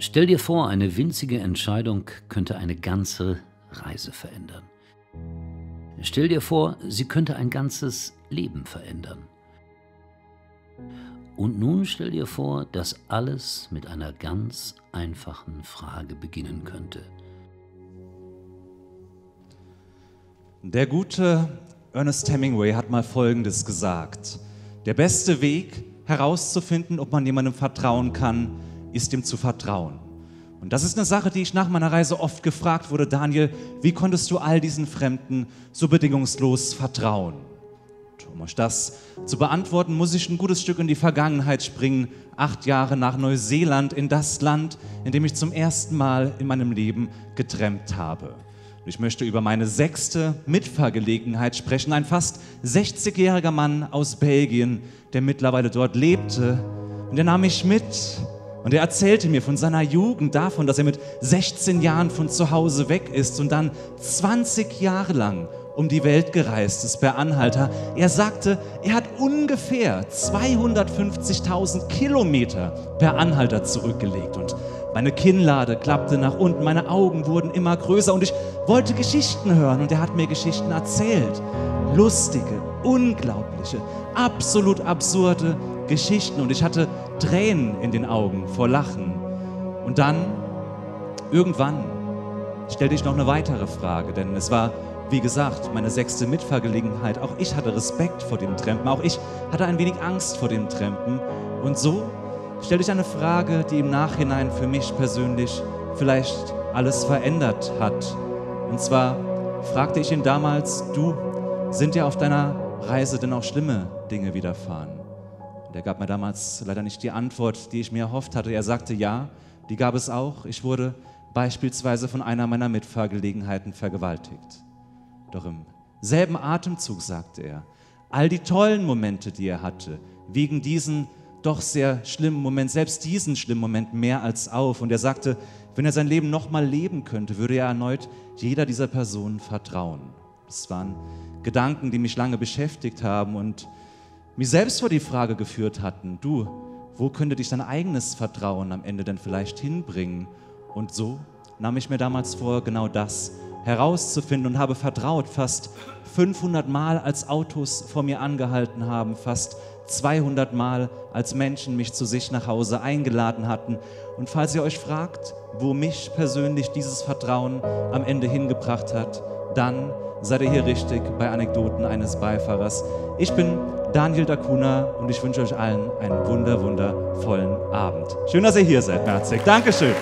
Stell dir vor, eine winzige Entscheidung könnte eine ganze Reise verändern. Stell dir vor, sie könnte ein ganzes Leben verändern. Und nun stell dir vor, dass alles mit einer ganz einfachen Frage beginnen könnte. Der gute Ernest Hemingway hat mal Folgendes gesagt: Der beste Weg, herauszufinden, ob man jemandem vertrauen kann, ist ihm zu vertrauen. Und das ist eine Sache, die ich nach meiner Reise oft gefragt wurde: Daniel, wie konntest du all diesen Fremden so bedingungslos vertrauen? Um euch das zu beantworten, muss ich ein gutes Stück in die Vergangenheit springen, 8 Jahre nach Neuseeland, in das Land, in dem ich zum ersten Mal in meinem Leben geträumt habe. Und ich möchte über meine 6. Mitfahrgelegenheit sprechen. Ein fast 60-jähriger Mann aus Belgien, der mittlerweile dort lebte. Und der nahm mich mit und er erzählte mir von seiner Jugend, davon, dass er mit 16 Jahren von zu Hause weg ist und dann 20 Jahre lang um die Welt gereist ist per Anhalter. Er sagte, er hat ungefähr 250.000 Kilometer per Anhalter zurückgelegt. Und meine Kinnlade klappte nach unten, meine Augen wurden immer größer und ich wollte Geschichten hören. Und er hat mir Geschichten erzählt. Lustige, unglaubliche, absolut absurde Geschichten. Und ich hatte Tränen in den Augen vor Lachen. Und dann, irgendwann, stellte ich noch eine weitere Frage, denn es war, wie gesagt, meine 6. Mitfahrgelegenheit. Auch ich hatte Respekt vor dem Trampen. Auch ich hatte ein wenig Angst vor dem Trampen. Und so stellte ich eine Frage, die im Nachhinein für mich persönlich vielleicht alles verändert hat. Und zwar fragte ich ihn damals: Du, sind dir auf deiner Reise denn auch schlimme Dinge widerfahren? Und er gab mir damals leider nicht die Antwort, die ich mir erhofft hatte. Er sagte, ja, die gab es auch. Ich wurde beispielsweise von einer meiner Mitfahrgelegenheiten vergewaltigt. Doch im selben Atemzug sagte er, all die tollen Momente, die er hatte, wiegen diesen doch sehr schlimmen Moment, selbst diesen schlimmen Moment mehr als auf. Und er sagte, wenn er sein Leben nochmal leben könnte, würde er erneut jeder dieser Personen vertrauen. Das waren Gedanken, die mich lange beschäftigt haben und mich selbst vor die Frage geführt hatten, du, wo könnte dich dein eigenes Vertrauen am Ende denn vielleicht hinbringen? Und so nahm ich mir damals vor, genau das herauszufinden und habe vertraut, fast 500 Mal, als Autos vor mir angehalten haben, fast 200 Mal, als Menschen mich zu sich nach Hause eingeladen hatten. Und falls ihr euch fragt, wo mich persönlich dieses Vertrauen am Ende hingebracht hat, dann seid ihr hier richtig bei Anekdoten eines Beifahrers. Ich bin Daniel Dacuna und ich wünsche euch allen einen wundervollen Abend. Schön, dass ihr hier seid, Merzig. Dankeschön.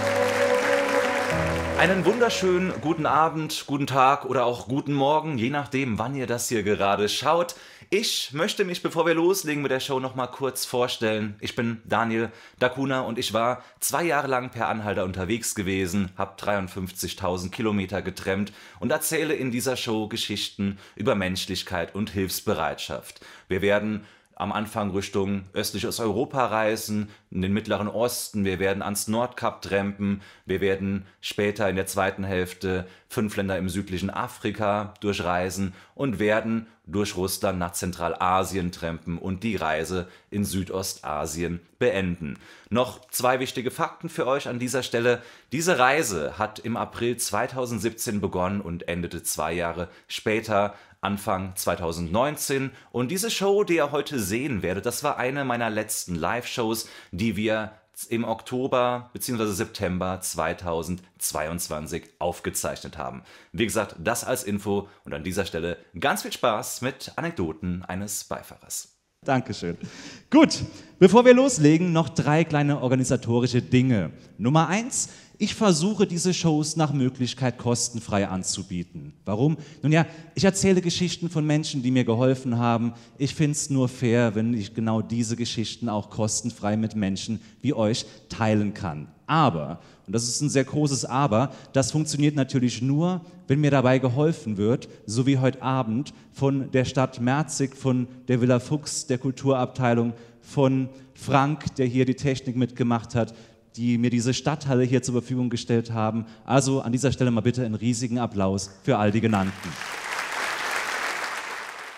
Einen wunderschönen guten Abend, guten Tag oder auch guten Morgen, je nachdem, wann ihr das hier gerade schaut. Ich möchte mich, bevor wir loslegen mit der Show, noch mal kurz vorstellen. Ich bin Daniel Dacuna und ich war 2 Jahre lang per Anhalter unterwegs gewesen, habe 53.000 Kilometer getrampt und erzähle in dieser Show Geschichten über Menschlichkeit und Hilfsbereitschaft. Wir werden am Anfang Richtung östliches Europa reisen, in den Mittleren Osten, wir werden ans Nordkap trampen, wir werden später in der zweiten Hälfte 5 Länder im südlichen Afrika durchreisen und werden durch Russland nach Zentralasien trampen und die Reise in Südostasien beenden. Noch 2 wichtige Fakten für euch an dieser Stelle. Diese Reise hat im April 2017 begonnen und endete 2 Jahre später, Anfang 2019. Und diese Show, die ihr heute sehen werdet, das war eine meiner letzten Live-Shows, die wir im Oktober bzw. September 2022 aufgezeichnet haben. Wie gesagt, das als Info und an dieser Stelle ganz viel Spaß mit Anekdoten eines Beifahrers. Dankeschön. Gut, bevor wir loslegen, noch 3 kleine organisatorische Dinge. Nummer 1, ich versuche diese Shows nach Möglichkeit kostenfrei anzubieten. Warum? Nun ja, ich erzähle Geschichten von Menschen, die mir geholfen haben. Ich finde es nur fair, wenn ich genau diese Geschichten auch kostenfrei mit Menschen wie euch teilen kann. Aber, und das ist ein sehr großes Aber, das funktioniert natürlich nur, wenn mir dabei geholfen wird, so wie heute Abend von der Stadt Merzig, von der Villa Fuchs, der Kulturabteilung, von Frank, der hier die Technik mitgemacht hat, die mir diese Stadthalle hier zur Verfügung gestellt haben. Also an dieser Stelle mal bitte einen riesigen Applaus für all die Genannten.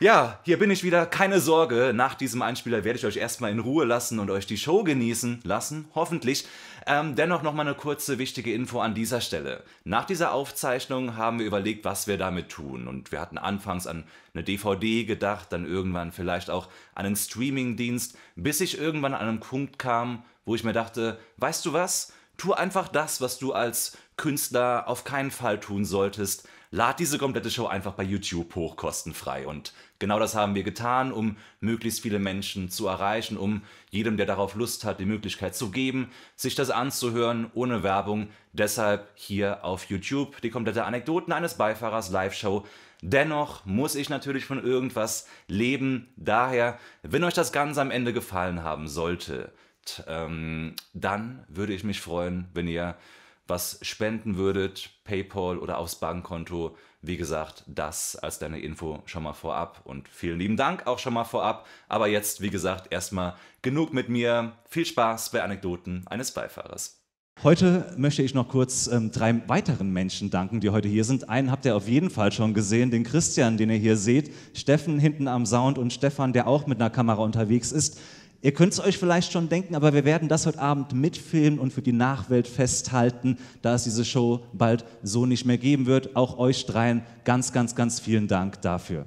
Ja, hier bin ich wieder, keine Sorge, nach diesem Einspieler werde ich euch erstmal in Ruhe lassen und euch die Show genießen lassen, hoffentlich. Dennoch nochmal eine kurze wichtige Info an dieser Stelle. Nach dieser Aufzeichnung haben wir überlegt, was wir damit tun, und wir hatten anfangs an eine DVD gedacht, dann irgendwann vielleicht auch an einen Streamingdienst, bis ich irgendwann an einen Punkt kam, wo ich mir dachte, weißt du was, tu einfach das, was du als Künstler auf keinen Fall tun solltest. Lad diese komplette Show einfach bei YouTube hoch, kostenfrei. Und genau das haben wir getan, um möglichst viele Menschen zu erreichen, um jedem, der darauf Lust hat, die Möglichkeit zu geben, sich das anzuhören, ohne Werbung. Deshalb hier auf YouTube die komplette Anekdoten eines Beifahrers Live-Show. Dennoch muss ich natürlich von irgendwas leben. Daher, wenn euch das Ganze am Ende gefallen haben sollte, dann würde ich mich freuen, wenn ihr was spenden würdet, PayPal oder aufs Bankkonto. Wie gesagt, das als deine Info schon mal vorab, und vielen lieben Dank auch schon mal vorab. Aber jetzt, wie gesagt, erstmal genug mit mir. Viel Spaß bei Anekdoten eines Beifahrers. Heute möchte ich noch kurz 3 weiteren Menschen danken, die heute hier sind. Einen habt ihr auf jeden Fall schon gesehen, den Christian, den ihr hier seht, Steffen hinten am Sound und Stefan, der auch mit einer Kamera unterwegs ist. Ihr könnt es euch vielleicht schon denken, aber wir werden das heute Abend mitfilmen und für die Nachwelt festhalten, da es diese Show bald so nicht mehr geben wird. Auch euch dreien ganz, ganz, ganz vielen Dank dafür.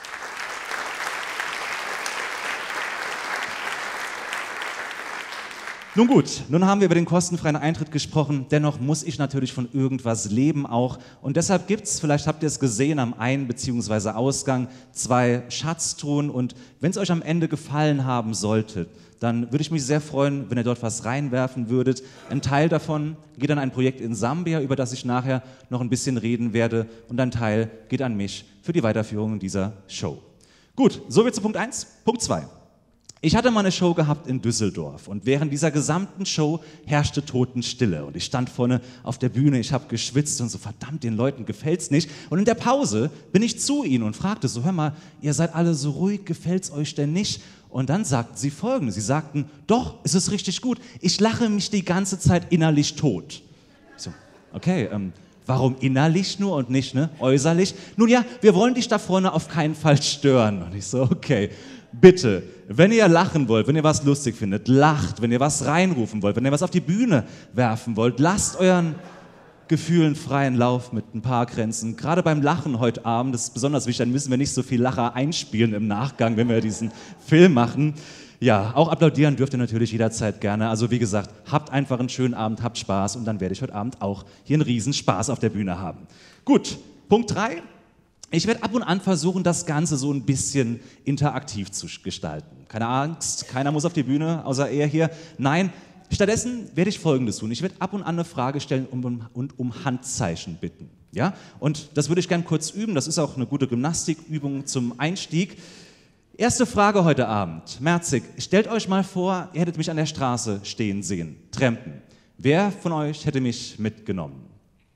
Nun gut, nun haben wir über den kostenfreien Eintritt gesprochen, dennoch muss ich natürlich von irgendwas leben auch, und deshalb gibt es, vielleicht habt ihr es gesehen, am Ein- bzw. Ausgang 2 Schatztruhen, und wenn es euch am Ende gefallen haben sollte, dann würde ich mich sehr freuen, wenn ihr dort was reinwerfen würdet. Ein Teil davon geht an ein Projekt in Sambia, über das ich nachher noch ein bisschen reden werde, und ein Teil geht an mich für die Weiterführung dieser Show. Gut, soviel zu Punkt 1. Punkt 2. Ich hatte mal eine Show gehabt in Düsseldorf, und während dieser gesamten Show herrschte Totenstille, und ich stand vorne auf der Bühne, ich habe geschwitzt und so, verdammt, den Leuten gefällt's nicht, und in der Pause bin ich zu ihnen und fragte so, hör mal, ihr seid alle so ruhig, gefällt's euch denn nicht? Und dann sagten sie Folgendes, sie sagten, doch, es ist richtig gut, ich lache mich die ganze Zeit innerlich tot. Ich so, okay, warum innerlich nur und nicht äußerlich? Nun ja, wir wollen dich da vorne auf keinen Fall stören. Und ich so, okay, bitte, wenn ihr lachen wollt, wenn ihr was lustig findet, lacht. Wenn ihr was reinrufen wollt, wenn ihr was auf die Bühne werfen wollt, lasst euren Gefühlen freien Lauf mit ein paar Grenzen. Gerade beim Lachen heute Abend, das ist besonders wichtig, dann müssen wir nicht so viel Lacher einspielen im Nachgang, wenn wir diesen Film machen. Ja, auch applaudieren dürft ihr natürlich jederzeit gerne. Also wie gesagt, habt einfach einen schönen Abend, habt Spaß, und dann werde ich heute Abend auch hier einen riesen Spaß auf der Bühne haben. Gut, Punkt 3. Ich werde ab und an versuchen, das Ganze so ein bisschen interaktiv zu gestalten. Keine Angst, keiner muss auf die Bühne, außer er hier. Nein, stattdessen werde ich Folgendes tun. Ich werde ab und an eine Frage stellen und um Handzeichen bitten. Ja? Und das würde ich gerne kurz üben. Das ist auch eine gute Gymnastikübung zum Einstieg. Erste Frage heute Abend. Merzig, stellt euch mal vor, ihr hättet mich an der Straße stehen sehen, trampen. Wer von euch hätte mich mitgenommen?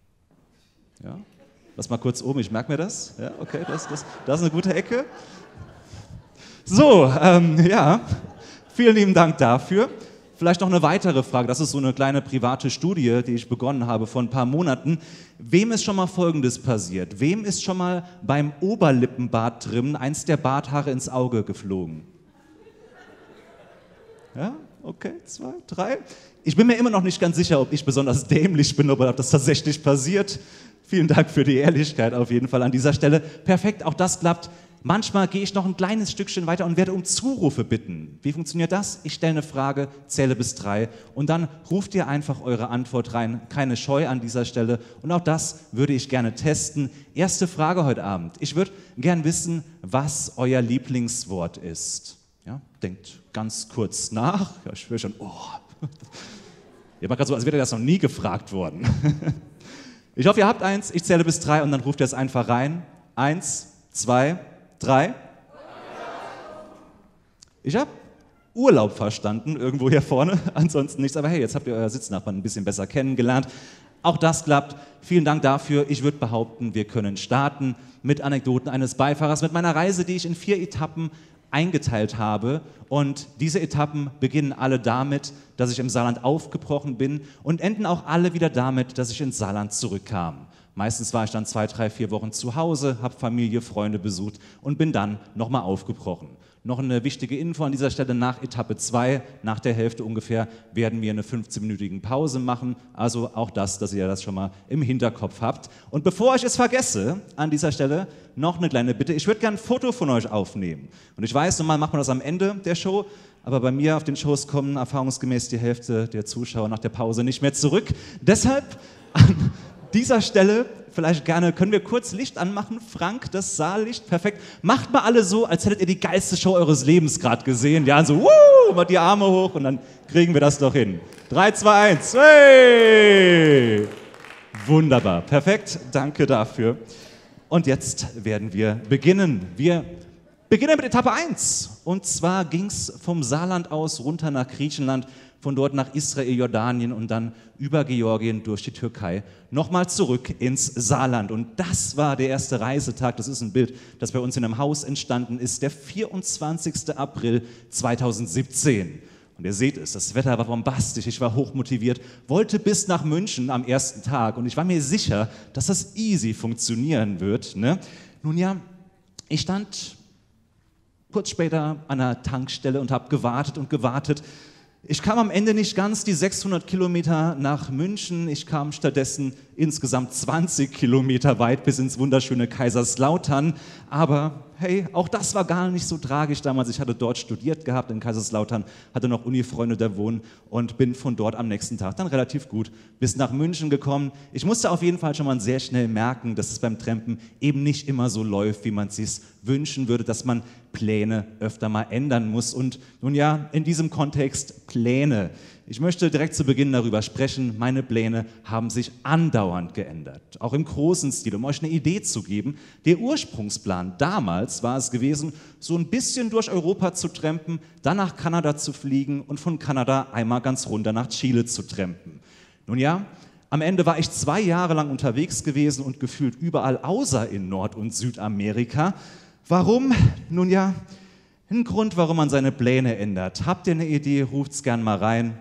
Ja? Lass mal kurz oben, ich merke mir das. Ja, okay, das ist eine gute Ecke. So, ja, vielen lieben Dank dafür. Vielleicht noch eine weitere Frage, das ist so eine kleine private Studie, die ich begonnen habe vor ein paar Monaten. Wem ist schon mal Folgendes passiert? Wem ist schon mal beim Oberlippenbarttrimmen eins der Barthaare ins Auge geflogen? Ja, okay, 2, 3. Ich bin mir immer noch nicht ganz sicher, ob ich besonders dämlich bin oder ob das tatsächlich passiert. Vielen Dank für die Ehrlichkeit auf jeden Fall an dieser Stelle. Perfekt, auch das klappt. Manchmal gehe ich noch ein kleines Stückchen weiter und werde um Zurufe bitten. Wie funktioniert das? Ich stelle eine Frage, zähle bis 3 und dann ruft ihr einfach eure Antwort rein. Keine Scheu an dieser Stelle. Und auch das würde ich gerne testen. Erste Frage heute Abend. Ich würde gern wissen, was euer Lieblingswort ist. Ja, denkt ganz kurz nach. Ja, ich höre schon, oh. Ihr macht gerade so, als wäre das noch nie gefragt worden. Ich hoffe, ihr habt eins. Ich zähle bis 3 und dann ruft ihr es einfach rein. 1, 2, 3. Ich habe Urlaub verstanden, irgendwo hier vorne. Ansonsten nichts. Aber hey, jetzt habt ihr euer Sitznachbarn ein bisschen besser kennengelernt. Auch das klappt. Vielen Dank dafür. Ich würde behaupten, wir können starten mit Anekdoten eines Beifahrers, mit meiner Reise, die ich in 4 Etappen eingeteilt habe. Und diese Etappen beginnen alle damit, dass ich im Saarland aufgebrochen bin und enden auch alle wieder damit, dass ich ins Saarland zurückkam. Meistens war ich dann 2, 3, 4 Wochen zu Hause, habe Familie, Freunde besucht und bin dann nochmal aufgebrochen. Noch eine wichtige Info an dieser Stelle: nach Etappe 2, nach der Hälfte ungefähr, werden wir eine 15-minütige Pause machen. Also auch das, dass ihr das schon mal im Hinterkopf habt. Und bevor ich es vergesse, an dieser Stelle noch eine kleine Bitte. Ich würde gerne ein Foto von euch aufnehmen. Und ich weiß, normal macht man das am Ende der Show, aber bei mir auf den Shows kommen erfahrungsgemäß die Hälfte der Zuschauer nach der Pause nicht mehr zurück. Deshalb an dieser Stelle vielleicht gerne, können wir kurz Licht anmachen? Frank, das Saallicht, perfekt. Macht mal alle so, als hättet ihr die geilste Show eures Lebens gerade gesehen. Ja, so, macht die Arme hoch und dann kriegen wir das doch hin. 3, 2, 1, hey! Wunderbar, perfekt, danke dafür. Und jetzt werden wir beginnen. Wir beginnen mit Etappe 1. Und zwar ging es vom Saarland aus runter nach Griechenland, von dort nach Israel, Jordanien und dann über Georgien durch die Türkei nochmal zurück ins Saarland. Und das war der erste Reisetag. Das ist ein Bild, das bei uns in einem Haus entstanden ist, der 24. April 2017. Und ihr seht es, das Wetter war bombastisch, ich war hochmotiviert, wollte bis nach München am ersten Tag und ich war mir sicher, dass das easy funktionieren wird. Ne? Nun ja, ich stand kurz später an einer Tankstelle und habe gewartet und gewartet. Ich kam am Ende nicht ganz die 600 Kilometer nach München, ich kam stattdessen insgesamt 20 Kilometer weit bis ins wunderschöne Kaiserslautern. Aber hey, auch das war gar nicht so tragisch damals. Ich hatte dort studiert gehabt in Kaiserslautern, hatte noch Unifreunde da wohnen und bin von dort am nächsten Tag dann relativ gut bis nach München gekommen. Ich musste auf jeden Fall schon mal sehr schnell merken, dass es beim Trampen eben nicht immer so läuft, wie man es sich wünschen würde, dass man Pläne öfter mal ändern muss. Und nun ja, in diesem Kontext Pläne. Ich möchte direkt zu Beginn darüber sprechen, meine Pläne haben sich andauernd geändert, auch im großen Stil, um euch eine Idee zu geben. Der Ursprungsplan damals war es gewesen, so ein bisschen durch Europa zu trampen, dann nach Kanada zu fliegen und von Kanada einmal ganz runter nach Chile zu trampen. Nun ja, am Ende war ich 2 Jahre lang unterwegs gewesen und gefühlt überall außer in Nord- und Südamerika. Warum? Nun ja, ein Grund, warum man seine Pläne ändert. Habt ihr eine Idee? Ruft's gern mal rein.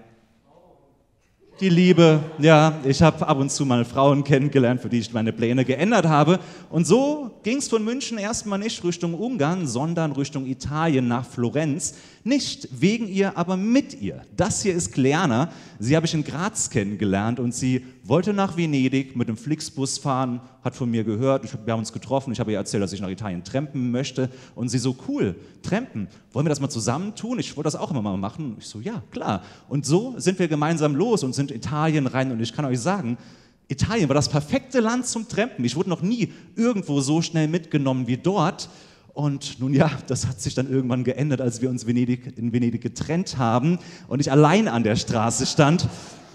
Die Liebe, ja, ich habe ab und zu mal Frauen kennengelernt, für die ich meine Pläne geändert habe. Und so ging es von München erstmal nicht Richtung Ungarn, sondern Richtung Italien nach Florenz. Nicht wegen ihr, aber mit ihr. Das hier ist Cleana. Sie habe ich in Graz kennengelernt und sie wollte nach Venedig mit dem Flixbus fahren, hat von mir gehört, wir haben uns getroffen, ich habe ihr erzählt, dass ich nach Italien trampen möchte und sie so, cool, trampen, wollen wir das mal zusammen tun? Ich wollte das auch immer mal machen. Ich so, ja, klar. Und so sind wir gemeinsam los und sind in Italien rein und ich kann euch sagen, Italien war das perfekte Land zum Trampen. Ich wurde noch nie irgendwo so schnell mitgenommen wie dort. Und nun ja, das hat sich dann irgendwann geändert, als wir uns in Venedig getrennt haben und ich allein an der Straße stand.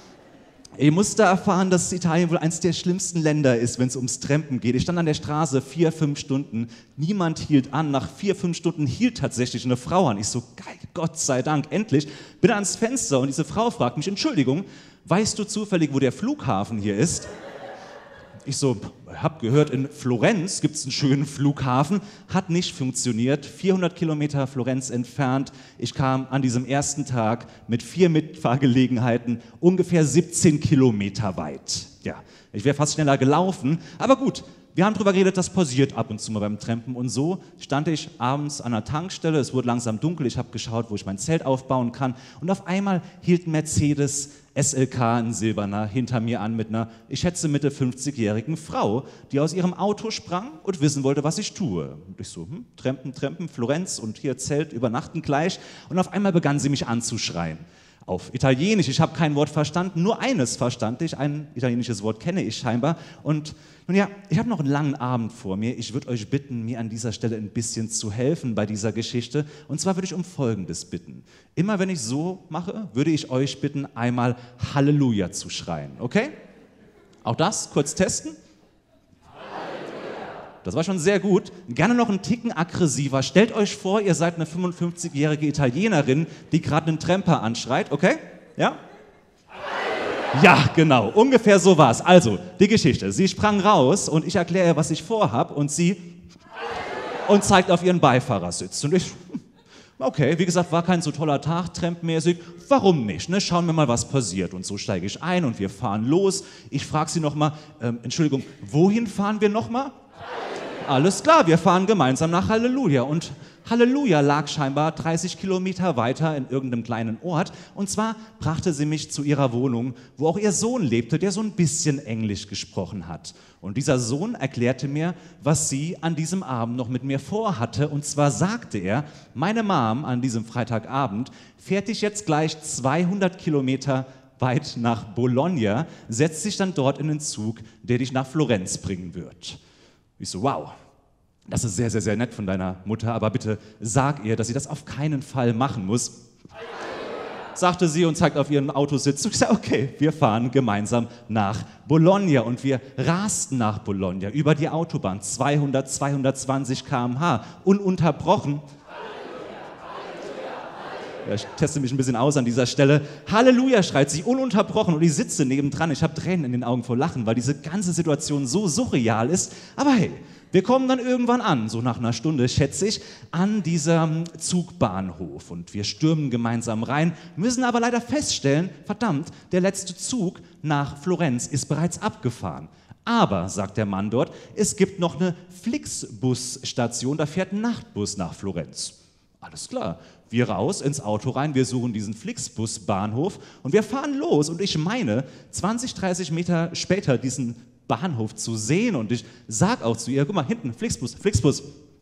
Ich musste erfahren, dass Italien wohl eines der schlimmsten Länder ist, wenn es ums Trampen geht. Ich stand an der Straße 4, 5 Stunden, niemand hielt an. Nach 4, 5 Stunden hielt tatsächlich eine Frau an. Ich so, geil, Gott sei Dank, endlich. Bin ans Fenster und diese Frau fragt mich, Entschuldigung, weißt du zufällig, wo der Flughafen hier ist? Ich so, hab gehört, in Florenz gibt es einen schönen Flughafen. Hat nicht funktioniert. 400 Kilometer Florenz entfernt. Ich kam an diesem ersten Tag mit 4 Mitfahrgelegenheiten ungefähr 17 Kilometer weit. Ja, ich wäre fast schneller gelaufen. Aber gut, wir haben darüber geredet, das passiert ab und zu mal beim Trampen. Und so stand ich abends an einer Tankstelle. Es wurde langsam dunkel. Ich habe geschaut, wo ich mein Zelt aufbauen kann. Und auf einmal hielt ein Mercedes SLK, ein silberner, hinter mir an mit einer, ich schätze, Mitte 50-jährigen Frau, die aus ihrem Auto sprang und wissen wollte, was ich tue. Und ich so, Trampen, Florenz und hier Zelt, übernachten gleich. Und auf einmal begann sie mich anzuschreien. Auf Italienisch, ich habe kein Wort verstanden, nur eines verstand ich, ein italienisches Wort kenne ich scheinbar. Und nun ja, ich habe noch einen langen Abend vor mir. Ich würde euch bitten, mir an dieser Stelle ein bisschen zu helfen bei dieser Geschichte. Und zwar würde ich um Folgendes bitten. Immer wenn ich so mache, würde ich euch bitten, einmal Halleluja zu schreien. Okay? Auch das kurz testen. Das war schon sehr gut. Gerne noch einen Ticken aggressiver. Stellt euch vor, ihr seid eine 55-jährige Italienerin, die gerade einen Tramper anschreit. Okay? Ja? Ja, genau. Ungefähr so war es. Also, die Geschichte. Sie sprang raus und ich erkläre ihr, was ich vorhab und sie und zeigt auf ihren Beifahrersitz. Und ich, Okay, wie gesagt, war kein so toller Tag, trampmäßig. Warum nicht? Ne? Schauen wir mal, was passiert. Und so steige ich ein und wir fahren los. Ich frage sie nochmal, Entschuldigung, wohin fahren wir nochmal? Alles klar, wir fahren gemeinsam nach Halleluja. Und Halleluja lag scheinbar 30 Kilometer weiter in irgendeinem kleinen Ort. Und zwar brachte sie mich zu ihrer Wohnung, wo auch ihr Sohn lebte, der so ein bisschen Englisch gesprochen hat. Und dieser Sohn erklärte mir, was sie an diesem Abend noch mit mir vorhatte. Und zwar sagte er, meine Mom an diesem Freitagabend fährt dich jetzt gleich 200 Kilometer weit nach Bologna, setzt sich dann dort in den Zug, der dich nach Florenz bringen wird. Ich so, wow. Das ist sehr, sehr, sehr nett von deiner Mutter, aber bitte sag ihr, dass sie das auf keinen Fall machen muss. Sagte sie und zeigt auf ihren Autositz. Ich sage, okay, wir fahren gemeinsam nach Bologna und wir rasten nach Bologna über die Autobahn, 200, 220 km/h, ununterbrochen. Ja, ich teste mich ein bisschen aus an dieser Stelle. Halleluja, schreit sie, ununterbrochen. Und ich sitze nebendran, ich habe Tränen in den Augen vor Lachen, weil diese ganze Situation so surreal ist. Aber hey, wir kommen dann irgendwann an, so nach einer Stunde, schätze ich, an diesem Zugbahnhof. Und wir stürmen gemeinsam rein, müssen aber leider feststellen, verdammt, der letzte Zug nach Florenz ist bereits abgefahren. Aber, sagt der Mann dort, es gibt noch eine Flixbus-Station, da fährt ein Nachtbus nach Florenz. Alles klar, wir raus ins Auto rein, wir suchen diesen Flixbus-Bahnhof und wir fahren los. Und ich meine, 20, 30 Meter später diesen Bahnhof zu sehen und ich sag auch zu ihr, guck mal, hinten, Flixbus, Flixbus.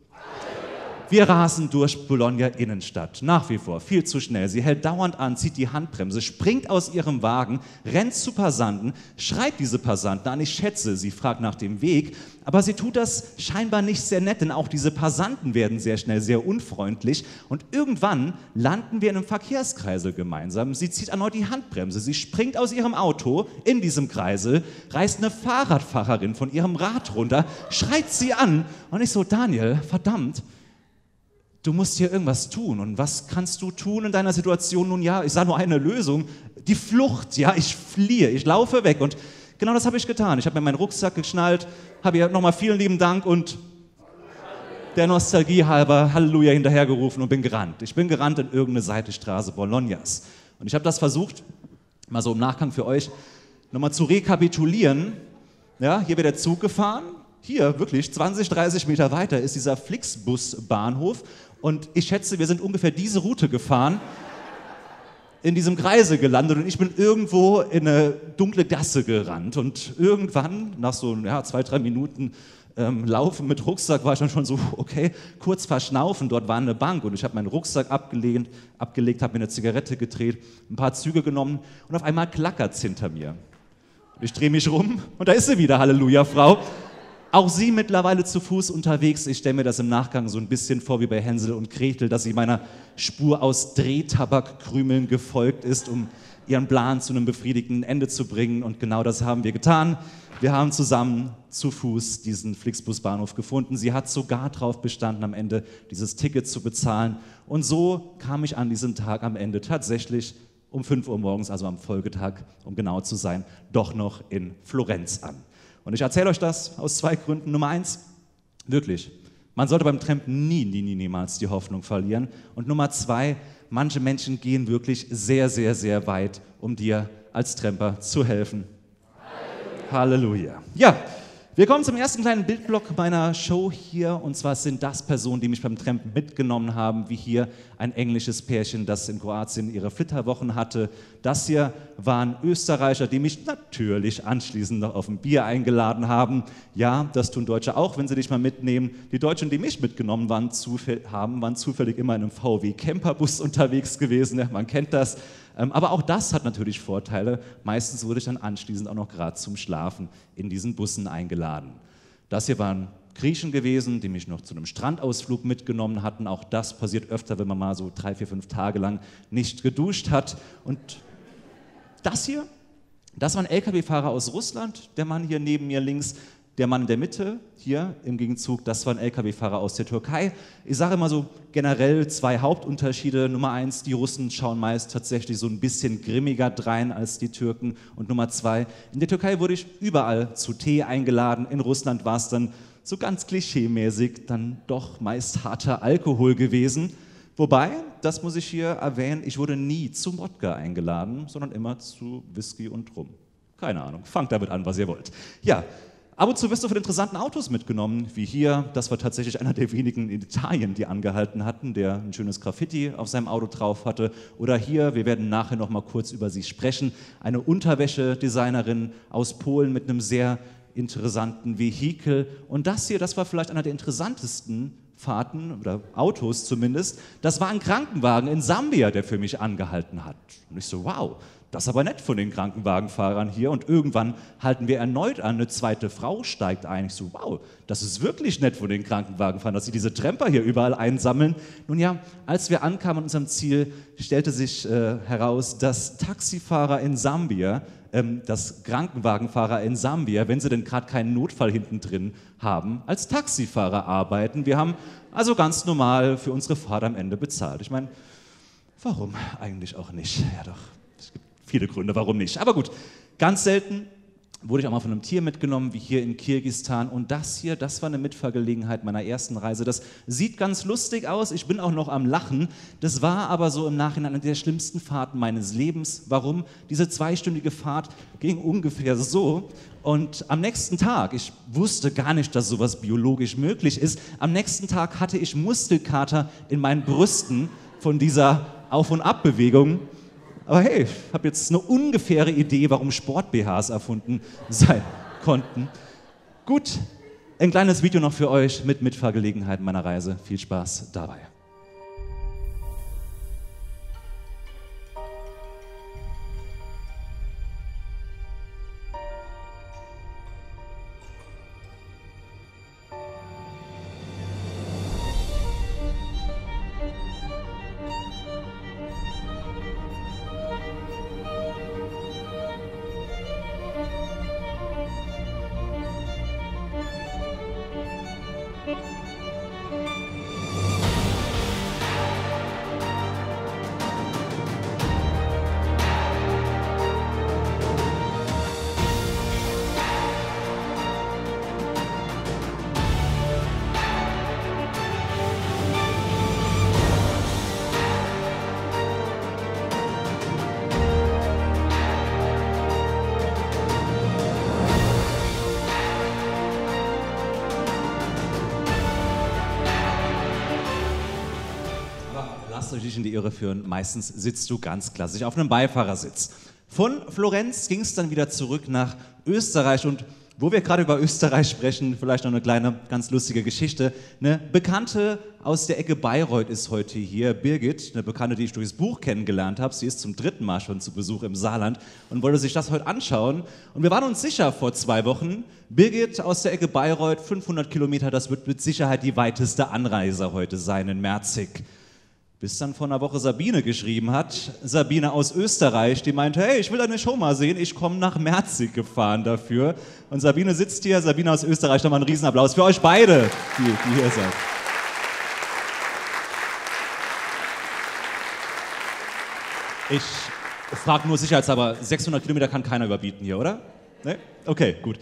Wir rasen durch Bologna Innenstadt, nach wie vor, viel zu schnell. Sie hält dauernd an, zieht die Handbremse, springt aus ihrem Wagen, rennt zu Passanten, schreit diese Passanten an, ich schätze, sie fragt nach dem Weg, aber sie tut das scheinbar nicht sehr nett, denn auch diese Passanten werden sehr schnell sehr unfreundlich und irgendwann landen wir in einem Verkehrskreisel gemeinsam. Sie zieht erneut die Handbremse, sie springt aus ihrem Auto in diesem Kreisel, reißt eine Fahrradfahrerin von ihrem Rad runter, schreit sie an und ich so, Daniel, verdammt, du musst hier irgendwas tun. Und was kannst du tun in deiner Situation? Nun ja, ich sage nur eine Lösung, die Flucht. Ja, ich fliehe, ich laufe weg. Und genau das habe ich getan. Ich habe mir meinen Rucksack geschnallt, habe ihr nochmal vielen lieben Dank und der Nostalgie halber Halleluja hinterhergerufen und bin gerannt. Ich bin gerannt in irgendeine Seitenstraße Bolognas. Und ich habe das versucht, mal so im Nachgang für euch, nochmal zu rekapitulieren. Ja, hier wird der Zug gefahren. Hier, wirklich, 20, 30 Meter weiter ist dieser Flixbus-Bahnhof und ich schätze, wir sind ungefähr diese Route gefahren, in diesem Kreise gelandet und ich bin irgendwo in eine dunkle Gasse gerannt und irgendwann, nach so 2, 3 Minuten Laufen mit Rucksack, war ich dann schon so, okay, kurz verschnaufen, dort war eine Bank und ich habe meinen Rucksack abgelegt, habe mir eine Zigarette gedreht, ein paar Züge genommen und auf einmal klackert es hinter mir. Und ich drehe mich rum und da ist sie wieder, Halleluja, Frau. Auch sie mittlerweile zu Fuß unterwegs. Ich stelle mir das im Nachgang so ein bisschen vor wie bei Hänsel und Gretel, dass sie meiner Spur aus Drehtabakkrümeln gefolgt ist, um ihren Plan zu einem befriedigenden Ende zu bringen. Und genau das haben wir getan. Wir haben zusammen zu Fuß diesen Flixbus-Bahnhof gefunden. Sie hat sogar darauf bestanden, am Ende dieses Ticket zu bezahlen. Und so kam ich an diesem Tag am Ende tatsächlich um 5 Uhr morgens, also am Folgetag, um genau zu sein, doch noch in Florenz an. Und ich erzähle euch das aus 2 Gründen. Nummer 1, wirklich, man sollte beim Trampen niemals die Hoffnung verlieren. Und Nummer 2, manche Menschen gehen wirklich sehr, sehr, sehr weit, um dir als Tramper zu helfen. Halleluja. Ja, wir kommen zum ersten kleinen Bildblock meiner Show hier. Und zwar sind das Personen, die mich beim Trampen mitgenommen haben, wie hier ein englisches Pärchen, das in Kroatien ihre Flitterwochen hatte. Das hier waren Österreicher, die mich natürlich anschließend noch auf ein Bier eingeladen haben. Ja, das tun Deutsche auch, wenn sie dich mal mitnehmen. Die Deutschen, die mich mitgenommen waren zufällig immer in einem VW-Camperbus unterwegs gewesen. Ja, man kennt das. Aber auch das hat natürlich Vorteile. Meistens wurde ich dann anschließend auch noch gerade zum Schlafen in diesen Bussen eingeladen. Das hier waren Griechen gewesen, die mich noch zu einem Strandausflug mitgenommen hatten. Auch das passiert öfter, wenn man mal so 3, 4, 5 Tage lang nicht geduscht hat. Und das hier, das war ein LKW-Fahrer aus Russland, der Mann hier neben mir links. Der Mann in der Mitte, hier im Gegenzug, das war ein LKW-Fahrer aus der Türkei. Ich sage immer so generell 2 Hauptunterschiede. Nummer 1, die Russen schauen meist tatsächlich so ein bisschen grimmiger drein als die Türken. Und Nummer 2, in der Türkei wurde ich überall zu Tee eingeladen. In Russland war es dann so ganz klischeemäßig dann doch meist harter Alkohol gewesen. Wobei, das muss ich hier erwähnen, ich wurde nie zum Wodka eingeladen, sondern immer zu Whisky und Rum. Keine Ahnung, fangt damit an, was ihr wollt. Ja, ab und zu wirst du von interessanten Autos mitgenommen, wie hier. Das war tatsächlich einer der wenigen in Italien, die angehalten hatten, der ein schönes Graffiti auf seinem Auto drauf hatte. Oder hier, wir werden nachher noch mal kurz über sie sprechen, eine Unterwäschedesignerin aus Polen mit einem sehr interessanten Vehikel. Und das hier, das war vielleicht einer der interessantesten Fahrten oder Autos zumindest. Das war ein Krankenwagen in Sambia, der für mich angehalten hat. Und ich so, wow, das ist aber nett von den Krankenwagenfahrern hier. Und irgendwann halten wir erneut an, eine zweite Frau steigt ein. Ich so, wow, das ist wirklich nett von den Krankenwagenfahrern, dass sie diese Tramper hier überall einsammeln. Nun ja, als wir ankamen an unserem Ziel, stellte sich heraus, dass Taxifahrer in Sambia, dass Krankenwagenfahrer in Sambia, wenn sie denn gerade keinen Notfall hinten drin haben, als Taxifahrer arbeiten. Wir haben also ganz normal für unsere Fahrt am Ende bezahlt. Ich meine, warum eigentlich auch nicht? Ja doch. Viele Gründe, warum nicht. Aber gut, ganz selten wurde ich auch mal von einem Tier mitgenommen, wie hier in Kirgisistan. Und das hier, das war eine Mitfahrgelegenheit meiner ersten Reise. Das sieht ganz lustig aus, ich bin auch noch am Lachen. Das war aber so im Nachhinein eine der schlimmsten Fahrten meines Lebens. Warum? Diese zweistündige Fahrt ging ungefähr so. Und am nächsten Tag, ich wusste gar nicht, dass sowas biologisch möglich ist, am nächsten Tag hatte ich Muskelkater in meinen Brüsten von dieser Auf- und Abbewegung. Aber hey, ich habe jetzt eine ungefähre Idee, warum Sport-BHs erfunden sein konnten. Gut, ein kleines Video noch für euch mit Mitfahrgelegenheiten meiner Reise. Viel Spaß dabei. Lasst euch nicht in die Irre führen, meistens sitzt du ganz klassisch auf einem Beifahrersitz. Von Florenz ging es dann wieder zurück nach Österreich und wo wir gerade über Österreich sprechen, vielleicht noch eine kleine, ganz lustige Geschichte. Eine Bekannte aus der Ecke Bayreuth ist heute hier, Birgit, eine Bekannte, die ich durchs Buch kennengelernt habe. Sie ist zum 3. Mal schon zu Besuch im Saarland und wollte sich das heute anschauen. Und wir waren uns sicher vor 2 Wochen, Birgit aus der Ecke Bayreuth, 500 Kilometer, das wird mit Sicherheit die weiteste Anreise heute sein in Merzig. Bis dann vor einer Woche Sabine geschrieben hat, Sabine aus Österreich, die meinte, hey, ich will deine Show mal sehen, ich komme nach Merzig gefahren dafür. Und Sabine sitzt hier, Sabine aus Österreich, nochmal einen Riesenapplaus für euch beide, die hier seid. Ich frage nur sicherheitshalber, 600 Kilometer kann keiner überbieten hier, oder? Nee? Okay, gut.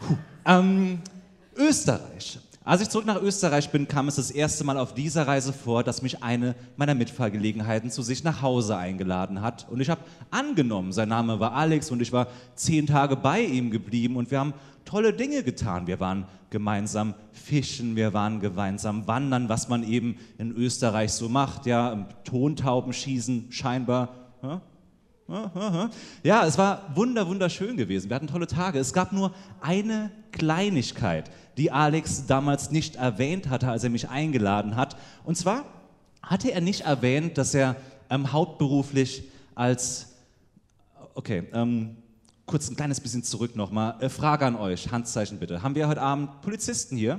Österreich. Als ich zurück nach Österreich bin, kam es das erste Mal auf dieser Reise vor, dass mich eine meiner Mitfahrgelegenheiten zu sich nach Hause eingeladen hat. Und ich habe angenommen, sein Name war Alex und ich war 10 Tage bei ihm geblieben und wir haben tolle Dinge getan. Wir waren gemeinsam fischen, wir waren gemeinsam wandern, was man eben in Österreich so macht, ja, Tontauben schießen, scheinbar. Ja, es war wunderschön gewesen. Wir hatten tolle Tage. Es gab nur eine Kleinigkeit, die Alex damals nicht erwähnt hatte, als er mich eingeladen hat. Und zwar hatte er nicht erwähnt, dass er hauptberuflich als... Okay, kurz ein kleines bisschen zurück nochmal. Frage an euch, Handzeichen bitte. Haben wir heute Abend Polizisten hier?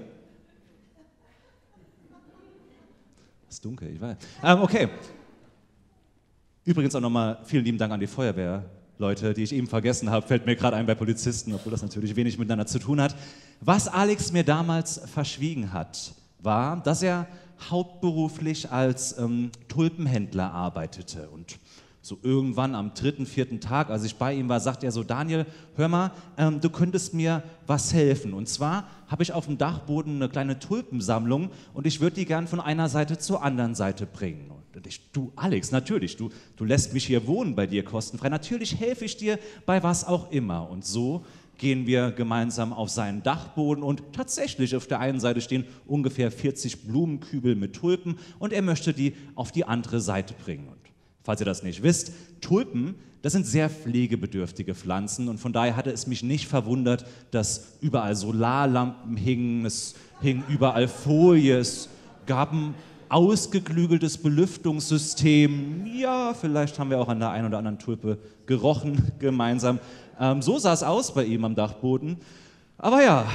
Es ist dunkel, ich weiß. Okay. Übrigens auch nochmal vielen lieben Dank an die Feuerwehrleute, die ich eben vergessen habe, fällt mir gerade ein bei Polizisten, obwohl das natürlich wenig miteinander zu tun hat. Was Alex mir damals verschwiegen hat, war, dass er hauptberuflich als Tulpenhändler arbeitete. Und so irgendwann am 3., 4. Tag, als ich bei ihm war, sagt er so, Daniel, hör mal, du könntest mir was helfen. Und zwar habe ich auf dem Dachboden eine kleine Tulpensammlung und ich würde die gern von einer Seite zur anderen Seite bringen. Du, Alex, natürlich, du lässt mich hier wohnen bei dir kostenfrei. Natürlich helfe ich dir bei was auch immer. Und so gehen wir gemeinsam auf seinen Dachboden und tatsächlich auf der einen Seite stehen ungefähr 40 Blumenkübel mit Tulpen und er möchte die auf die andere Seite bringen. Und falls ihr das nicht wisst, Tulpen, das sind sehr pflegebedürftige Pflanzen und von daher hatte es mich nicht verwundert, dass überall Solarlampen hingen, es hing überall Folie, es gab ein ausgeklügeltes Belüftungssystem. Ja, vielleicht haben wir auch an der einen oder anderen Tulpe gerochen gemeinsam. So sah es aus bei ihm am Dachboden. Aber ja,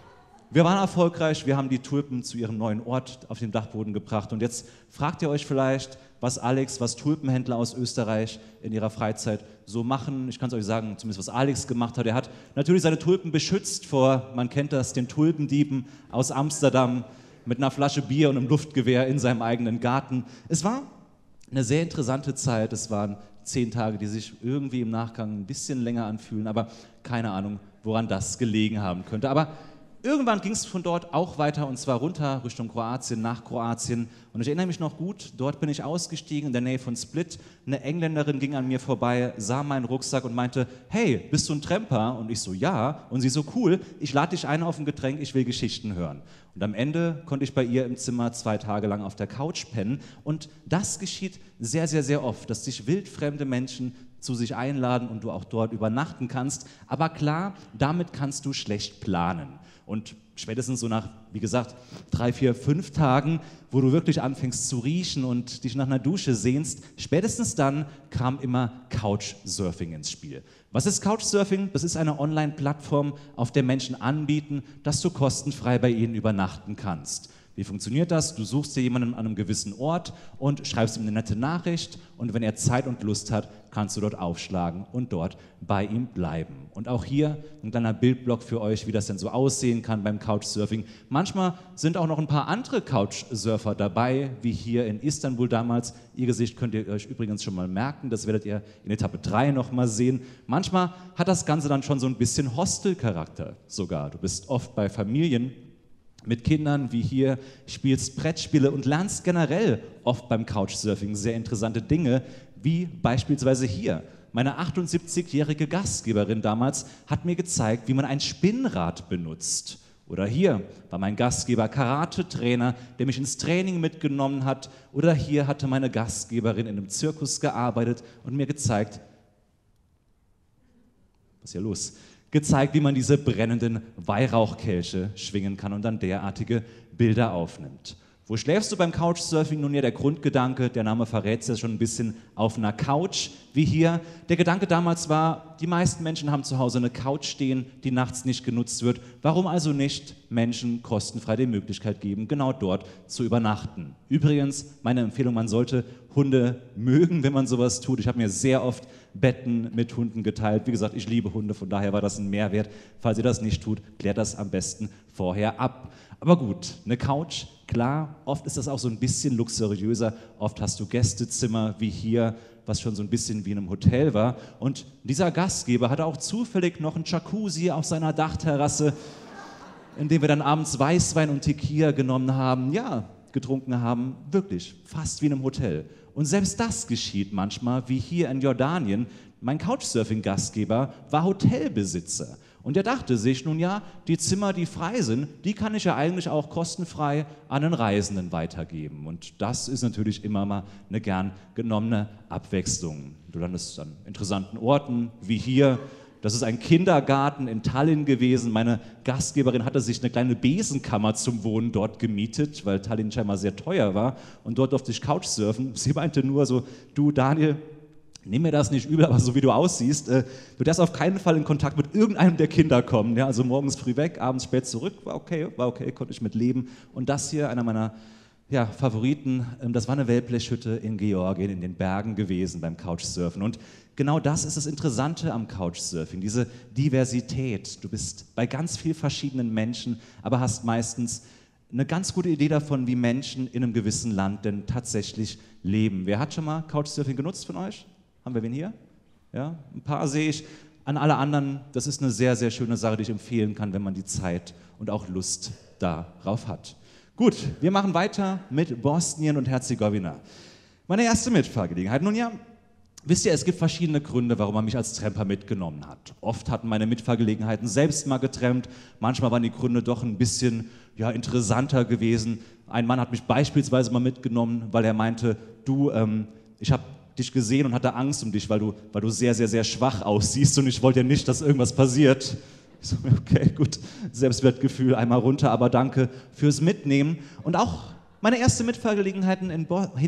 wir waren erfolgreich, wir haben die Tulpen zu ihrem neuen Ort auf dem Dachboden gebracht. Und jetzt fragt ihr euch vielleicht, was Tulpenhändler aus Österreich in ihrer Freizeit so machen. Ich kann es euch sagen, zumindest was Alex gemacht hat. Er hat natürlich seine Tulpen beschützt vor, man kennt das, den Tulpendieben aus Amsterdam mit einer Flasche Bier und einem Luftgewehr in seinem eigenen Garten. Es war eine sehr interessante Zeit. Es waren 10 Tage, die sich irgendwie im Nachgang ein bisschen länger anfühlen, aber keine Ahnung, woran das gelegen haben könnte. Aber irgendwann ging es von dort auch weiter und zwar runter Richtung Kroatien, nach Kroatien. Und ich erinnere mich noch gut, dort bin ich ausgestiegen in der Nähe von Split. Eine Engländerin ging an mir vorbei, sah meinen Rucksack und meinte, hey, bist du ein Tramper? Und ich so, ja. Und sie so, cool, ich lade dich ein auf ein Getränk, ich will Geschichten hören. Und am Ende konnte ich bei ihr im Zimmer 2 Tage lang auf der Couch pennen. Und das geschieht sehr, sehr, sehr oft, dass dich wildfremde Menschen zu sich einladen und du auch dort übernachten kannst. Aber klar, damit kannst du schlecht planen. Und spätestens so nach, wie gesagt, 3, 4, 5 Tagen, wo du wirklich anfängst zu riechen und dich nach einer Dusche sehnst, spätestens dann kam immer Couchsurfing ins Spiel. Was ist Couchsurfing? Das ist eine Online-Plattform, auf der Menschen anbieten, dass du kostenfrei bei ihnen übernachten kannst. Wie funktioniert das? Du suchst dir jemanden an einem gewissen Ort und schreibst ihm eine nette Nachricht und wenn er Zeit und Lust hat, kannst du dort aufschlagen und dort bei ihm bleiben. Und auch hier ein kleiner Bildblock für euch, wie das denn so aussehen kann beim Couchsurfing. Manchmal sind auch noch ein paar andere Couchsurfer dabei, wie hier in Istanbul damals. Ihr Gesicht könnt ihr euch übrigens schon mal merken, das werdet ihr in Etappe 3 noch mal sehen. Manchmal hat das Ganze dann schon so ein bisschen Hostel-Charakter sogar. Du bist oft bei Familien mit Kindern wie hier, spielst Brettspiele und lernst generell oft beim Couchsurfing sehr interessante Dinge, wie beispielsweise hier. Meine 78-jährige Gastgeberin damals hat mir gezeigt, wie man ein Spinnrad benutzt. Oder hier war mein Gastgeber Karate-Trainer, der mich ins Training mitgenommen hat. Oder hier hatte meine Gastgeberin in einem Zirkus gearbeitet und mir gezeigt, was ist hier los? Gezeigt, wie man diese brennenden Weihrauchkelche schwingen kann und dann derartige Bilder aufnimmt. Wo schläfst du beim Couchsurfing? Nun ja, der Grundgedanke, der Name verrät es ja schon ein bisschen, auf einer Couch, wie hier. Der Gedanke damals war, die meisten Menschen haben zu Hause eine Couch stehen, die nachts nicht genutzt wird. Warum also nicht Menschen kostenfrei die Möglichkeit geben, genau dort zu übernachten? Übrigens, meine Empfehlung, man sollte Hunde mögen, wenn man sowas tut. Ich habe mir sehr oft Betten mit Hunden geteilt. Wie gesagt, ich liebe Hunde, von daher war das ein Mehrwert. Falls ihr das nicht tut, klärt das am besten vorher ab. Aber gut, eine Couch, klar, oft ist das auch so ein bisschen luxuriöser. Oft hast du Gästezimmer wie hier, was schon so ein bisschen wie in einem Hotel war. Und dieser Gastgeber hatte auch zufällig noch einen Jacuzzi auf seiner Dachterrasse, in dem wir dann abends Weißwein und Tequila genommen haben. Ja, getrunken haben, wirklich, fast wie in einem Hotel. Und selbst das geschieht manchmal, wie hier in Jordanien. Mein Couchsurfing-Gastgeber war Hotelbesitzer. Und er dachte sich, nun ja, die Zimmer, die frei sind, die kann ich ja eigentlich auch kostenfrei an den Reisenden weitergeben. Und das ist natürlich immer mal eine gern genommene Abwechslung. Du landest an interessanten Orten, wie hier. Das ist ein Kindergarten in Tallinn gewesen. Meine Gastgeberin hatte sich eine kleine Besenkammer zum Wohnen dort gemietet, weil Tallinn scheinbar sehr teuer war. Und dort durfte ich Couchsurfen. Sie meinte nur so, du Daniel, nimm mir das nicht übel, aber so wie du aussiehst, du darfst auf keinen Fall in Kontakt mit irgendeinem der Kinder kommen. Ja? Also morgens früh weg, abends spät zurück, war okay, konnte ich mit leben. Und das hier, einer meiner Favoriten, das war eine Wellblechhütte in Georgien, in den Bergen gewesen beim Couchsurfen. Und genau das ist das Interessante am Couchsurfing, diese Diversität. Du bist bei ganz vielen verschiedenen Menschen, aber hast meistens eine ganz gute Idee davon, wie Menschen in einem gewissen Land denn tatsächlich leben. Wer hat schon mal Couchsurfing genutzt von euch? Haben wir wen hier? Ja, ein paar sehe ich. An alle anderen, das ist eine sehr, sehr schöne Sache, die ich empfehlen kann, wenn man die Zeit und auch Lust darauf hat. Gut, wir machen weiter mit Bosnien und Herzegowina. Meine erste Mitfahrgelegenheit. Nun ja, wisst ihr, es gibt verschiedene Gründe, warum man mich als Tramper mitgenommen hat. Oft hatten meine Mitfahrgelegenheiten selbst mal getrampt, manchmal waren die Gründe doch ein bisschen interessanter gewesen. Ein Mann hat mich beispielsweise mal mitgenommen, weil er meinte, du, ich habe dich gesehen und hatte Angst um dich, weil du sehr, sehr, sehr schwach aussiehst und ich wollte ja nicht, dass irgendwas passiert. Ich so, okay, gut, Selbstwertgefühl einmal runter, aber danke fürs Mitnehmen. Und auch meine erste Mitfahrgelegenheit in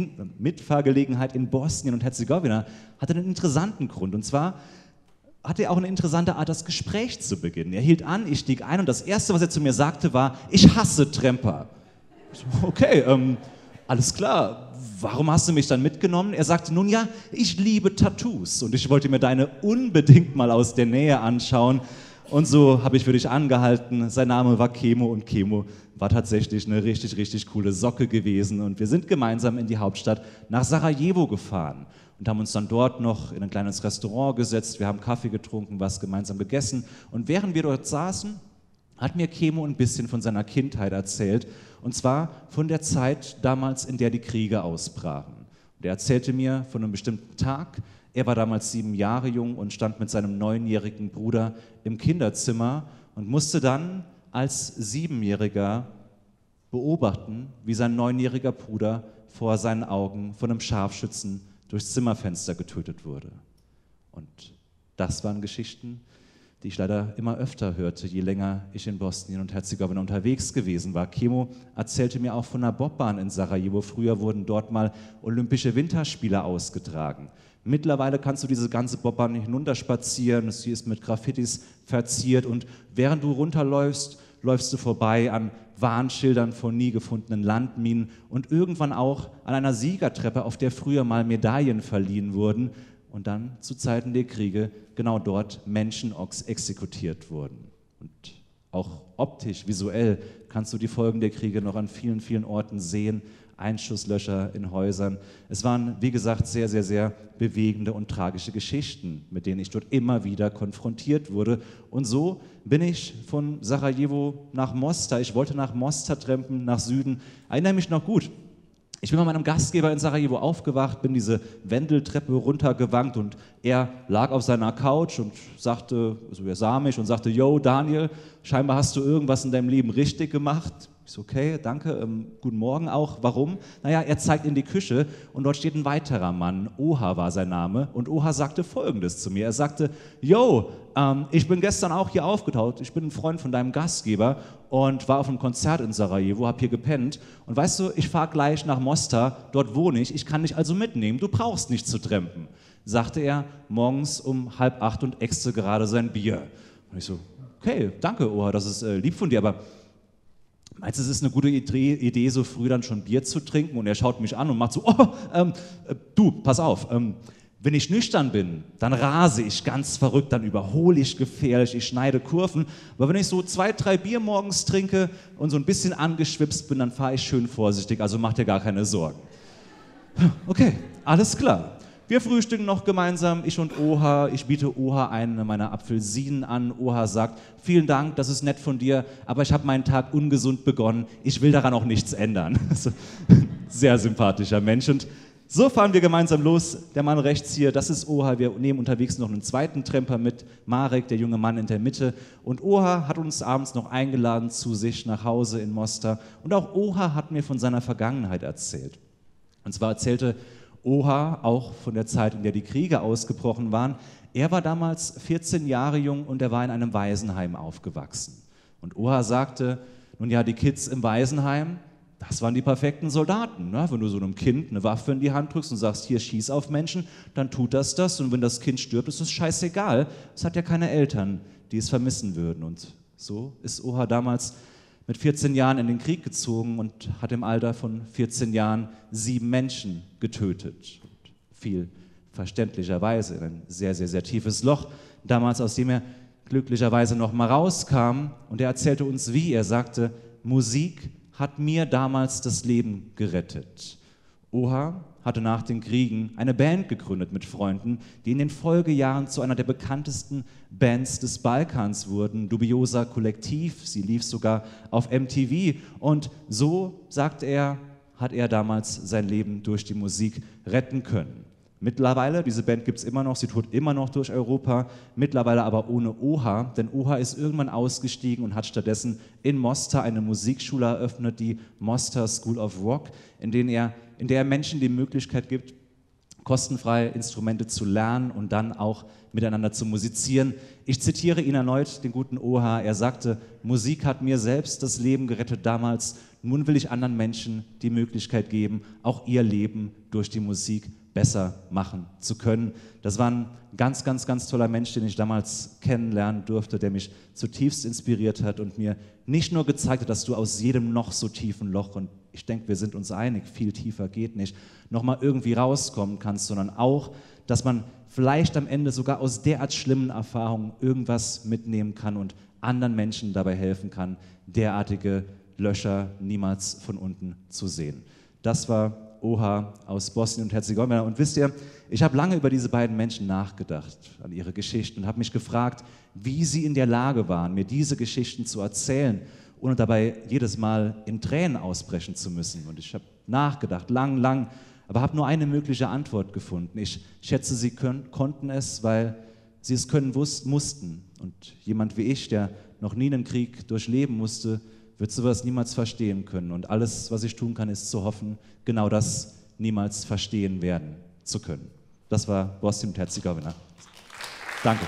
Bosnien und Herzegowina hatte einen interessanten Grund. Und zwar hatte er auch eine interessante Art, das Gespräch zu beginnen. Er hielt an, ich stieg ein und das Erste, was er zu mir sagte, war, ich hasse Tramper. Ich so, okay, alles klar. Warum hast du mich dann mitgenommen? Er sagte, nun ja, ich liebe Tattoos und ich wollte mir deine unbedingt mal aus der Nähe anschauen. Und so habe ich für dich angehalten. Sein Name war Kemo und Kemo war tatsächlich eine richtig, richtig coole Socke gewesen. Und wir sind gemeinsam in die Hauptstadt nach Sarajevo gefahren und haben uns dann dort noch in ein kleines Restaurant gesetzt. Wir haben Kaffee getrunken, was gemeinsam gegessen. Und während wir dort saßen, hat mir Kemo ein bisschen von seiner Kindheit erzählt. Und zwar von der Zeit damals, in der die Kriege ausbrachen. Und er erzählte mir von einem bestimmten Tag. Er war damals 7 Jahre jung und stand mit seinem 9-jährigen Bruder im Kinderzimmer und musste dann als 7-Jähriger beobachten, wie sein 9-jähriger Bruder vor seinen Augen von einem Scharfschützen durchs Zimmerfenster getötet wurde. Und das waren Geschichten, die ich leider immer öfter hörte, je länger ich in Bosnien und Herzegowina unterwegs gewesen war. Kemo erzählte mir auch von einer Bobbahn in Sarajevo. Früher wurden dort mal Olympische Winterspiele ausgetragen. Mittlerweile kannst du diese ganze Bobbahn hinunterspazieren, sie ist mit Graffitis verziert und während du runterläufst, läufst du vorbei an Warnschildern von nie gefundenen Landminen und irgendwann auch an einer Siegertreppe, auf der früher mal Medaillen verliehen wurden und dann zu Zeiten der Kriege genau dort Menschen exekutiert wurden. Und auch optisch, visuell kannst du die Folgen der Kriege noch an vielen, vielen Orten sehen. Einschusslöcher in Häusern. Es waren, wie gesagt, sehr, sehr, sehr bewegende und tragische Geschichten, mit denen ich dort immer wieder konfrontiert wurde. Und so bin ich von Sarajevo nach Mostar. Ich wollte nach Mostar trampen, nach Süden. Erinnere mich noch gut. Ich bin bei meinem Gastgeber in Sarajevo aufgewacht, bin diese Wendeltreppe runtergewankt und er lag auf seiner Couch und sagte, also er sah mich und sagte, yo Daniel, scheinbar hast du irgendwas in deinem Leben richtig gemacht. Ich so, okay, danke, guten Morgen auch. Warum? Naja, er zeigt in die Küche und dort steht ein weiterer Mann, Oha war sein Name und Oha sagte Folgendes zu mir. Er sagte, yo, ich bin gestern auch hier aufgetaucht, ich bin ein Freund von deinem Gastgeber und war auf einem Konzert in Sarajevo, hab hier gepennt und weißt du, ich fahre gleich nach Mostar, dort wohne ich kann dich also mitnehmen, du brauchst nicht zu trampen, sagte er morgens um 7:30 und ächzte gerade sein Bier. Und ich so, okay, danke Oha, das ist lieb von dir, aber meinst du, es ist eine gute Idee, so früh dann schon Bier zu trinken? Und er schaut mich an und macht so, du, pass auf, wenn ich nüchtern bin, dann rase ich ganz verrückt, dann überhole ich gefährlich, ich schneide Kurven. Aber wenn ich so 2, 3 Bier morgens trinke und so ein bisschen angeschwipst bin, dann fahre ich schön vorsichtig, also mach dir gar keine Sorgen. Okay, alles klar. Wir frühstücken noch gemeinsam, ich und Oha. Ich biete Oha eine meiner Apfelsinen an. Oha sagt, vielen Dank, das ist nett von dir, aber ich habe meinen Tag ungesund begonnen. Ich will daran auch nichts ändern. Sehr sympathischer Mensch. Und so fahren wir gemeinsam los. Der Mann rechts hier, das ist Oha. Wir nehmen unterwegs noch einen zweiten Tramper mit, Marek, der junge Mann in der Mitte. Und Oha hat uns abends noch eingeladen zu sich nach Hause in Mostar. Und auch Oha hat mir von seiner Vergangenheit erzählt. Und zwar erzählte Oha auch von der Zeit, in der die Kriege ausgebrochen waren. Er war damals 14 Jahre jung und er war in einem Waisenheim aufgewachsen. Und Oha sagte, nun ja, die Kids im Waisenheim, das waren die perfekten Soldaten. Ne? Wenn du so einem Kind eine Waffe in die Hand drückst und sagst, hier, schieß auf Menschen, dann tut das. Und wenn das Kind stirbt, ist es scheißegal. Es hat ja keine Eltern, die es vermissen würden. Und so ist Oha damals mit 14 Jahren in den Krieg gezogen und hat im Alter von 14 Jahren 7 Menschen getötet. Und fiel verständlicherweise in ein sehr, sehr, sehr tiefes Loch, damals aus dem er glücklicherweise noch mal rauskam. Und er erzählte uns wie, er sagte, Musik hat mir damals das Leben gerettet. Oha hatte nach den Kriegen eine Band gegründet mit Freunden, die in den Folgejahren zu einer der bekanntesten Bands des Balkans wurden, Dubiosa Kollektiv, sie lief sogar auf MTV und so, sagt er, hat er damals sein Leben durch die Musik retten können. Mittlerweile, diese Band gibt es immer noch, sie tourt immer noch durch Europa, mittlerweile aber ohne Oha, denn Oha ist irgendwann ausgestiegen und hat stattdessen in Mostar eine Musikschule eröffnet, die Mostar School of Rock, in der er Menschen die Möglichkeit gibt, kostenfrei Instrumente zu lernen und dann auch miteinander zu musizieren. Ich zitiere ihn erneut, den guten Oha, er sagte: Musik hat mir selbst das Leben gerettet damals, nun will ich anderen Menschen die Möglichkeit geben, auch ihr Leben durch die Musik besser machen zu können. Das war ein ganz, ganz, ganz toller Mensch, den ich damals kennenlernen durfte, der mich zutiefst inspiriert hat und mir nicht nur gezeigt hat, dass du aus jedem noch so tiefen Loch, und ich denke, wir sind uns einig, viel tiefer geht nicht, nochmal irgendwie rauskommen kannst, sondern auch, dass man vielleicht am Ende sogar aus derart schlimmen Erfahrungen irgendwas mitnehmen kann und anderen Menschen dabei helfen kann, derartige Löcher niemals von unten zu sehen. Das war Oha aus Bosnien und Herzegowina. Und wisst ihr, ich habe lange über diese beiden Menschen nachgedacht, an ihre Geschichten, und habe mich gefragt, wie sie in der Lage waren, mir diese Geschichten zu erzählen, ohne dabei jedes Mal in Tränen ausbrechen zu müssen. Und ich habe nachgedacht, lang, aber habe nur eine mögliche Antwort gefunden. Ich schätze, sie konnten es, weil sie es können mussten. Und jemand wie ich, der noch nie einen Krieg durchleben musste, wird sowas niemals verstehen können. Und alles, was ich tun kann, ist zu hoffen, genau das niemals verstehen werden zu können. Das war Bosnien und Herzegowina. Danke.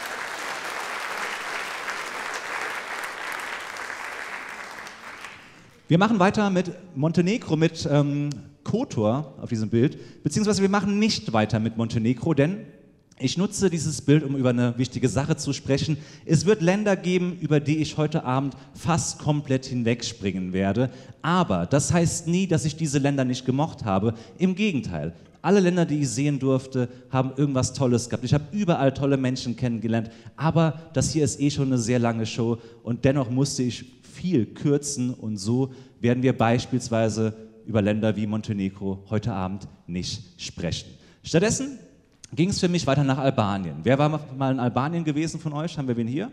Wir machen weiter mit Montenegro, mit Kotor auf diesem Bild, beziehungsweise wir machen nicht weiter mit Montenegro, denn ich nutze dieses Bild, um über eine wichtige Sache zu sprechen. Es wird Länder geben, über die ich heute Abend fast komplett hinwegspringen werde. Aber das heißt nie, dass ich diese Länder nicht gemocht habe. Im Gegenteil. Alle Länder, die ich sehen durfte, haben irgendwas Tolles gehabt. Ich habe überall tolle Menschen kennengelernt. Aber das hier ist schon eine sehr lange Show. Und dennoch musste ich viel kürzen. Und so werden wir beispielsweise über Länder wie Montenegro heute Abend nicht sprechen. Stattdessen ging es für mich weiter nach Albanien. Wer war mal in Albanien gewesen von euch? Haben wir wen hier?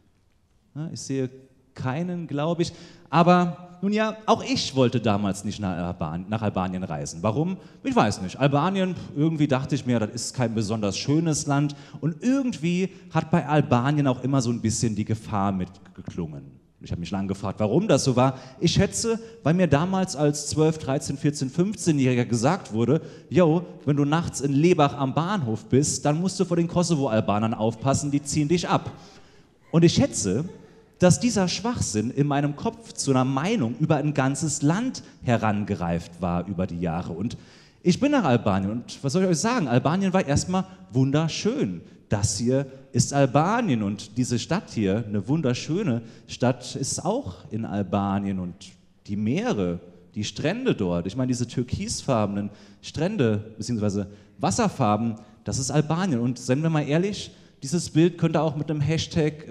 Ich sehe keinen, glaube ich. Aber nun ja, auch ich wollte damals nicht nach Albanien reisen. Warum? Ich weiß nicht. Albanien, irgendwie dachte ich mir, das ist kein besonders schönes Land. Und irgendwie hat bei Albanien auch immer so ein bisschen die Gefahr mitgeklungen. Ich habe mich lange gefragt, warum das so war. Ich schätze, weil mir damals als 12, 13, 14, 15-Jähriger gesagt wurde, jo, wenn du nachts in Lebach am Bahnhof bist, dann musst du vor den Kosovo-Albanern aufpassen, die ziehen dich ab. Und ich schätze, dass dieser Schwachsinn in meinem Kopf zu einer Meinung über ein ganzes Land herangereift war über die Jahre. Und ich bin nach Albanien und was soll ich euch sagen, Albanien war erstmal wunderschön. Das hier ist Albanien und diese Stadt hier, eine wunderschöne Stadt, ist auch in Albanien und die Meere, die Strände dort, ich meine diese türkisfarbenen Strände bzw. Wasserfarben, das ist Albanien und seien wir mal ehrlich, dieses Bild könnte auch mit einem Hashtag,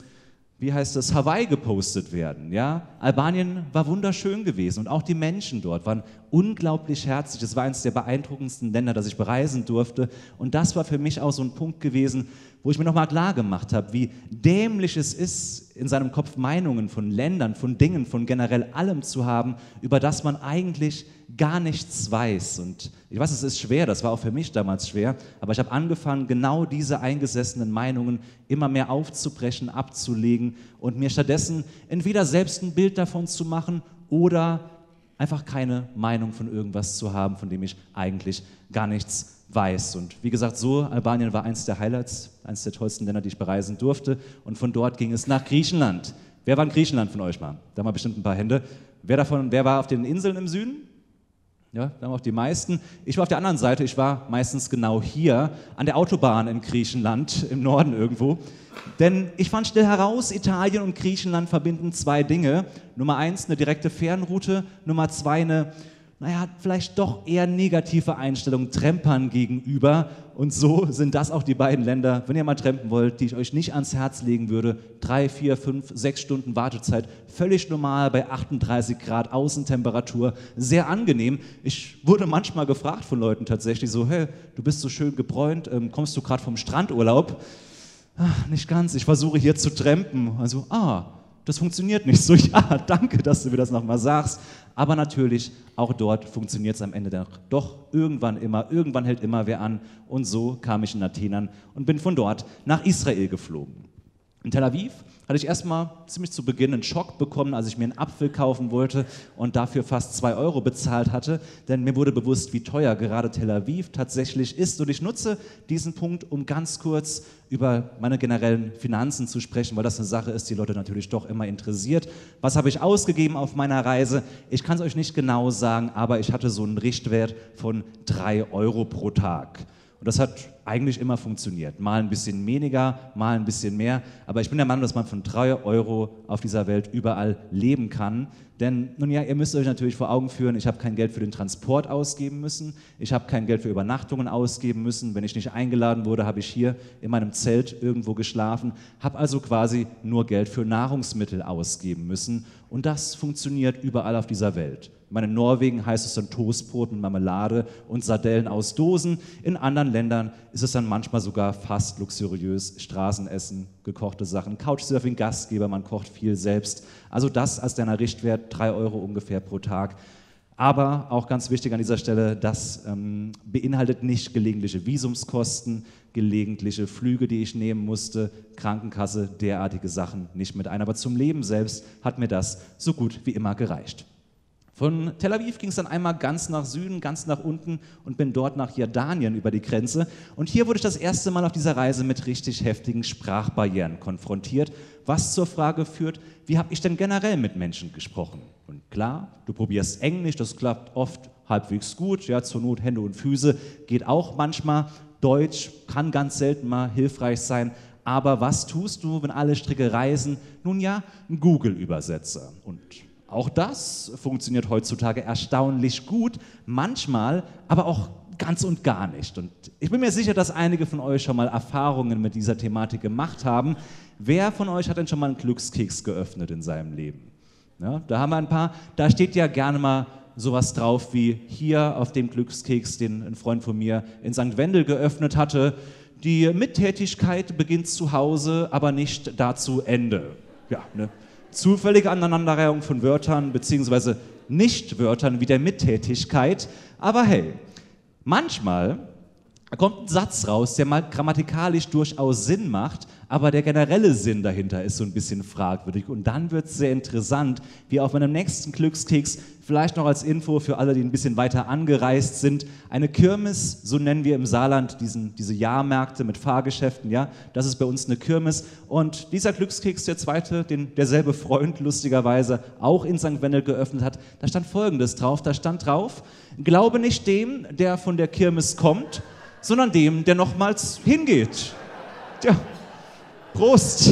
wie heißt das, Hawaii gepostet werden. Ja? Albanien war wunderschön gewesen und auch die Menschen dort waren unglaublich herzlich. Es war eines der beeindruckendsten Länder, das ich bereisen durfte. Und das war für mich auch so ein Punkt gewesen, wo ich mir nochmal klar gemacht habe, wie dämlich es ist, in seinem Kopf Meinungen von Ländern, von Dingen, von generell allem zu haben, über das man eigentlich gar nichts weiß. Und ich weiß, es ist schwer, das war auch für mich damals schwer, aber ich habe angefangen, genau diese eingesessenen Meinungen immer mehr aufzubrechen, abzulegen und mir stattdessen entweder selbst ein Bild davon zu machen oder einfach keine Meinung von irgendwas zu haben, von dem ich eigentlich gar nichts weiß. Und wie gesagt, so, Albanien war eins der Highlights, eines der tollsten Länder, die ich bereisen durfte. Und von dort ging es nach Griechenland. Wer war in Griechenland von euch mal? Da haben wir bestimmt ein paar Hände. Wer war auf den Inseln im Süden? Ja, da haben wir auch die meisten. Ich war auf der anderen Seite, ich war meistens genau hier, an der Autobahn in Griechenland, im Norden irgendwo. Denn ich fand schnell heraus, Italien und Griechenland verbinden zwei Dinge. Nummer 1, eine direkte Fernroute. Nummer 2, eine, vielleicht doch eher negative Einstellung Trempern gegenüber. Und so sind das auch die beiden Länder, wenn ihr mal trampen wollt, die ich euch nicht ans Herz legen würde. 3, 4, 5, 6 Stunden Wartezeit, völlig normal bei 38 Grad Außentemperatur, sehr angenehm. Ich wurde manchmal gefragt von Leuten tatsächlich so, hey, du bist so schön gebräunt, kommst du gerade vom Strandurlaub? Ach, nicht ganz, ich versuche hier zu trampen. Also, das funktioniert nicht. So, ja, danke, dass du mir das nochmal sagst. Aber natürlich, auch dort funktioniert es am Ende doch irgendwann immer. Irgendwann hält immer wer an. Und so kam ich in Athen an und bin von dort nach Israel geflogen. In Tel Aviv hatte ich erstmal ziemlich zu Beginn einen Schock bekommen, als ich mir einen Apfel kaufen wollte und dafür fast 2 Euro bezahlt hatte, denn mir wurde bewusst, wie teuer gerade Tel Aviv tatsächlich ist. Und ich nutze diesen Punkt, um ganz kurz über meine generellen Finanzen zu sprechen, weil das eine Sache ist, die Leute natürlich doch immer interessiert. Was habe ich ausgegeben auf meiner Reise? Ich kann es euch nicht genau sagen, aber ich hatte so einen Richtwert von 3 Euro pro Tag. Und das hat eigentlich immer funktioniert. Mal ein bisschen weniger, mal ein bisschen mehr. Aber ich bin der Meinung, dass man von 3 Euro auf dieser Welt überall leben kann. Denn, nun ja, ihr müsst euch natürlich vor Augen führen, ich habe kein Geld für den Transport ausgeben müssen. Ich habe kein Geld für Übernachtungen ausgeben müssen. Wenn ich nicht eingeladen wurde, habe ich hier in meinem Zelt irgendwo geschlafen. Habe also quasi nur Geld für Nahrungsmittel ausgeben müssen. Und das funktioniert überall auf dieser Welt. Ich meine, in Norwegen heißt es dann Toastbrot mit Marmelade und Sardellen aus Dosen. In anderen Ländern ist es dann manchmal sogar fast luxuriös, Straßenessen, gekochte Sachen, Couchsurfing, Gastgeber, man kocht viel selbst. Also das als deiner Richtwert, 3 Euro ungefähr pro Tag. Aber auch ganz wichtig an dieser Stelle, das beinhaltet nicht gelegentliche Visumskosten, gelegentliche Flüge, die ich nehmen musste, Krankenkasse, derartige Sachen nicht mit ein. Aber zum Leben selbst hat mir das so gut wie immer gereicht. Von Tel Aviv ging es dann einmal ganz nach Süden, ganz nach unten und bin dort nach Jordanien über die Grenze. Und hier wurde ich das erste Mal auf dieser Reise mit richtig heftigen Sprachbarrieren konfrontiert, was zur Frage führt, wie habe ich denn generell mit Menschen gesprochen? Und klar, du probierst Englisch, das klappt oft halbwegs gut, ja, zur Not Hände und Füße, geht auch manchmal. Deutsch kann ganz selten mal hilfreich sein. Aber was tust du, wenn alle Stricke reißen? Nun ja, ein Google-Übersetzer. Und auch das funktioniert heutzutage erstaunlich gut, manchmal aber auch ganz und gar nicht. Und ich bin mir sicher, dass einige von euch schon mal Erfahrungen mit dieser Thematik gemacht haben. Wer von euch hat denn schon mal einen Glückskeks geöffnet in seinem Leben? Ja, da haben wir ein paar, da steht ja gerne mal sowas drauf wie hier auf dem Glückskeks, den ein Freund von mir in St. Wendel geöffnet hatte. Die Mittätigkeit beginnt zu Hause, aber nicht da zu Ende. Ja, ne? Zufällige Aneinanderreihung von Wörtern bzw. Nichtwörtern wie der Mittätigkeit. Aber hey, manchmal kommt ein Satz raus, der mal grammatikalisch durchaus Sinn macht, aber der generelle Sinn dahinter ist so ein bisschen fragwürdig. Und dann wird es sehr interessant, wie auf meinem nächsten Glückskeks, vielleicht noch als Info für alle, die ein bisschen weiter angereist sind, eine Kirmes, so nennen wir im Saarland diese Jahrmärkte mit Fahrgeschäften, ja, das ist bei uns eine Kirmes. Und dieser Glückskeks, der zweite, den derselbe Freund lustigerweise auch in St. Wendel geöffnet hat, da stand Folgendes drauf, glaube nicht dem, der von der Kirmes kommt, sondern dem, der nochmals hingeht. Tja, Prost!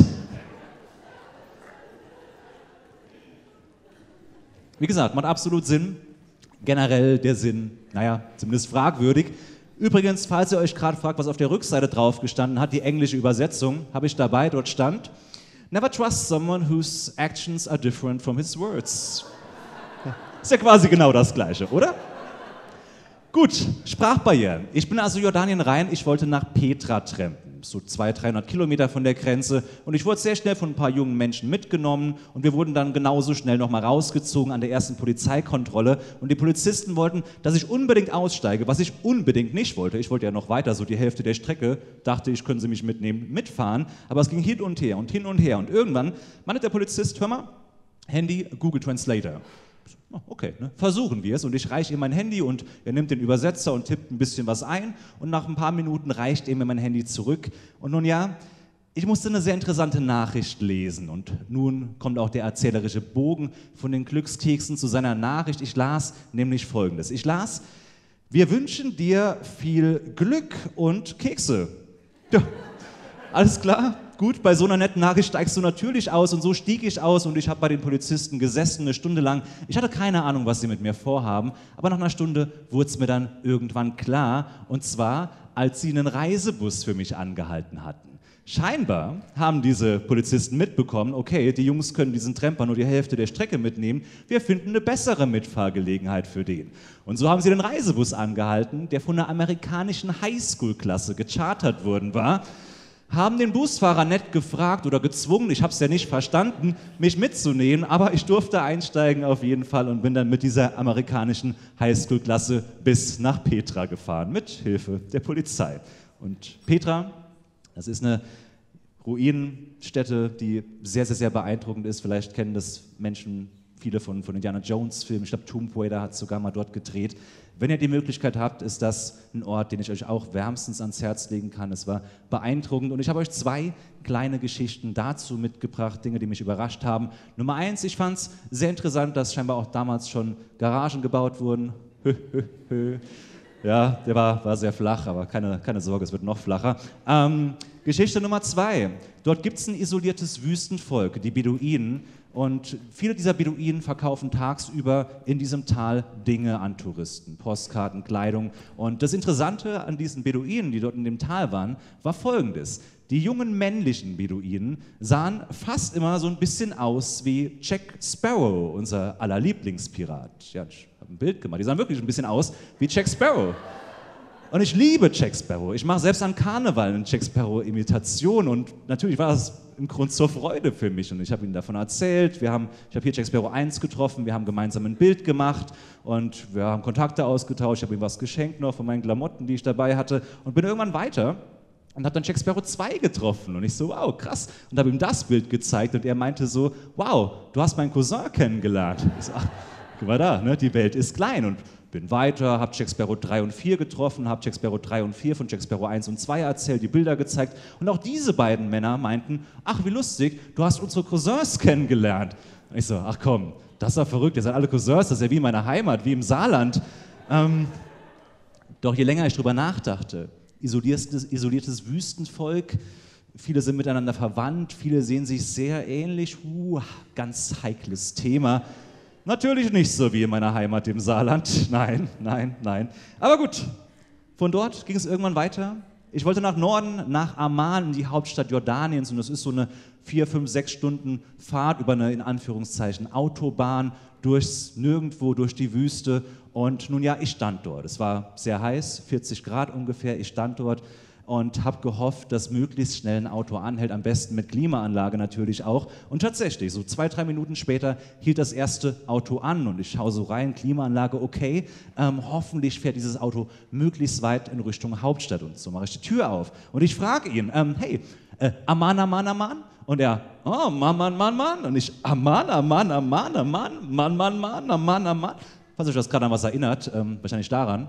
Wie gesagt, macht absolut Sinn. Generell der Sinn, naja, zumindest fragwürdig. Übrigens, falls ihr euch gerade fragt, was auf der Rückseite drauf gestanden hat, die englische Übersetzung habe ich dabei, dort stand: Never trust someone whose actions are different from his words. Ist ja quasi genau das Gleiche, oder? Gut, Sprachbarrieren. Ich bin also Jordanien rein, ich wollte nach Petra trampen, so 200-300 Kilometer von der Grenze, und ich wurde sehr schnell von ein paar jungen Menschen mitgenommen und wir wurden dann genauso schnell nochmal rausgezogen an der ersten Polizeikontrolle und die Polizisten wollten, dass ich unbedingt aussteige, was ich unbedingt nicht wollte. Ich wollte ja noch weiter, so die Hälfte der Strecke, dachte ich, können sie mich mitnehmen, mitfahren, aber es ging hin und her und hin und her und irgendwann meinte der Polizist: Hör mal, Handy, Google Translator. Okay, ne? Versuchen wir es, und ich reiche ihm mein Handy und er nimmt den Übersetzer und tippt ein bisschen was ein und nach ein paar Minuten reicht er mir mein Handy zurück und nun ja, ich musste eine sehr interessante Nachricht lesen und nun kommt auch der erzählerische Bogen von den Glückskeksen zu seiner Nachricht. Ich las nämlich Folgendes. Ich las: Wir wünschen dir viel Glück und Kekse. Ja, alles klar? Gut, bei so einer netten Nachricht steigst du natürlich aus und so stieg ich aus und ich habe bei den Polizisten gesessen, eine Stunde lang. Ich hatte keine Ahnung, was sie mit mir vorhaben, aber nach einer Stunde wurde es mir dann irgendwann klar, und zwar, als sie einen Reisebus für mich angehalten hatten. Scheinbar haben diese Polizisten mitbekommen, okay, die Jungs können diesen Tramper nur die Hälfte der Strecke mitnehmen, wir finden eine bessere Mitfahrgelegenheit für den. Und so haben sie den Reisebus angehalten, der von einer amerikanischen Highschool-Klasse gechartert worden war. haben den Busfahrer nett gefragt oder gezwungen, ich habe es ja nicht verstanden, mich mitzunehmen, aber ich durfte einsteigen auf jeden Fall und bin dann mit dieser amerikanischen Highschool-Klasse bis nach Petra gefahren, mit Hilfe der Polizei. Und Petra, das ist eine Ruinenstätte, die sehr, sehr, sehr beeindruckend ist. Vielleicht kennen das Menschen, viele von Indiana Jones-Filmen. Ich glaube, Tomb Raider hat sogar mal dort gedreht. Wenn ihr die Möglichkeit habt, ist das ein Ort, den ich euch auch wärmstens ans Herz legen kann. Es war beeindruckend und ich habe euch 2 kleine Geschichten dazu mitgebracht, Dinge, die mich überrascht haben. Nummer 1, ich fand es sehr interessant, dass scheinbar auch damals schon Garagen gebaut wurden. Ja, der war sehr flach, aber keine Sorge, es wird noch flacher. Geschichte Nummer 2, dort gibt es ein isoliertes Wüstenvolk, die Beduinen. Und viele dieser Beduinen verkaufen tagsüber in diesem Tal Dinge an Touristen, Postkarten, Kleidung. Und das Interessante an diesen Beduinen, die dort in dem Tal waren, war Folgendes. Die jungen männlichen Beduinen sahen fast immer so ein bisschen aus wie Jack Sparrow, unser aller Lieblingspirat. Ja, ich habe ein Bild gemacht, die sahen wirklich ein bisschen aus wie Jack Sparrow. Und ich liebe Jack Sparrow. Ich mache selbst an Karneval eine Jack Sparrow-Imitation und natürlich war das im Grund zur Freude für mich. Und ich habe ihnen davon erzählt. Ich habe hier Jack Sparrow 1 getroffen, wir haben gemeinsam ein Bild gemacht und wir haben Kontakte ausgetauscht. Ich habe ihm was geschenkt noch von meinen Klamotten, die ich dabei hatte und bin irgendwann weiter und habe dann Jack Sparrow 2 getroffen. Und ich so, wow, krass. Und habe ihm das Bild gezeigt und er meinte so, wow, du hast meinen Cousin kennengelernt. Ich so, ach, guck mal da, ne? Die Welt ist klein. Und bin weiter, habe Jack Sparrow 3 und 4 getroffen, habe Jack Sparrow 3 und 4 von Jack Sparrow 1 und 2 erzählt, die Bilder gezeigt. Und auch diese beiden Männer meinten, ach wie lustig, du hast unsere Cousins kennengelernt. Und ich so, ach komm, das ist ja verrückt, ihr seid alle Cousins, das ist ja wie in meiner Heimat, wie im Saarland. Doch je länger ich drüber nachdachte, isoliertes Wüstenvolk, viele sind miteinander verwandt, viele sehen sich sehr ähnlich, ganz heikles Thema. Natürlich nicht so wie in meiner Heimat im Saarland. Nein. Aber gut, von dort ging es irgendwann weiter. Ich wollte nach Norden, nach Amman, in die Hauptstadt Jordaniens. Und das ist so eine 4, 5, 6 Stunden Fahrt über eine, in Anführungszeichen, Autobahn, durchs Nirgendwo, durch die Wüste. Und nun ja, ich stand dort. Es war sehr heiß, 40 Grad ungefähr. Ich stand dort und habe gehofft, dass möglichst schnell ein Auto anhält, am besten mit Klimaanlage natürlich auch. Und tatsächlich, so 2, 3 Minuten später hielt das erste Auto an und ich schaue so rein, Klimaanlage, okay, hoffentlich fährt dieses Auto möglichst weit in Richtung Hauptstadt. Und so mache ich die Tür auf und ich frage ihn, hey, Amman, Amman, Amman? Und er, oh, Mann. Und ich, Amman, Amman, Amman, Amman, Mann, Amman, Amman. Falls euch das gerade an was erinnert, wahrscheinlich daran.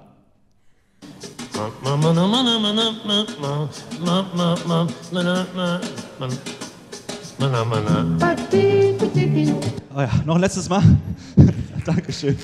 Oh ja, noch ein letztes Mal. Dankeschön.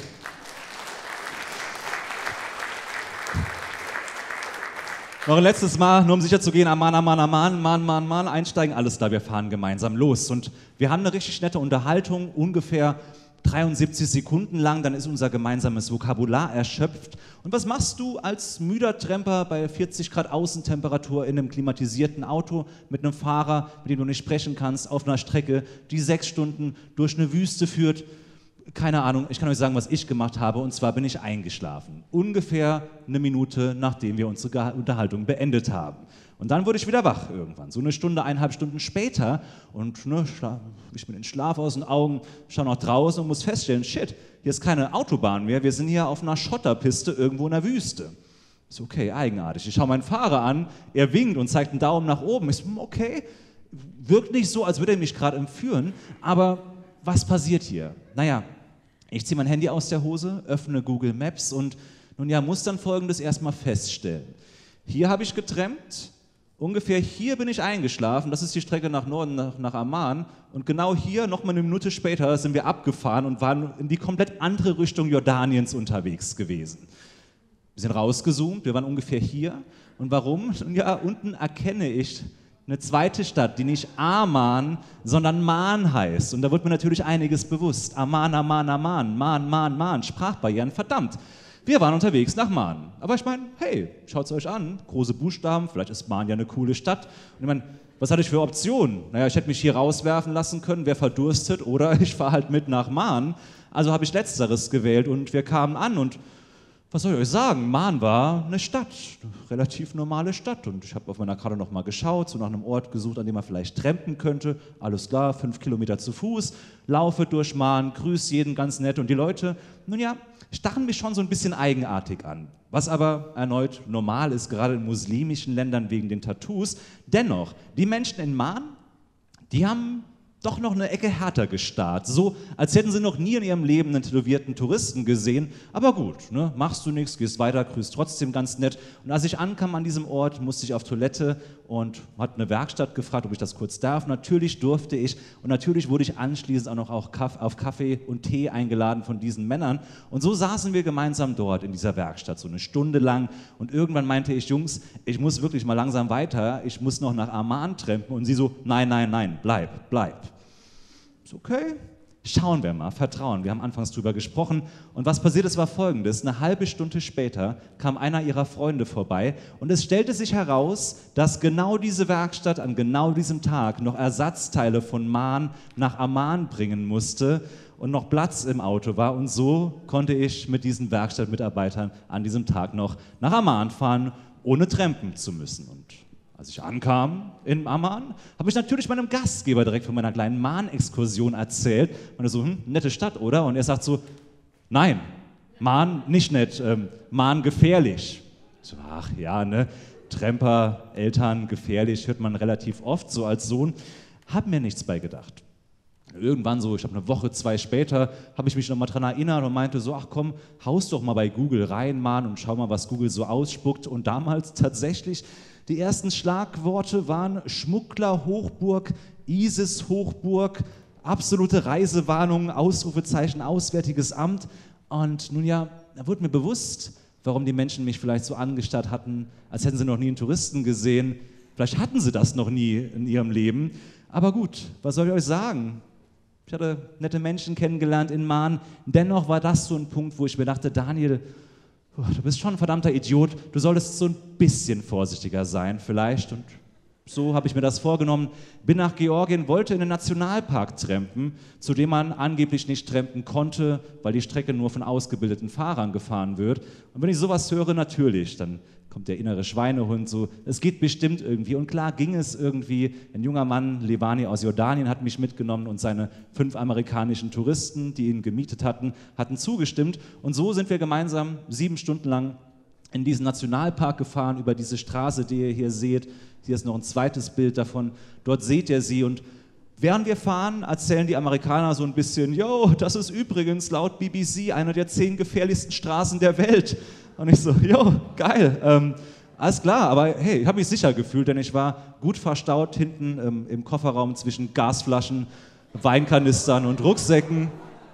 Noch ein letztes Mal, nur um sicher zu gehen, Amman, einsteigen, alles klar, wir fahren gemeinsam los. Und wir haben eine richtig nette Unterhaltung, ungefähr 73 Sekunden lang, dann ist unser gemeinsames Vokabular erschöpft. Und was machst du als müder Tramper bei 40 Grad Außentemperatur in einem klimatisierten Auto mit einem Fahrer, mit dem du nicht sprechen kannst, auf einer Strecke, die 6 Stunden durch eine Wüste führt? Keine Ahnung, ich kann euch sagen, was ich gemacht habe, und zwar bin ich eingeschlafen. Ungefähr eine Minute, nachdem wir unsere Unterhaltung beendet haben. Und dann wurde ich wieder wach irgendwann, so eine Stunde, 1,5 Stunden später. Und ne, ich bin in Schlaf aus den Augen, schaue nach draußen und muss feststellen, shit, hier ist keine Autobahn mehr, wir sind hier auf einer Schotterpiste irgendwo in der Wüste. Ist okay, eigenartig. Ich schaue meinen Fahrer an, er winkt und zeigt einen Daumen nach oben. Ich so, okay, wirkt nicht so, als würde er mich gerade entführen, aber was passiert hier? Naja, ich ziehe mein Handy aus der Hose, öffne Google Maps und nun ja, muss dann Folgendes erstmal feststellen. Hier habe ich getrampt, ungefähr hier bin ich eingeschlafen, das ist die Strecke nach Norden, nach Amman, und genau hier, nochmal eine Minute später, sind wir abgefahren und waren in die komplett andere Richtung Jordaniens unterwegs gewesen. Wir sind rausgezoomt, wir waren ungefähr hier. Und warum? Ja, unten erkenne ich eine zweite Stadt, die nicht Amman, sondern Man heißt. Und da wird mir natürlich einiges bewusst. Amman, Man, Sprachbarrieren, verdammt. Wir waren unterwegs nach Man. Aber ich meine, hey, schaut es euch an, große Buchstaben, vielleicht ist Man ja eine coole Stadt. Und ich meine, was hatte ich für Optionen? Naja, ich hätte mich hier rauswerfen lassen können, wäre verdurstet, oder ich fahre halt mit nach Man. Also habe ich Letzteres gewählt und wir kamen an und was soll ich euch sagen, Man war eine Stadt, eine relativ normale Stadt. Und ich habe auf meiner Karte nochmal geschaut, so nach einem Ort gesucht, an dem man vielleicht trampen könnte. Alles klar, 5 Kilometer zu Fuß, laufe durch Man, grüße jeden ganz nett. Und die Leute, nun ja, stachen mich schon so ein bisschen eigenartig an. Was aber erneut normal ist, gerade in muslimischen Ländern wegen den Tattoos. Dennoch, die Menschen in Man, die haben doch noch eine Ecke härter gestarrt. So, als hätten sie noch nie in ihrem Leben einen tätowierten Touristen gesehen. Aber gut, ne, machst du nichts, gehst weiter, grüßt trotzdem ganz nett. Und als ich ankam an diesem Ort, musste ich auf Toilette und hat eine Werkstatt gefragt, ob ich das kurz darf. Natürlich durfte ich und natürlich wurde ich anschließend auch noch auf Kaffee und Tee eingeladen von diesen Männern. Und so saßen wir gemeinsam dort in dieser Werkstatt, so eine Stunde lang. Und irgendwann meinte ich, Jungs, ich muss wirklich mal langsam weiter, ich muss noch nach Amman trampen. Und sie so, nein, nein, nein, bleib. Ist okay, schauen wir mal, vertrauen. Wir haben anfangs drüber gesprochen und was passiert ist, war Folgendes. Eine halbe Stunde später kam einer ihrer Freunde vorbei und es stellte sich heraus, dass genau diese Werkstatt an genau diesem Tag noch Ersatzteile von Man nach Amman bringen musste und noch Platz im Auto war und so konnte ich mit diesen Werkstattmitarbeitern an diesem Tag noch nach Amman fahren, ohne trampen zu müssen. Und als ich ankam in Amman, habe ich natürlich meinem Gastgeber direkt von meiner kleinen Man-Exkursion erzählt. Und er so, nette Stadt, oder? Und er sagt so, nein, Man nicht nett, Man gefährlich. Ich so, ach ja, ne, Tramper, Eltern, gefährlich, hört man relativ oft so als Sohn. Hab mir nichts bei gedacht. Irgendwann so, ich glaube eine Woche, 2 später, habe ich mich nochmal dran erinnert und meinte so, ach komm, haust doch mal bei Google rein, Mann, und schau mal, was Google so ausspuckt. Und damals tatsächlich, die ersten Schlagworte waren Schmuggler-Hochburg, ISIS-Hochburg, absolute Reisewarnung, Ausrufezeichen, Auswärtiges Amt. Und nun ja, da wurde mir bewusst, warum die Menschen mich vielleicht so angestarrt hatten, als hätten sie noch nie einen Touristen gesehen. Vielleicht hatten sie das noch nie in ihrem Leben. Aber gut, was soll ich euch sagen? Ich hatte nette Menschen kennengelernt in Man. Dennoch war das so ein Punkt, wo ich mir dachte, Daniel, du bist schon ein verdammter Idiot. Du solltest so ein bisschen vorsichtiger sein vielleicht. Und so habe ich mir das vorgenommen. Bin nach Georgien, wollte in den Nationalpark trampen, zu dem man angeblich nicht trampen konnte, weil die Strecke nur von ausgebildeten Fahrern gefahren wird. Und wenn ich sowas höre, natürlich, dann kommt der innere Schweinehund so, es geht bestimmt irgendwie. Und klar ging es irgendwie. Ein junger Mann, Levani aus Jordanien, hat mich mitgenommen und seine 5 amerikanischen Touristen, die ihn gemietet hatten, hatten zugestimmt. Und so sind wir gemeinsam 7 Stunden lang in diesen Nationalpark gefahren, über diese Straße, die ihr hier seht. Hier ist noch ein zweites Bild davon. Dort seht ihr sie und während wir fahren, erzählen die Amerikaner so ein bisschen, yo, das ist übrigens laut BBC eine der 10 gefährlichsten Straßen der Welt. Und ich so, jo, geil, alles klar, aber hey, ich habe mich sicher gefühlt, denn ich war gut verstaut hinten im Kofferraum zwischen Gasflaschen, Weinkanistern und Rucksäcken.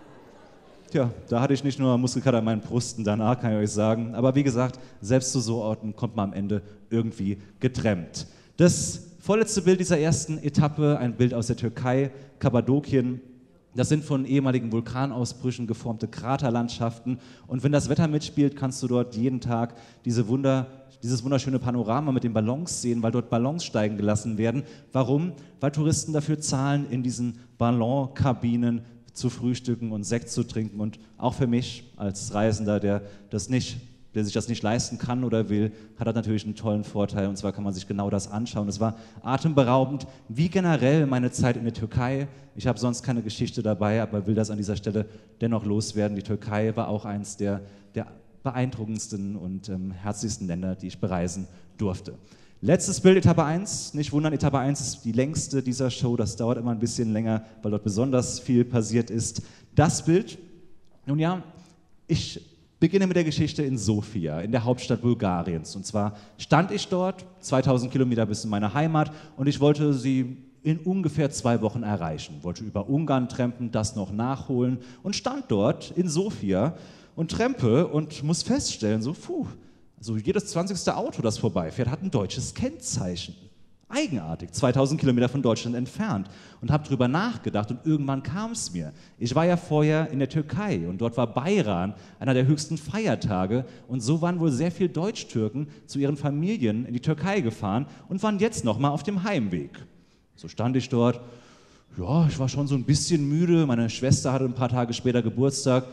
Tja, da hatte ich nicht nur Muskelkater an meinen Brüsten danach, kann ich euch sagen. Aber wie gesagt, selbst zu so Orten kommt man am Ende irgendwie getrennt. Das vorletzte Bild dieser ersten Etappe, ein Bild aus der Türkei, Kappadokien. Das sind von ehemaligen Vulkanausbrüchen geformte Kraterlandschaften. Und wenn das Wetter mitspielt, kannst du dort jeden Tag dieses wunderschöne Panorama mit den Ballons sehen, weil dort Ballons steigen gelassen werden. Warum? Weil Touristen dafür zahlen, in diesen Ballonkabinen zu frühstücken und Sekt zu trinken. Und auch für mich als Reisender, der sich das nicht leisten kann oder will, hat das natürlich einen tollen Vorteil. Und zwar kann man sich genau das anschauen. Es war atemberaubend, wie generell meine Zeit in der Türkei. Ich habe sonst keine Geschichte dabei, aber will das an dieser Stelle dennoch loswerden. Die Türkei war auch eins der beeindruckendsten und herzlichsten Länder, die ich bereisen durfte. Letztes Bild, Etappe 1. Nicht wundern, Etappe 1 ist die längste dieser Show. Das dauert immer ein bisschen länger, weil dort besonders viel passiert ist. Das Bild, nun ja, ich beginne mit der Geschichte in Sofia, in der Hauptstadt Bulgariens. Und zwar stand ich dort, 2000 Kilometer bis in meine Heimat, und ich wollte sie in ungefähr 2 Wochen erreichen. Wollte über Ungarn trampen, das noch nachholen und stand dort in Sofia und trampe und muss feststellen, also jedes 20. Auto, das vorbeifährt, hat ein deutsches Kennzeichen. Eigenartig, 2000 Kilometer von Deutschland entfernt. Und habe drüber nachgedacht und irgendwann kam es mir. Ich war ja vorher in der Türkei und dort war Bayram, einer der höchsten Feiertage. Und so waren wohl sehr viele Deutsch-Türken zu ihren Familien in die Türkei gefahren und waren jetzt nochmal auf dem Heimweg. So stand ich dort. Ja, ich war schon so ein bisschen müde. Meine Schwester hatte ein paar Tage später Geburtstag.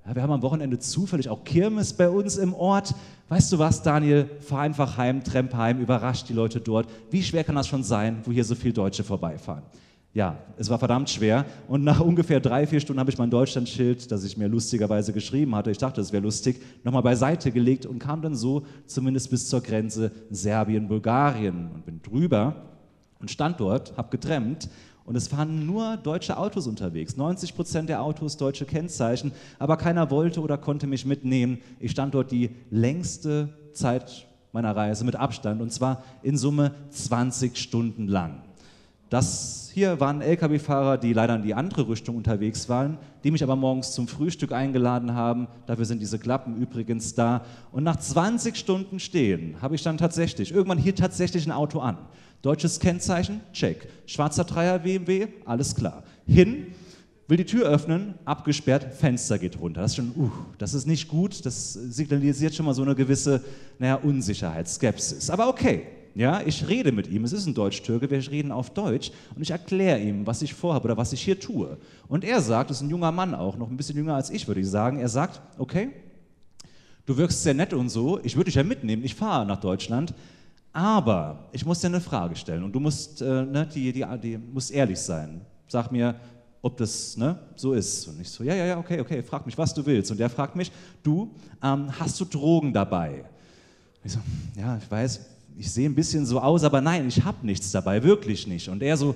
Ja, wir haben am Wochenende zufällig auch Kirmes bei uns im Ort. Weißt du was, Daniel, fahr einfach heim, tramp heim, überrascht die Leute dort. Wie schwer kann das schon sein, wo hier so viele Deutsche vorbeifahren? Ja, es war verdammt schwer und nach ungefähr 3-4 Stunden habe ich mein Deutschlandschild, das ich mir lustigerweise geschrieben hatte, ich dachte, es wäre lustig, nochmal beiseite gelegt und kam dann so zumindest bis zur Grenze Serbien-Bulgarien und bin drüber und stand dort, habe getrampt. Und es waren nur deutsche Autos unterwegs, 90% der Autos deutsche Kennzeichen, aber keiner wollte oder konnte mich mitnehmen. Ich stand dort die längste Zeit meiner Reise mit Abstand und zwar in Summe 20 Stunden lang. Das hier waren Lkw-Fahrer, die leider in die andere Richtung unterwegs waren, die mich aber morgens zum Frühstück eingeladen haben. Dafür sind diese Klappen übrigens da. Und nach 20 Stunden stehen habe ich dann irgendwann hier tatsächlich ein Auto an. Deutsches Kennzeichen, check. Schwarzer Dreier BMW, alles klar. Hin, will die Tür öffnen, abgesperrt, Fenster geht runter. Das ist schon, das ist nicht gut, das signalisiert schon mal so eine gewisse, Unsicherheit, Skepsis. Aber okay, ja, ich rede mit ihm, es ist ein Deutsch-Türke, wir reden auf Deutsch und ich erkläre ihm, was ich vorhabe oder was ich hier tue. Und er sagt, das ist ein junger Mann auch, noch ein bisschen jünger als ich, würde ich sagen, er sagt, okay, du wirkst sehr nett und so, ich würde dich ja mitnehmen, ich fahre nach Deutschland, aber ich muss dir eine Frage stellen und du musst, musst ehrlich sein. Sag mir, ob das so ist. Und ich so, ja, okay, frag mich, was du willst. Und er fragt mich, du, hast du Drogen dabei? Ich so, ja, ich weiß, ich sehe ein bisschen so aus, aber nein, ich habe nichts dabei, wirklich nicht. Und er so,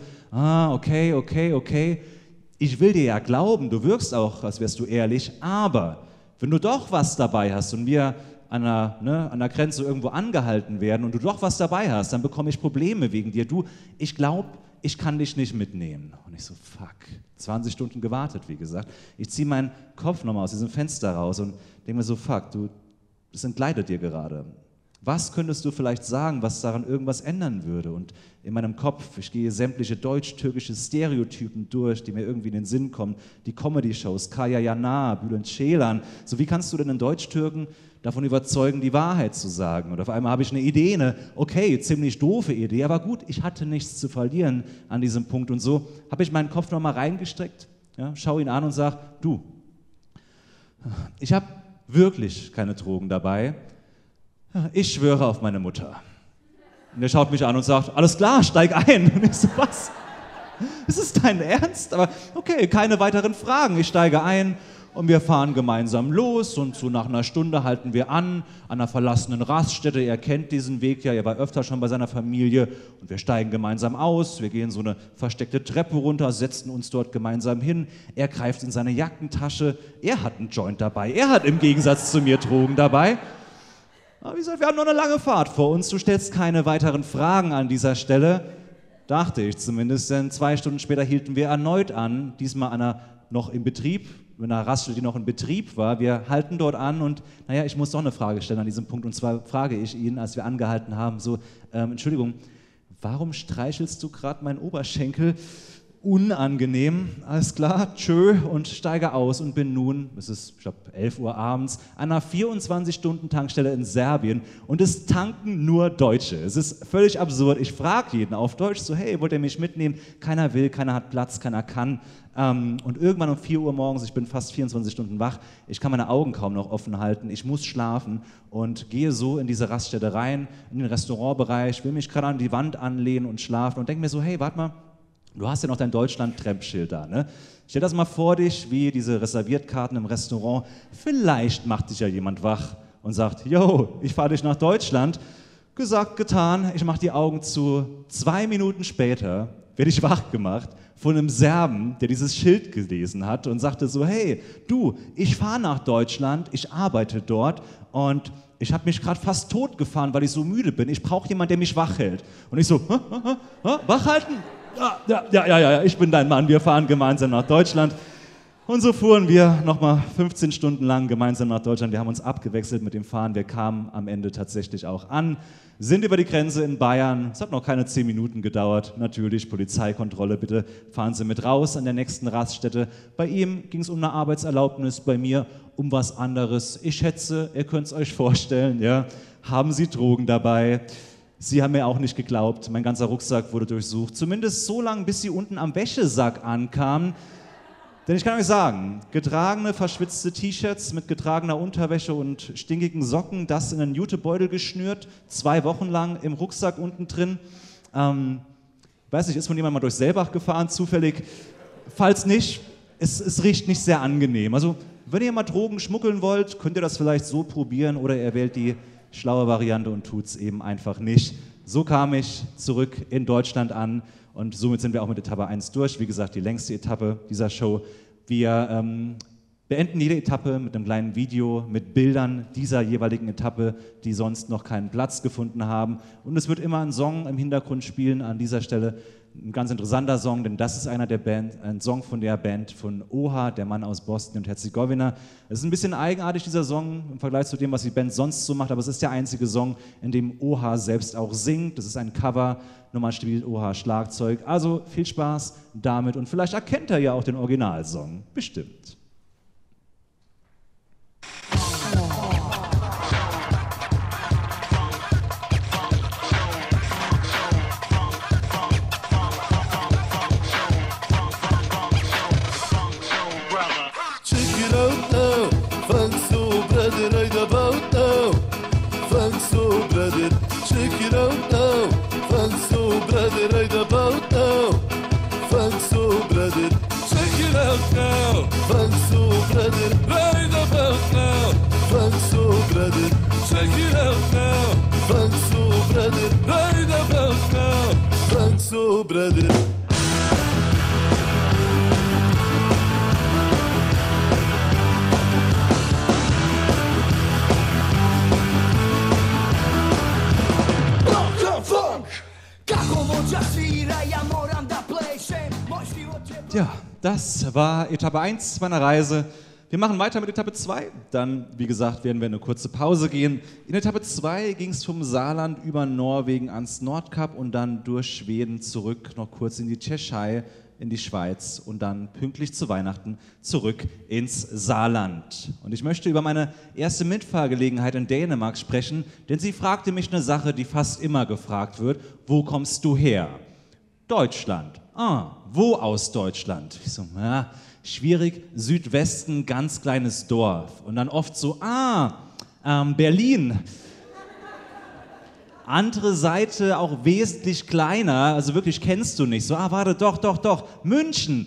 okay, ich will dir ja glauben, du wirkst auch, als wärst du ehrlich, aber wenn du doch was dabei hast und wir an der Grenze irgendwo angehalten werden und du doch was dabei hast, dann bekomme ich Probleme wegen dir. Du, ich glaube, ich kann dich nicht mitnehmen. Und ich so, fuck, 20 Stunden gewartet, wie gesagt. Ich ziehe meinen Kopf nochmal aus diesem Fenster raus und denke mir so, fuck, das entgleitet dir gerade. Was könntest du vielleicht sagen, was daran irgendwas ändern würde? Und in meinem Kopf, ich gehe sämtliche deutsch-türkische Stereotypen durch, die mir irgendwie in den Sinn kommen. Die Comedy-Shows, Kaya Jana, Bülent Ceylan. So, wie kannst du denn einen Deutsch-Türken davon überzeugen, die Wahrheit zu sagen? Und auf einmal habe ich eine Idee, ziemlich doofe Idee, aber gut, ich hatte nichts zu verlieren an diesem Punkt. Und so habe ich meinen Kopf nochmal reingestreckt, schaue ihn an und sage, du, ich habe wirklich keine Drogen dabei. Ich schwöre auf meine Mutter. Und er schaut mich an und sagt, alles klar, steig ein. Und ich so, was? Ist es dein Ernst? Aber okay, keine weiteren Fragen. Ich steige ein und wir fahren gemeinsam los und so nach einer Stunde halten wir an einer verlassenen Raststätte. Er kennt diesen Weg ja, er war öfter schon bei seiner Familie und wir steigen gemeinsam aus. Wir gehen so eine versteckte Treppe runter, setzen uns dort gemeinsam hin. Er greift in seine Jackentasche. Er hat einen Joint dabei. Er hat im Gegensatz zu mir Drogen dabei. Aber wie gesagt, wir haben noch eine lange Fahrt vor uns. Du stellst keine weiteren Fragen an dieser Stelle. Dachte ich zumindest, denn 2 Stunden später hielten wir erneut an. Diesmal an einer Raststätte, die noch in Betrieb war. Wir halten dort an und, ich muss doch eine Frage stellen an diesem Punkt. Und zwar frage ich ihn, als wir angehalten haben, so, Entschuldigung, warum streichelst du gerade meinen Oberschenkel? Unangenehm, alles klar, tschö, und steige aus und bin nun, es ist, ich glaube, 11 Uhr abends, an einer 24-Stunden-Tankstelle in Serbien und es tanken nur Deutsche. Es ist völlig absurd. Ich frage jeden auf Deutsch so, hey, wollt ihr mich mitnehmen? Keiner will, keiner hat Platz, keiner kann. Und irgendwann um 4 Uhr morgens, ich bin fast 24 Stunden wach, ich kann meine Augen kaum noch offen halten, ich muss schlafen und gehe so in diese Raststätte rein, in den Restaurantbereich, will mich gerade an die Wand anlehnen und schlafen und denke mir so, hey, warte mal, du hast ja noch dein Deutschland-Tramp-Schild da, ne? Stell das mal vor dich, wie diese Reserviertkarten im Restaurant. Vielleicht macht dich ja jemand wach und sagt, yo, ich fahre dich nach Deutschland. Gesagt, getan, ich mache die Augen zu. 2 Minuten später werde ich wach gemacht von einem Serben, der dieses Schild gelesen hat und sagte so, hey, du, ich fahre nach Deutschland, ich arbeite dort und ich habe mich gerade fast tot gefahren, weil ich so müde bin. Ich brauche jemanden, der mich wach hält. Und ich so, wach halten? Ja, ich bin dein Mann, wir fahren gemeinsam nach Deutschland. Und so fuhren wir nochmal 15 Stunden lang gemeinsam nach Deutschland. Wir haben uns abgewechselt mit dem Fahren. Wir kamen am Ende tatsächlich auch an, sind über die Grenze in Bayern. Es hat noch keine 10 Minuten gedauert. Natürlich, Polizeikontrolle, bitte fahren Sie mit raus an der nächsten Raststätte. Bei ihm ging es um eine Arbeitserlaubnis, bei mir um was anderes. Ich schätze, ihr könnt es euch vorstellen, ja, haben Sie Drogen dabei? Sie haben mir auch nicht geglaubt, mein ganzer Rucksack wurde durchsucht. Zumindest so lange, bis sie unten am Wäschesack ankamen. Denn ich kann euch sagen, getragene, verschwitzte T-Shirts mit getragener Unterwäsche und stinkigen Socken, das in einen Jutebeutel geschnürt, 2 Wochen lang im Rucksack unten drin. Weiß nicht, ist von jemandem mal durch Selbach gefahren, zufällig? Falls nicht, es riecht nicht sehr angenehm. Also, wenn ihr mal Drogen schmuggeln wollt, könnt ihr das vielleicht so probieren oder ihr wählt die schlaue Variante und tut es eben einfach nicht. So kam ich zurück in Deutschland an und somit sind wir auch mit Etappe 1 durch. Wie gesagt, die längste Etappe dieser Show. Wir beenden jede Etappe mit einem kleinen Video, mit Bildern dieser jeweiligen Etappe, die sonst noch keinen Platz gefunden haben. Und es wird immer ein Song im Hintergrund spielen an dieser Stelle. Ein ganz interessanter Song, denn das ist ein Song von der Band von Oha, der Mann aus Bosnien und Herzegowina. Es ist ein bisschen eigenartig, dieser Song, im Vergleich zu dem, was die Band sonst so macht, aber es ist der einzige Song, in dem Oha selbst auch singt. Das ist ein Cover, nochmal spielt Oha Schlagzeug. Also viel Spaß damit und vielleicht erkennt er ja auch den Originalsong. Bestimmt. Ja, das war Etappe 1 meiner Reise. Wir machen weiter mit Etappe 2. Dann, wie gesagt, werden wir eine kurze Pause gehen. In Etappe 2 ging es vom Saarland über Norwegen ans Nordkap und dann durch Schweden zurück, noch kurz in die Tschechei, in die Schweiz und dann pünktlich zu Weihnachten zurück ins Saarland. Und ich möchte über meine erste Mitfahrgelegenheit in Dänemark sprechen, denn sie fragte mich eine Sache, die fast immer gefragt wird: Wo kommst du her? Deutschland. Ah, wo aus Deutschland? Ich so, ja, schwierig, Südwesten, ganz kleines Dorf. Und dann oft so, Berlin. Andere Seite auch wesentlich kleiner, also wirklich kennst du nicht. So, warte, doch, München.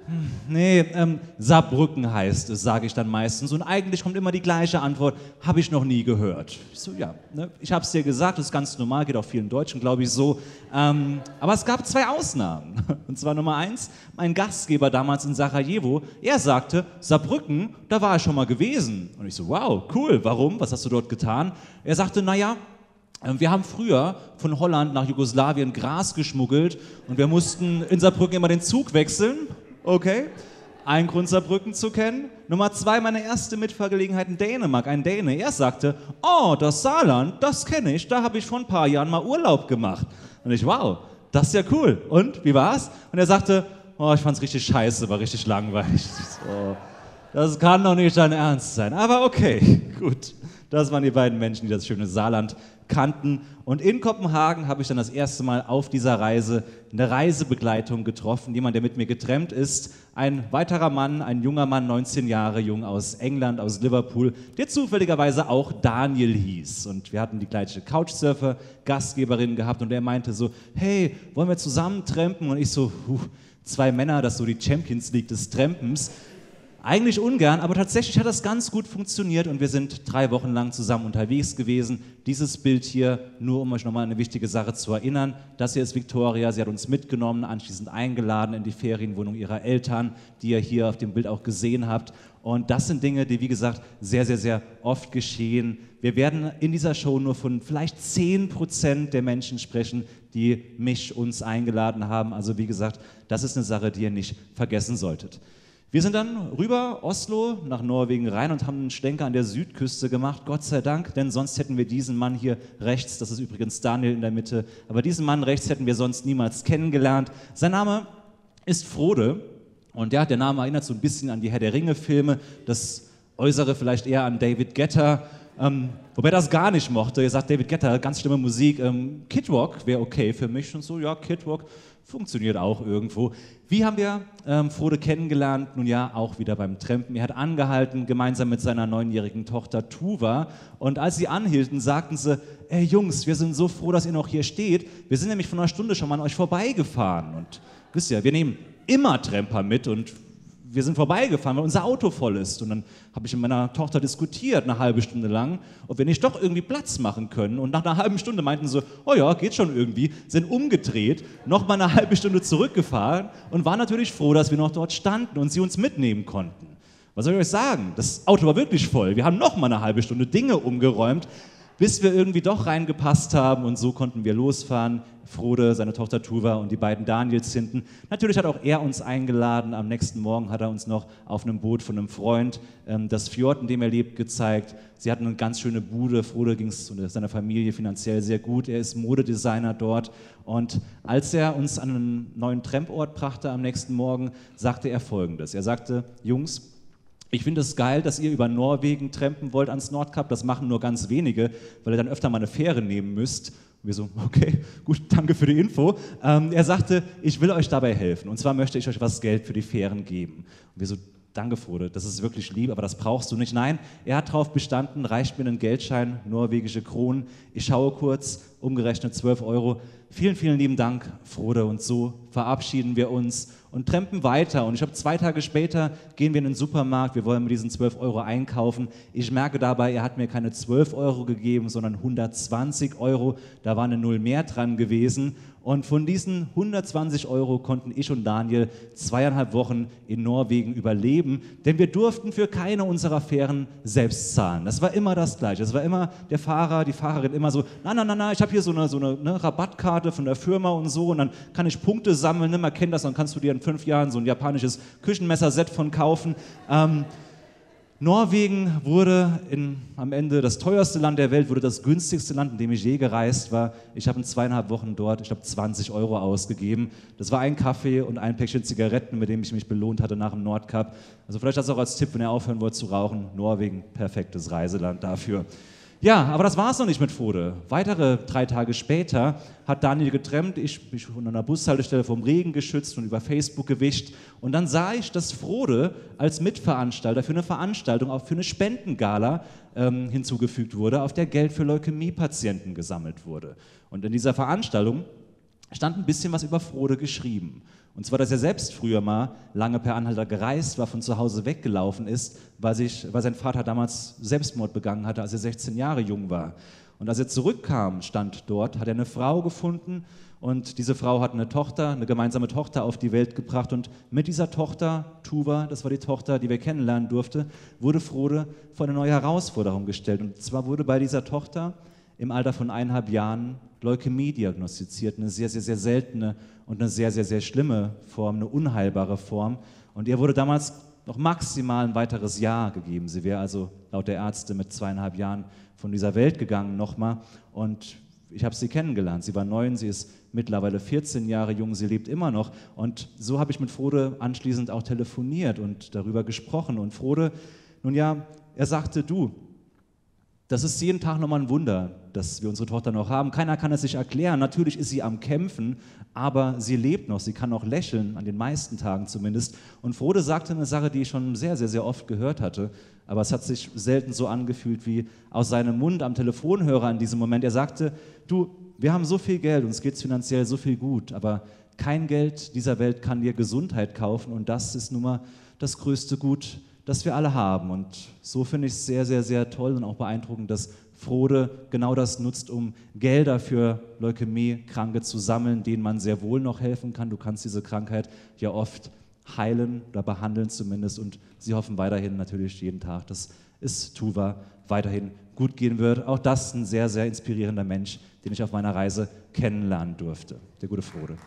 Nee, Saarbrücken heißt es, sage ich dann meistens. Und eigentlich kommt immer die gleiche Antwort: Habe ich noch nie gehört. Ich so, ja, ne? Ich habe es dir gesagt, das ist ganz normal, geht auch vielen Deutschen, glaube ich, so. Aber es gab 2 Ausnahmen. Und zwar Nummer 1, mein Gastgeber damals in Sarajevo, er sagte, Saarbrücken, da war ich schon mal gewesen. Und ich so, wow, cool, warum? Was hast du dort getan? Er sagte, naja, wir haben früher von Holland nach Jugoslawien Gras geschmuggelt und wir mussten in Saarbrücken immer den Zug wechseln. Okay, ein Grund, Saarbrücken zu kennen. Nummer 2, meine erste Mitfahrgelegenheit in Dänemark. Ein Däne, er sagte, oh, das Saarland, das kenne ich, da habe ich vor ein paar Jahren mal Urlaub gemacht. Und ich, wow, das ist ja cool. Und, wie war's? Und er sagte, oh, ich fand's richtig scheiße, war richtig langweilig. So, das kann doch nicht dein Ernst sein. Aber okay, gut. Das waren die beiden Menschen, die das schöne Saarland kannten. Und in Kopenhagen habe ich dann das erste Mal auf dieser Reise eine Reisebegleitung getroffen, jemand, der mit mir getrennt ist. Ein weiterer Mann, ein junger Mann, 19 Jahre jung, aus England, aus Liverpool, der zufälligerweise auch Daniel hieß. Und wir hatten die gleiche Couchsurfer-Gastgeberin gehabt und er meinte so, hey, wollen wir zusammen trampen? Und ich so, 2 Männer, das ist so die Champions League des Trampens. Eigentlich ungern, aber tatsächlich hat das ganz gut funktioniert und wir sind 3 Wochen lang zusammen unterwegs gewesen. Dieses Bild hier, nur um euch nochmal an eine wichtige Sache zu erinnern, das hier ist Victoria, sie hat uns mitgenommen, anschließend eingeladen in die Ferienwohnung ihrer Eltern, die ihr hier auf dem Bild auch gesehen habt. Und das sind Dinge, die, wie gesagt, sehr, sehr, sehr oft geschehen. Wir werden in dieser Show nur von vielleicht 10% der Menschen sprechen, die uns eingeladen haben. Also wie gesagt, das ist eine Sache, die ihr nicht vergessen solltet. Wir sind dann rüber, Oslo, nach Norwegen rein und haben einen Schlenker an der Südküste gemacht, Gott sei Dank, denn sonst hätten wir diesen Mann hier rechts, das ist übrigens Daniel in der Mitte, aber diesen Mann rechts hätten wir sonst niemals kennengelernt. Sein Name ist Frode und ja, der Name erinnert so ein bisschen an die Herr der Ringe-Filme, das Äußere vielleicht eher an David Guetta. Wobei er das gar nicht mochte. Er sagt, David Guetta, ganz schlimme Musik. Kid Rock wäre okay für mich. Und so, ja, Kid Rock funktioniert auch irgendwo. Wie haben wir Frode kennengelernt? Nun ja, auch wieder beim Trampen. Er hat angehalten, gemeinsam mit seiner 9-jährigen Tochter Tuva. Und als sie anhielten, sagten sie, ey Jungs, wir sind so froh, dass ihr noch hier steht. Wir sind nämlich vor einer Stunde schon mal an euch vorbeigefahren. Und wisst ihr, wir nehmen immer Tramper mit und wir sind vorbeigefahren, weil unser Auto voll ist. Und dann habe ich mit meiner Tochter diskutiert, eine halbe Stunde lang, ob wir nicht doch irgendwie Platz machen können. Und nach einer halben Stunde meinten sie, oh ja, geht schon irgendwie, sind umgedreht, noch mal eine halbe Stunde zurückgefahren und waren natürlich froh, dass wir noch dort standen und sie uns mitnehmen konnten. Was soll ich euch sagen? Das Auto war wirklich voll. Wir haben noch mal eine halbe Stunde Dinge umgeräumt, bis wir irgendwie doch reingepasst haben und so konnten wir losfahren. Frode, seine Tochter Tuva und die beiden Daniels hinten. Natürlich hat auch er uns eingeladen. Am nächsten Morgen hat er uns noch auf einem Boot von einem Freund das Fjord, in dem er lebt, gezeigt. Sie hatten eine ganz schöne Bude. Frode ging es seiner Familie finanziell sehr gut. Er ist Modedesigner dort. Und als er uns an einen neuen Tramport brachte am nächsten Morgen, sagte er Folgendes. Er sagte, Jungs, ich finde es geil, dass ihr über Norwegen trampen wollt ans Nordkap. Das machen nur ganz wenige, weil ihr dann öfter mal eine Fähre nehmen müsst. Und wir so, okay, gut, danke für die Info. Er sagte, ich will euch dabei helfen. Und zwar möchte ich euch was Geld für die Fähren geben. Und wir so, danke Frode, das ist wirklich lieb, aber das brauchst du nicht. Nein, er hat darauf bestanden, reicht mir einen Geldschein, norwegische Kronen. Ich schaue kurz, umgerechnet 12 Euro. Vielen, vielen lieben Dank, Frode. Und so verabschieden wir uns und trampen weiter. Und ich habe 2 Tage später, gehen wir in den Supermarkt, wir wollen mit diesen 12 Euro einkaufen. Ich merke dabei, er hat mir keine 12 Euro gegeben, sondern 120 Euro. Da war eine Null mehr dran gewesen. Und von diesen 120 Euro konnten ich und Daniel 2,5 Wochen in Norwegen überleben, denn wir durften für keine unserer Fähren selbst zahlen. Das war immer das Gleiche. Es war immer der Fahrer, die Fahrerin immer so, na, ich habe hier so eine Rabattkarte von der Firma und so und dann kann ich Punkte sammeln, ne? Man kennt das, dann kannst du dir in 5 Jahren so ein japanisches Küchenmesserset von kaufen. Norwegen wurde am Ende das teuerste Land der Welt, wurde das günstigste Land, in dem ich je gereist war. Ich habe in 2,5 Wochen dort, ich glaube, 20 Euro ausgegeben. Das war ein Kaffee und ein Päckchen Zigaretten, mit dem ich mich belohnt hatte nach dem Nordkap. Also vielleicht das auch als Tipp, wenn ihr aufhören wollt zu rauchen. Norwegen, perfektes Reiseland dafür. Ja, aber das war es noch nicht mit Frode. Weitere 3 Tage später hat Daniel getrampt, ich bin an einer Bushaltestelle vom Regen geschützt und über Facebook gewischt. Und dann sah ich, dass Frode als Mitveranstalter für eine Veranstaltung, auch für eine Spendengala hinzugefügt wurde, auf der Geld für Leukämiepatienten gesammelt wurde. Und in dieser Veranstaltung stand ein bisschen was über Frode geschrieben. Und zwar, dass er selbst früher mal lange per Anhalter gereist war, von zu Hause weggelaufen ist, weil sein Vater damals Selbstmord begangen hatte, als er 16 Jahre jung war. Und als er zurückkam, stand dort, hat er eine Frau gefunden und diese Frau hat eine gemeinsame Tochter auf die Welt gebracht und mit dieser Tochter, Tuva, das war die Tochter, die wir kennenlernen durfte, wurde Frode vor eine neue Herausforderung gestellt. Und zwar wurde bei dieser Tochter im Alter von 1,5 Jahren Leukämie diagnostiziert, eine sehr, sehr, sehr seltene und eine sehr, sehr, sehr schlimme Form, eine unheilbare Form. Und ihr wurde damals noch maximal ein weiteres Jahr gegeben. Sie wäre also laut der Ärzte mit 2,5 Jahren von dieser Welt gegangen nochmal. Und ich habe sie kennengelernt. Sie war 9, sie ist mittlerweile 14 Jahre jung, sie lebt immer noch. Und so habe ich mit Frode anschließend auch telefoniert und darüber gesprochen. Und Frode, nun ja, er sagte, du, das ist jeden Tag nochmal ein Wunder, dass wir unsere Tochter noch haben. Keiner kann es sich erklären. Natürlich ist sie am Kämpfen, aber sie lebt noch. Sie kann auch lächeln, an den meisten Tagen zumindest. Und Frode sagte eine Sache, die ich schon sehr, sehr, sehr oft gehört hatte, aber es hat sich selten so angefühlt wie aus seinem Mund am Telefonhörer in diesem Moment. Er sagte, du, wir haben so viel Geld, uns geht es finanziell so viel gut, aber kein Geld dieser Welt kann dir Gesundheit kaufen und das ist nun mal das größte Gut, das wir alle haben. Und so finde ich es sehr, sehr, sehr toll und auch beeindruckend, dass Frode genau das nutzt, um Gelder für Leukämie-Kranke zu sammeln, denen man sehr wohl noch helfen kann. Du kannst diese Krankheit ja oft heilen oder behandeln zumindest und sie hoffen weiterhin natürlich jeden Tag, dass es Tuva weiterhin gut gehen wird. Auch das ist ein sehr, sehr inspirierender Mensch, den ich auf meiner Reise kennenlernen durfte. Der gute Frode.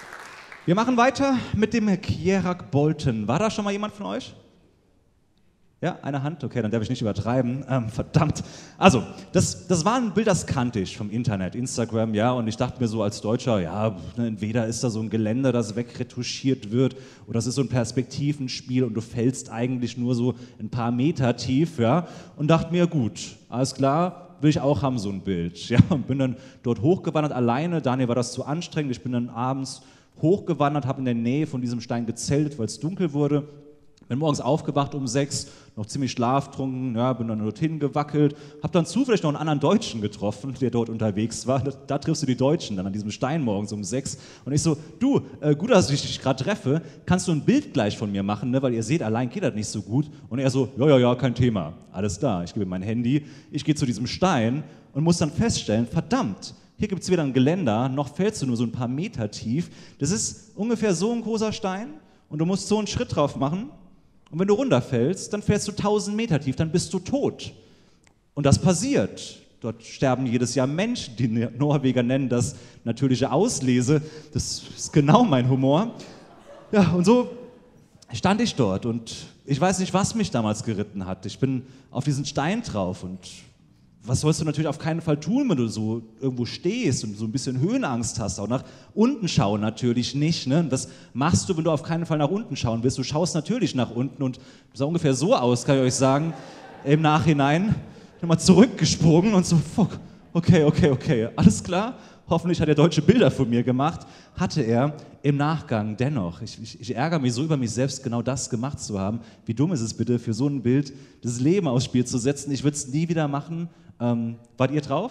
Wir machen weiter mit dem Kjerak Bolten. War da schon mal jemand von euch? Ja, eine Hand? Okay, dann darf ich nicht übertreiben. Verdammt. Also, das war ein Bild, das kannte ich vom Internet, Instagram, ja, und ich dachte mir so als Deutscher, ja, entweder ist da so ein Geländer, das wegretuschiert wird, oder das ist so ein Perspektivenspiel und du fällst eigentlich nur so ein paar Meter tief, ja, und dachte mir, gut, alles klar, will ich auch haben, so ein Bild, ja, und bin dann dort hochgewandert alleine. Daniel war das zu anstrengend, ich bin dann abends hochgewandert, habe in der Nähe von diesem Stein gezeltet, weil es dunkel wurde. Bin morgens aufgewacht um 6, noch ziemlich schlaftrunken, ja, bin dann dorthin gewackelt, habe dann zufällig noch einen anderen Deutschen getroffen, der dort unterwegs war. Da triffst du die Deutschen dann an diesem Stein morgens um 6. Und ich so, du, gut, dass ich dich gerade treffe, kannst du ein Bild gleich von mir machen, ne? Weil ihr seht, allein geht das nicht so gut. Und er so, ja, kein Thema, alles da. Ich gebe ihm mein Handy, ich gehe zu diesem Stein und muss dann feststellen, verdammt, hier gibt es wieder ein Geländer, noch fällst du nur so ein paar Meter tief. Das ist ungefähr so ein großer Stein und du musst so einen Schritt drauf machen. Und wenn du runterfällst, dann fällst du 1000 Meter tief, dann bist du tot. Und das passiert. Dort sterben jedes Jahr Menschen, die Norweger nennen das natürliche Auslese. Das ist genau mein Humor. Ja, und so stand ich dort und ich weiß nicht, was mich damals geritten hat. Ich bin auf diesen Stein drauf und was sollst du natürlich auf keinen Fall tun, wenn du so irgendwo stehst und so ein bisschen Höhenangst hast? Auch nach unten schauen natürlich nicht. Ne? Was machst du, wenn du auf keinen Fall nach unten schauen willst? Du schaust natürlich nach unten und das sah ungefähr so aus, kann ich euch sagen. Im Nachhinein nochmal zurückgesprungen und so, fuck, okay, alles klar. Hoffentlich hat er deutsche Bilder von mir gemacht. Hatte er im Nachgang dennoch. Ich ärgere mich so über mich selbst, genau das gemacht zu haben. Wie dumm ist es bitte, für so ein Bild das Leben aufs Spiel zu setzen? Ich würde es nie wieder machen. Wart ihr drauf?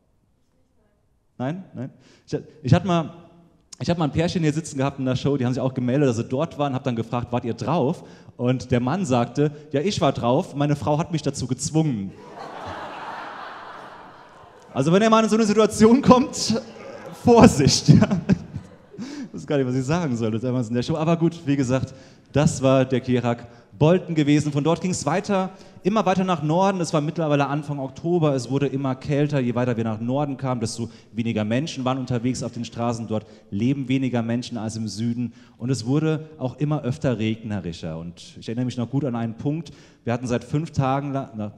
Nein? Ich hatte mal ein Pärchen hier sitzen gehabt in der Show, die haben sich auch gemeldet, dass sie dort waren, habe dann gefragt, wart ihr drauf? Und der Mann sagte, ja, ich war drauf, meine Frau hat mich dazu gezwungen. Also wenn ihr mal in so eine Situation kommt, Vorsicht. Ja. Ich weiß gar nicht, was ich sagen soll damals in der Show. Aber gut, wie gesagt, das war der Kerak Bolten gewesen. Von dort ging es immer weiter nach Norden. Es war mittlerweile Anfang Oktober. Es wurde immer kälter. Je weiter wir nach Norden kamen, desto weniger Menschen waren unterwegs auf den Straßen. Dort leben weniger Menschen als im Süden. Und es wurde auch immer öfter regnerischer. Und ich erinnere mich noch gut an einen Punkt. Wir hatten seit 5 Tagen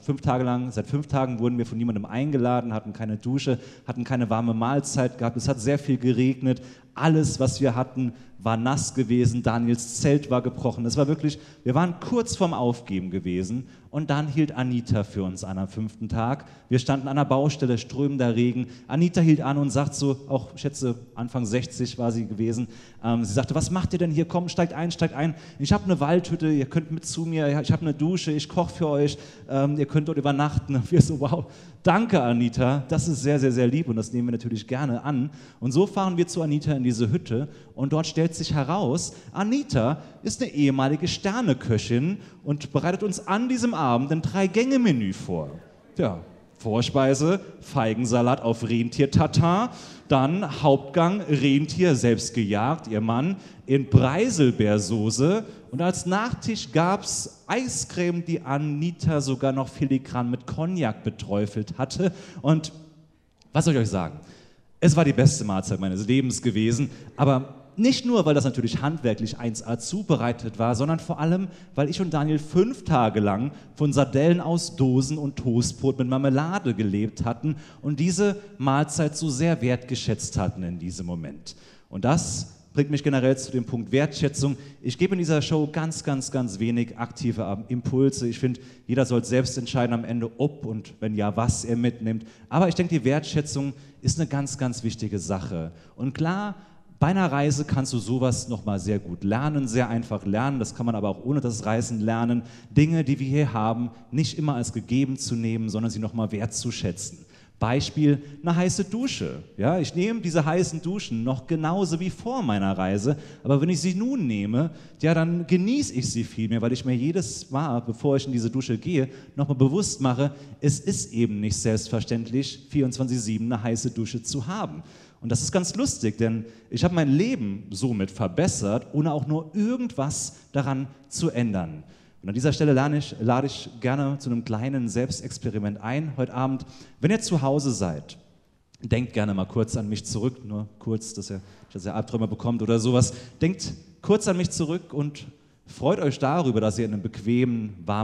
wurden wir von niemandem eingeladen, hatten keine Dusche, hatten keine warme Mahlzeit gehabt. Es hat sehr viel geregnet. Alles, was wir hatten, war nass gewesen. Daniels Zelt war gebrochen. Es war wirklich, wir waren kurz vorm Aufgeben gewesen. Und dann hielt Anita für uns an am 5. Tag. Wir standen an der Baustelle, strömender Regen. Anita hielt an und sagt so, auch ich schätze Anfang 60 war sie gewesen. Sie sagte, was macht ihr denn hier? Komm, steigt ein. Ich habe eine Waldhütte, ihr könnt mit zu mir. Ich habe eine Dusche, ich koche für euch. Ihr könnt dort übernachten. Und wir so, wow, danke Anita. Das ist sehr, sehr, sehr lieb und das nehmen wir natürlich gerne an. Und so fahren wir zu Anita in diese Hütte und dort stellt sich heraus, Anita ist eine ehemalige Sterneköchin und bereitet uns an diesem Abend ein 3-Gänge-Menü vor. Ja, Vorspeise, Feigensalat auf Rentier-Tatar, dann Hauptgang, Rentier selbst gejagt, ihr Mann, in Preiselbeersoße und als Nachtisch gab es Eiscreme, die Anita sogar noch filigran mit Cognac beträufelt hatte. Und was soll ich euch sagen? Es war die beste Mahlzeit meines Lebens gewesen, aber nicht nur, weil das natürlich handwerklich 1A zubereitet war, sondern vor allem, weil ich und Daniel 5 Tage lang von Sardellen aus Dosen und Toastbrot mit Marmelade gelebt hatten und diese Mahlzeit so sehr wertgeschätzt hatten in diesem Moment. Und das bringt mich generell zu dem Punkt Wertschätzung. Ich gebe in dieser Show ganz wenig aktive Impulse. Ich finde, jeder soll selbst entscheiden am Ende, ob und wenn ja, was er mitnimmt. Aber ich denke, die Wertschätzung ist eine ganz wichtige Sache. Und klar, bei einer Reise kannst du sowas nochmal sehr gut lernen, sehr einfach lernen. Das kann man aber auch ohne das Reisen lernen. Dinge, die wir hier haben, nicht immer als gegeben zu nehmen, sondern sie nochmal wertzuschätzen. Beispiel, eine heiße Dusche. Ja, ich nehme diese heißen Duschen noch genauso wie vor meiner Reise, aber wenn ich sie nun nehme, ja, dann genieße ich sie viel mehr, weil ich mir jedes Mal, bevor ich in diese Dusche gehe, nochmal bewusst mache, es ist eben nicht selbstverständlich, 24/7 eine heiße Dusche zu haben. Und das ist ganz lustig, denn ich habe mein Leben somit verbessert, ohne auch nur irgendwas daran zu ändern. Und an dieser Stelle lade ich gerne zu einem kleinen Selbstexperiment ein heute Abend. Wenn ihr zu Hause seid, denkt gerne mal kurz an mich zurück, nur kurz, dass ihr Albträume bekommt oder sowas. Denkt kurz an mich zurück und freut euch darüber, dass ihr in einem bequemen, warmen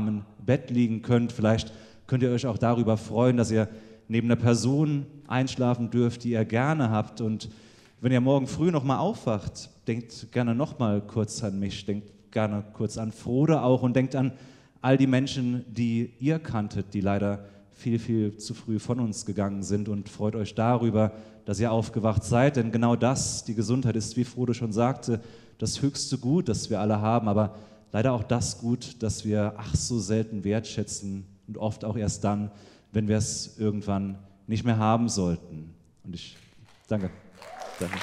Bett liegen könnt. Vielleicht könnt ihr euch auch darüber freuen, dass ihr neben einer Person einschlafen dürft, die ihr gerne habt. Und wenn ihr morgen früh nochmal aufwacht, denkt gerne nochmal kurz an mich, denkt gerne kurz an Frode auch und denkt an all die Menschen, die ihr kanntet, die leider viel, viel zu früh von uns gegangen sind, und freut euch darüber, dass ihr aufgewacht seid, denn genau das, die Gesundheit, ist, wie Frode schon sagte, das höchste Gut, das wir alle haben, aber leider auch das Gut, das wir ach so selten wertschätzen und oft auch erst dann, wenn wir es irgendwann nicht mehr haben sollten. Und ich danke. Danke.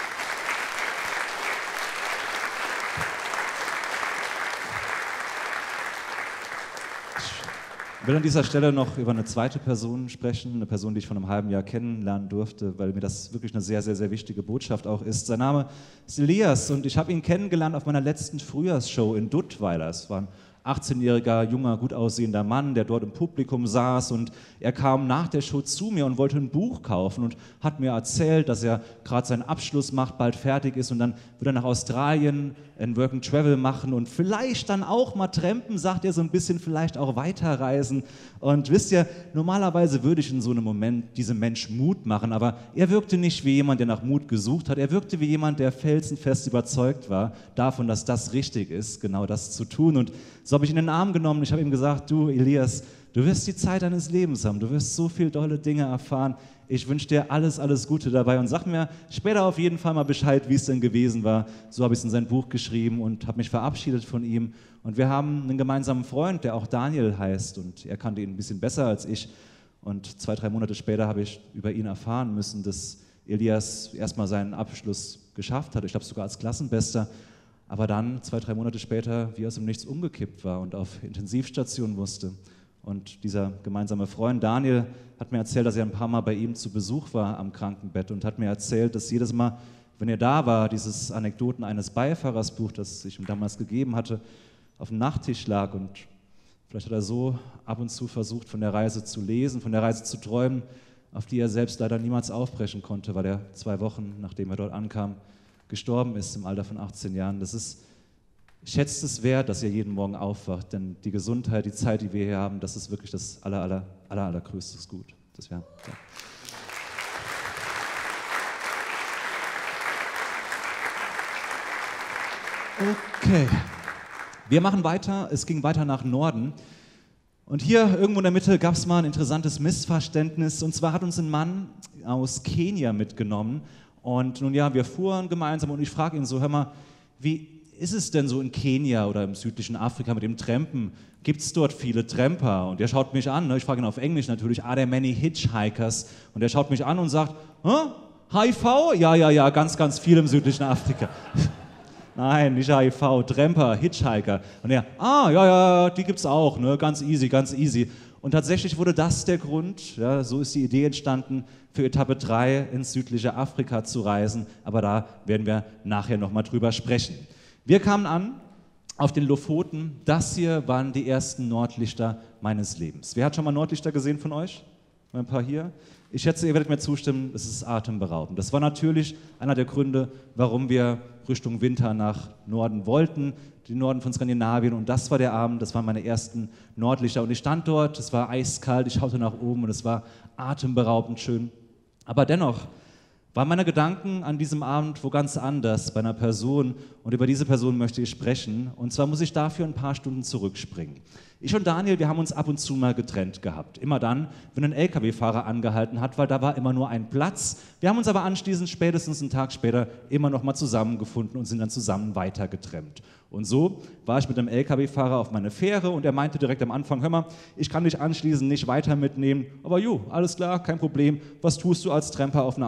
Ich will an dieser Stelle noch über eine zweite Person sprechen, eine Person, die ich vor einem halben Jahr kennenlernen durfte, weil mir das wirklich eine sehr, sehr, sehr wichtige Botschaft auch ist. Sein Name ist Elias und ich habe ihn kennengelernt auf meiner letzten Frühjahrsshow in Duttweiler. Es war ein 18-jähriger, junger, gut aussehender Mann, der dort im Publikum saß, und er kam nach der Show zu mir und wollte ein Buch kaufen und hat mir erzählt, dass er gerade seinen Abschluss macht, bald fertig ist, und dann wird er nach Australien ein Work and Travel machen und vielleicht dann auch mal trampen, sagt er so ein bisschen, vielleicht auch weiterreisen. Und wisst ihr, normalerweise würde ich in so einem Moment diesem Mensch Mut machen, aber er wirkte nicht wie jemand, der nach Mut gesucht hat. Er wirkte wie jemand, der felsenfest überzeugt war davon, dass das richtig ist, genau das zu tun. Und so habe ich ihn in den Arm genommen. Ich habe ihm gesagt, du Elias, du wirst die Zeit deines Lebens haben, du wirst so viele tolle Dinge erfahren. Ich wünsche dir alles, alles Gute dabei und sag mir später auf jeden Fall mal Bescheid, wie es denn gewesen war. So habe ich es in sein Buch geschrieben und habe mich verabschiedet von ihm. Und wir haben einen gemeinsamen Freund, der auch Daniel heißt, und er kannte ihn ein bisschen besser als ich. Und 2, 3 Monate später habe ich über ihn erfahren müssen, dass Elias erstmal seinen Abschluss geschafft hat, ich glaube sogar als Klassenbester, aber dann 2, 3 Monate später wie aus dem Nichts umgekippt war und auf Intensivstation musste. Und dieser gemeinsame Freund Daniel hat mir erzählt, dass er ein paar Mal bei ihm zu Besuch war am Krankenbett und hat mir erzählt, dass jedes Mal, wenn er da war, dieses Anekdoten eines Beifahrers-Buch, das ich ihm damals gegeben hatte, auf dem Nachttisch lag. Und vielleicht hat er so ab und zu versucht, von der Reise zu lesen, von der Reise zu träumen, auf die er selbst leider niemals aufbrechen konnte, weil er 2 Wochen, nachdem er dort ankam, gestorben ist im Alter von 18 Jahren. Das ist, ich schätze es wert, dass ihr jeden Morgen aufwacht, denn die Gesundheit, die Zeit, die wir hier haben, das ist wirklich das allergrößte Gut, das wir haben. Ja. Okay, wir machen weiter. Es ging weiter nach Norden. Und hier irgendwo in der Mitte gab es mal ein interessantes Missverständnis. Und zwar hat uns ein Mann aus Kenia mitgenommen. Und nun ja, wir fuhren gemeinsam und ich frage ihn so, hör mal, wie ist es denn so in Kenia oder im südlichen Afrika mit dem Trampen? Gibt es dort viele Tramper? Und der schaut mich an, ne? Ich frage ihn auf Englisch natürlich, are there many hitchhikers? Und er schaut mich an und sagt, HIV? Ja, ganz, ganz viel im südlichen Afrika. Nein, nicht HIV, Tramper, Hitchhiker. Und er, ja, die gibt's auch, ne? Ganz easy, ganz easy. Und tatsächlich wurde das der Grund, ja, so ist die Idee entstanden, für Etappe 3 ins südliche Afrika zu reisen. Aber da werden wir nachher nochmal drüber sprechen. Wir kamen an auf den Lofoten. Das hier waren die ersten Nordlichter meines Lebens. Wer hat schon mal Nordlichter gesehen von euch? Ein paar hier. Ich schätze, ihr werdet mir zustimmen, es ist atemberaubend. Das war natürlich einer der Gründe, warum wir Richtung Winter nach Norden wollten, den Norden von Skandinavien. Und das war der Abend, das waren meine ersten Nordlichter. Und ich stand dort, es war eiskalt, ich schaute nach oben und es war atemberaubend schön. Aber dennoch waren meine Gedanken an diesem Abend wo ganz anders, bei einer Person, und über diese Person möchte ich sprechen. Und zwar muss ich dafür ein paar Stunden zurückspringen. Ich und Daniel, wir haben uns ab und zu mal getrennt gehabt. Immer dann, wenn ein LKW-Fahrer angehalten hat, weil da war immer nur ein Platz. Wir haben uns aber anschließend, spätestens einen Tag später, immer noch mal zusammengefunden und sind dann zusammen weitergetrennt. Und so war ich mit dem LKW-Fahrer auf meine Fähre und er meinte direkt am Anfang, hör mal, ich kann dich anschließend nicht weiter mitnehmen, aber alles klar, kein Problem. Was tust du als Tramper auf einer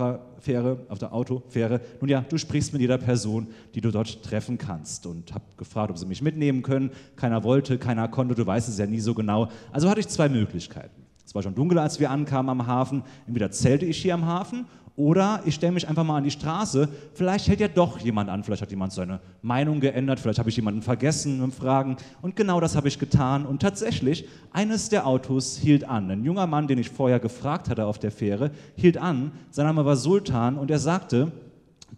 auf der Autofähre? Nun ja, du sprichst mit jeder Person, die du dort treffen kannst. Und habe gefragt, ob sie mich mitnehmen können. Keiner wollte, keiner konnte, du weißt es ja nie so genau. Also hatte ich 2 Möglichkeiten. Es war schon dunkel, als wir ankamen am Hafen. Entweder zelte ich hier am Hafen oder ich stelle mich einfach mal an die Straße. Vielleicht hält ja doch jemand an, vielleicht hat jemand seine Meinung geändert, vielleicht habe ich jemanden vergessen und Fragen. Und genau das habe ich getan. Und tatsächlich, eines der Autos hielt an. Ein junger Mann, den ich vorher gefragt hatte auf der Fähre, hielt an. Sein Name war Sultan und er sagte, du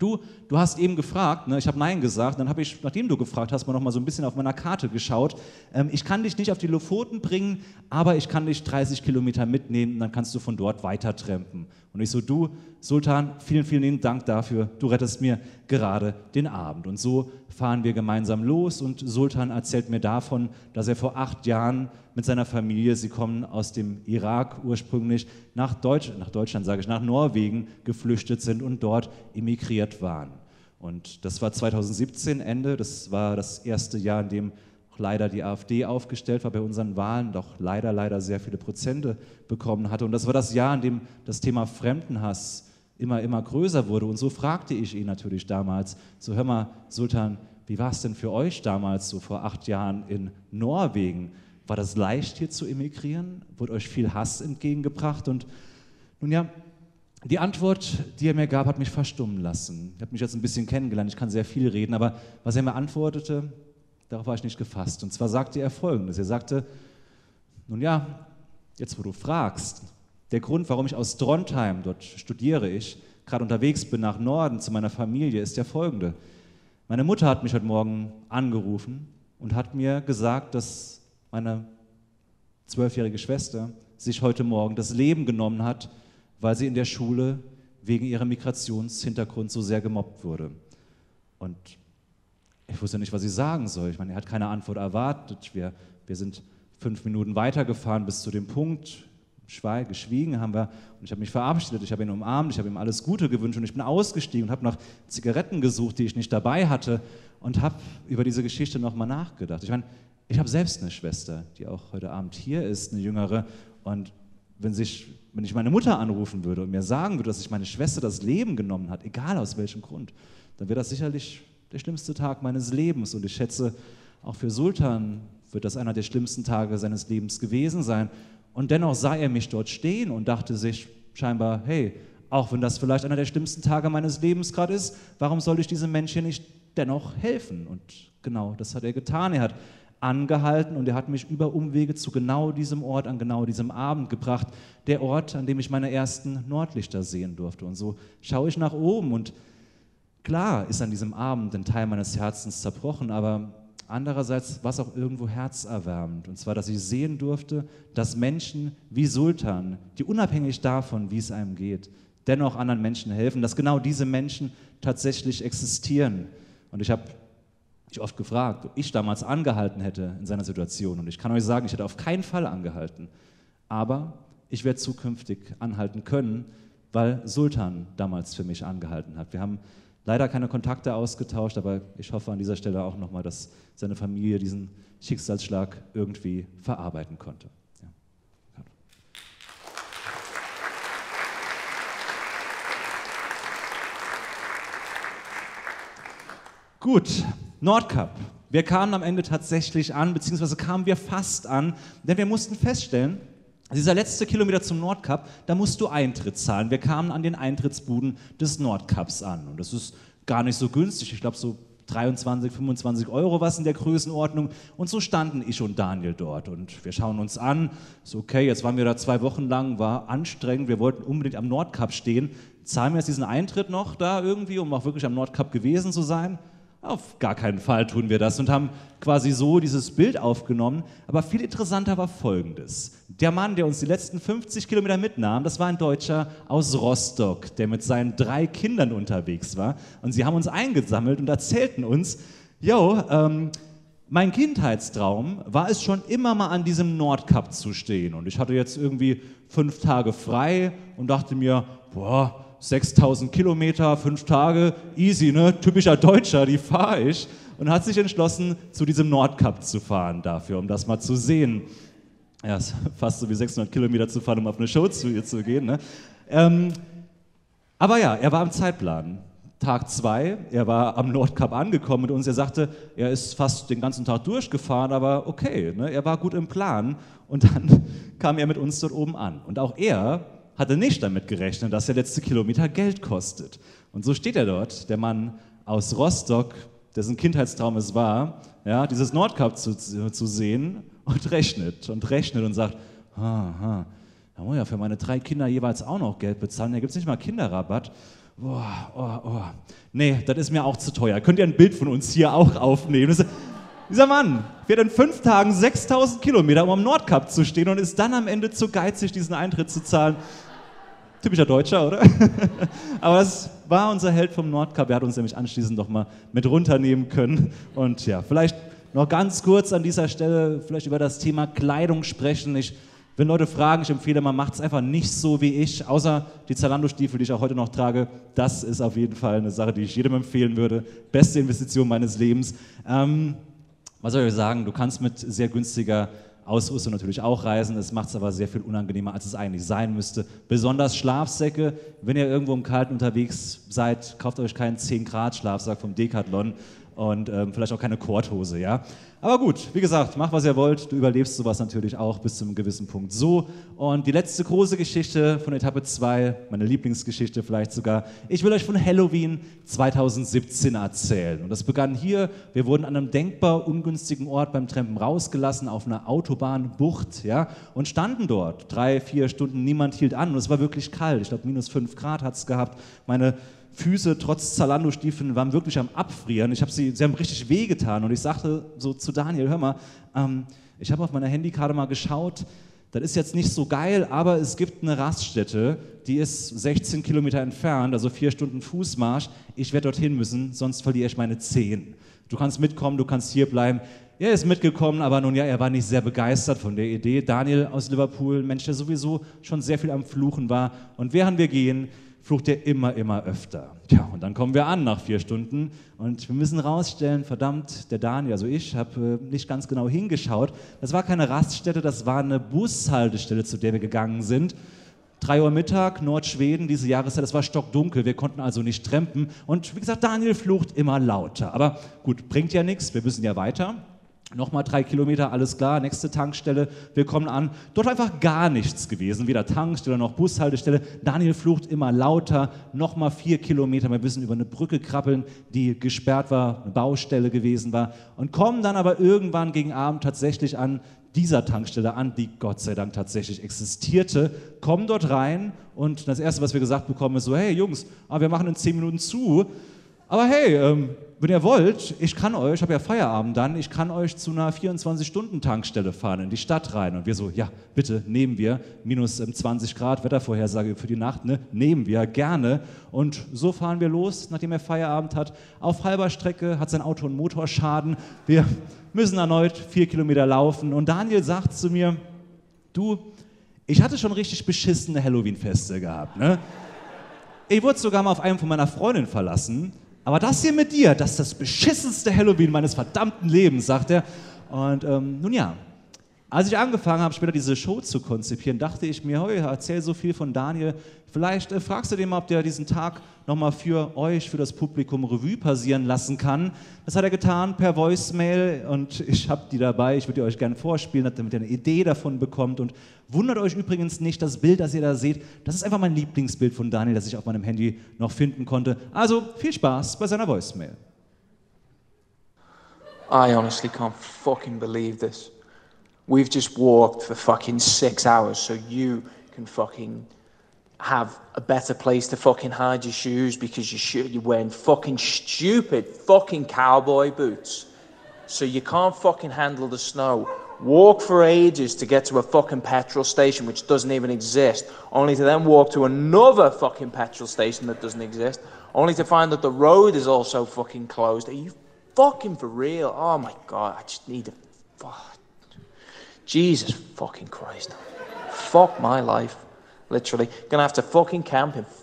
du hast eben gefragt, ne, ich habe Nein gesagt, dann habe ich, nachdem du gefragt hast, mal noch mal so ein bisschen auf meiner Karte geschaut. Ich kann dich nicht auf die Lofoten bringen, aber ich kann dich 30 Kilometer mitnehmen, dann kannst du von dort weiter trampen. Und ich so, du, Sultan, vielen, vielen lieben Dank dafür, du rettest mir gerade den Abend. Und so fahren wir gemeinsam los und Sultan erzählt mir davon, dass er vor 8 Jahren mit seiner Familie, sie kommen aus dem Irak ursprünglich, nach Deutschland sage ich, nach Norwegen geflüchtet sind und dort emigriert waren. Und das war 2017 Ende, das war das erste Jahr, in dem auch leider die AfD aufgestellt war bei unseren Wahlen, doch leider sehr viele Prozente bekommen hatte. Und das war das Jahr, in dem das Thema Fremdenhass immer größer wurde. Und so fragte ich ihn natürlich damals, so hör mal, Sultan, wie war es denn für euch damals, so vor 8 Jahren in Norwegen? War das leicht, hier zu emigrieren? Wurde euch viel Hass entgegengebracht? Und nun ja, die Antwort, die er mir gab, hat mich verstummen lassen. Ich habe mich jetzt ein bisschen kennengelernt, ich kann sehr viel reden, aber was er mir antwortete, darauf war ich nicht gefasst. Und zwar sagte er Folgendes, er sagte, nun ja, jetzt wo du fragst, der Grund, warum ich aus Trondheim, dort studiere ich, gerade unterwegs bin nach Norden zu meiner Familie, ist der folgende. Meine Mutter hat mich heute Morgen angerufen und hat mir gesagt, dass meine 12-jährige Schwester sich heute Morgen das Leben genommen hat, weil sie in der Schule wegen ihrem Migrationshintergrund so sehr gemobbt wurde. Und ich wusste nicht, was ich sagen soll. Ich meine, er hat keine Antwort erwartet. Wir sind 5 Minuten weitergefahren bis zu dem Punkt, geschwiegen haben wir, und ich habe mich verabschiedet, ich habe ihn umarmt, ich habe ihm alles Gute gewünscht und ich bin ausgestiegen und habe nach Zigaretten gesucht, die ich nicht dabei hatte und habe über diese Geschichte nochmal nachgedacht. Ich meine, ich habe selbst eine Schwester, die auch heute Abend hier ist, eine jüngere, und wenn ich meine Mutter anrufen würde und mir sagen würde, dass sich meine Schwester das Leben genommen hat, egal aus welchem Grund, dann wäre das sicherlich der schlimmste Tag meines Lebens. Und ich schätze, auch für Sultan wird das einer der schlimmsten Tage seines Lebens gewesen sein. Und dennoch sah er mich dort stehen und dachte sich scheinbar, hey, auch wenn das vielleicht einer der schlimmsten Tage meines Lebens gerade ist, warum soll ich diesem Menschen nicht dennoch helfen? Und genau das hat er getan. Er hat angehalten und er hat mich über Umwege zu genau diesem Ort, an genau diesem Abend gebracht. Der Ort, an dem ich meine ersten Nordlichter sehen durfte. Und so schaue ich nach oben und klar ist an diesem Abend ein Teil meines Herzens zerbrochen, aber andererseits war es auch irgendwo herzerwärmend. Und zwar, dass ich sehen durfte, dass Menschen wie Sultan, die unabhängig davon, wie es einem geht, dennoch anderen Menschen helfen, dass genau diese Menschen tatsächlich existieren. Und ich habe mich oft gefragt, ob ich damals angehalten hätte in seiner Situation. Und ich kann euch sagen, ich hätte auf keinen Fall angehalten. Aber ich werde zukünftig anhalten können, weil Sultan damals für mich angehalten hat. Wir haben leider keine Kontakte ausgetauscht, aber ich hoffe an dieser Stelle auch nochmal, dass seine Familie diesen Schicksalsschlag irgendwie verarbeiten konnte. Ja. Gut, Nordkap. Wir kamen am Ende tatsächlich an, beziehungsweise kamen wir fast an, denn wir mussten feststellen, dieser letzte Kilometer zum Nordkap, da musst du Eintritt zahlen. Wir kamen an den Eintrittsbuden des Nordkaps an und das ist gar nicht so günstig, ich glaube so 23, 25 Euro was in der Größenordnung, und so standen ich und Daniel dort und wir schauen uns an, ist okay, jetzt waren wir da 2 Wochen lang, war anstrengend, wir wollten unbedingt am Nordkap stehen, zahlen wir jetzt diesen Eintritt noch da irgendwie, um auch wirklich am Nordkap gewesen zu sein? Auf gar keinen Fall tun wir das und haben quasi so dieses Bild aufgenommen. Aber viel interessanter war Folgendes. Der Mann, der uns die letzten 50 Kilometer mitnahm, das war ein Deutscher aus Rostock, der mit seinen 3 Kindern unterwegs war. Und sie haben uns eingesammelt und erzählten uns, mein Kindheitstraum war es schon immer mal an diesem Nordkap zu stehen. Und ich hatte jetzt irgendwie 5 Tage frei und dachte mir, 6000 Kilometer, 5 Tage, easy, ne? Typischer Deutscher, die fahre ich. Und hat sich entschlossen, zu diesem Nordkap zu fahren dafür, um das mal zu sehen. Ja, ist fast so wie 600 Kilometer zu fahren, um auf eine Show zu gehen. Ne? Aber ja, er war im Zeitplan. Tag 2, er war am Nordkap angekommen mit uns. Er sagte, er ist fast den ganzen Tag durchgefahren, aber okay, ne? Er war gut im Plan. Und dann kam er mit uns dort oben an. Und auch er hatte nicht damit gerechnet, dass der letzte Kilometer Geld kostet. Und so steht er dort, der Mann aus Rostock, dessen Kindheitstraum es war, ja, dieses Nordkap zu sehen, und rechnet und sagt, da muss ich ja für meine 3 Kinder jeweils auch noch Geld bezahlen, da gibt es nicht mal Kinderrabatt. Nee, das ist mir auch zu teuer. Könnt ihr ein Bild von uns hier auch aufnehmen? Dieser Mann fährt in 5 Tagen 6000 Kilometer, um am Nordkap zu stehen und ist dann am Ende zu geizig, diesen Eintritt zu zahlen. Typischer Deutscher, oder? Aber das war unser Held vom Nordkap. Er hat uns nämlich anschließend noch mal mit runternehmen können. Und ja, vielleicht noch ganz kurz an dieser Stelle vielleicht über das Thema Kleidung sprechen. Wenn Leute fragen, ich empfehle, man macht es einfach nicht so wie ich, außer die Zalando-Stiefel, die ich auch heute noch trage. Das ist auf jeden Fall eine Sache, die ich jedem empfehlen würde. Beste Investition meines Lebens. Was soll ich sagen, du kannst mit sehr günstiger Ausrüstung natürlich auch reisen, es macht es aber sehr viel unangenehmer, als es eigentlich sein müsste. Besonders Schlafsäcke, wenn ihr irgendwo im Kalten unterwegs seid, kauft euch keinen 10 Grad Schlafsack vom Decathlon und vielleicht auch keine Korthose, ja. Aber gut, wie gesagt, macht was ihr wollt, du überlebst sowas natürlich auch bis zu einem gewissen Punkt so. Und die letzte große Geschichte von Etappe 2, meine Lieblingsgeschichte vielleicht sogar, ich will euch von Halloween 2017 erzählen. Und das begann hier, wir wurden an einem denkbar ungünstigen Ort beim Trampen rausgelassen, auf einer Autobahnbucht, ja, und standen dort 3-4 Stunden, niemand hielt an und es war wirklich kalt, ich glaube -5 Grad hat es gehabt, meine Füße trotz Zalando-Stiefeln waren wirklich am Abfrieren. Sie haben richtig wehgetan und ich sagte so zu Daniel, hör mal, ich habe auf meiner Handykarte mal geschaut, das ist jetzt nicht so geil, aber es gibt eine Raststätte, die ist 16 Kilometer entfernt, also 4 Stunden Fußmarsch. Ich werde dorthin müssen, sonst verliere ich meine Zehen. Du kannst mitkommen, du kannst hier bleiben. Er ist mitgekommen, aber nun ja, er war nicht sehr begeistert von der Idee. Daniel aus Liverpool, ein Mensch, der sowieso schon sehr viel am Fluchen war. Und während wir gehen, flucht er immer öfter. Tja, und dann kommen wir an nach 4 Stunden und wir müssen rausstellen, verdammt, der Daniel, also ich, habe nicht ganz genau hingeschaut. Das war keine Raststätte, das war eine Bushaltestelle, zu der wir gegangen sind. 3 Uhr Mittag, Nordschweden, diese Jahreszeit, es war stockdunkel, wir konnten also nicht trampen. Und wie gesagt, Daniel flucht immer lauter. Aber gut, bringt ja nichts, wir müssen ja weiter. Nochmal 3 Kilometer, alles klar, nächste Tankstelle, wir kommen an. Dort war einfach gar nichts gewesen, weder Tankstelle noch Bushaltestelle. Daniel flucht immer lauter, nochmal 4 Kilometer, wir müssen über eine Brücke krabbeln, die gesperrt war, eine Baustelle gewesen war. Und kommen dann aber irgendwann gegen Abend tatsächlich an dieser Tankstelle an, die Gott sei Dank tatsächlich existierte, kommen dort rein und das Erste, was wir gesagt bekommen, ist so, hey Jungs, wir machen in 10 Minuten zu, aber hey, wenn ihr wollt, ich habe ja Feierabend dann, ich kann euch zu einer 24-Stunden-Tankstelle fahren, in die Stadt rein. Und wir so, ja, bitte, nehmen wir, -20 Grad, Wettervorhersage für die Nacht, ne? Nehmen wir, gerne. Und so fahren wir los, nachdem er Feierabend hat. Auf halber Strecke hat sein Auto einen Motorschaden. Wir müssen erneut 4 Kilometer laufen. Und Daniel sagt zu mir, du, ich hatte schon richtig beschissene Halloween-Feste gehabt, ne? Ich wurde sogar mal auf einem von meiner Freundin verlassen. Aber das hier mit dir, das ist das beschissenste Halloween meines verdammten Lebens, sagt er. Und nun ja, als ich angefangen habe, später diese Show zu konzipieren, dachte ich mir, hey, erzähl so viel von Daniel, vielleicht fragst du den mal, ob der diesen Tag nochmal für euch, für das Publikum Revue passieren lassen kann. Das hat er getan per Voicemail und ich habe die dabei, ich würde die euch gerne vorspielen, damit ihr eine Idee davon bekommt. Und wundert euch übrigens nicht, das Bild, das ihr da seht, das ist einfach mein Lieblingsbild von Daniel, das ich auf meinem Handy noch finden konnte. Also viel Spaß bei seiner Voicemail. I honestly can't fucking believe this. We've just walked for fucking 6 hours so you can fucking have a better place to fucking hide your shoes because you're wearing fucking stupid fucking cowboy boots. So you can't fucking handle the snow. Walk for ages to get to a fucking petrol station which doesn't even exist, only to then walk to another fucking petrol station that doesn't exist, only to find that the road is also fucking closed. Are you fucking for real? Oh my God, I just need to... Jesus fucking Christ. Fuck my life. Literally. Gonna have to fucking camp in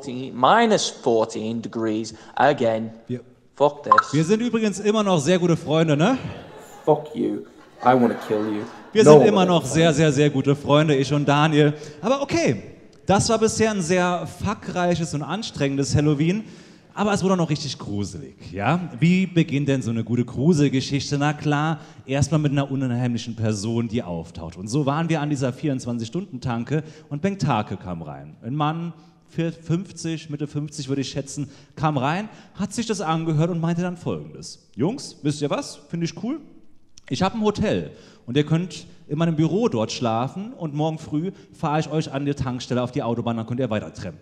-14 degrees again. Fuck this. Wir sind übrigens immer noch sehr gute Freunde, ne? Fuck you. I wanna kill you. Wir sind immer noch sehr gute Freunde, ich und Daniel. Aber okay, das war bisher ein sehr fuckreiches und anstrengendes Halloween. Aber es wurde noch richtig gruselig, ja? Wie beginnt denn so eine gute Gruselgeschichte? Na klar, erstmal mit einer unheimlichen Person, die auftaucht. Und so waren wir an dieser 24-Stunden-Tanke und Bengtake kam rein. Ein Mann, Mitte 50 würde ich schätzen, kam rein, hat sich das angehört und meinte dann Folgendes. Jungs, wisst ihr was? Finde ich cool. Ich habe ein Hotel und ihr könnt in meinem Büro dort schlafen und morgen früh fahre ich euch an die Tankstelle auf die Autobahn, dann könnt ihr weiter trampen.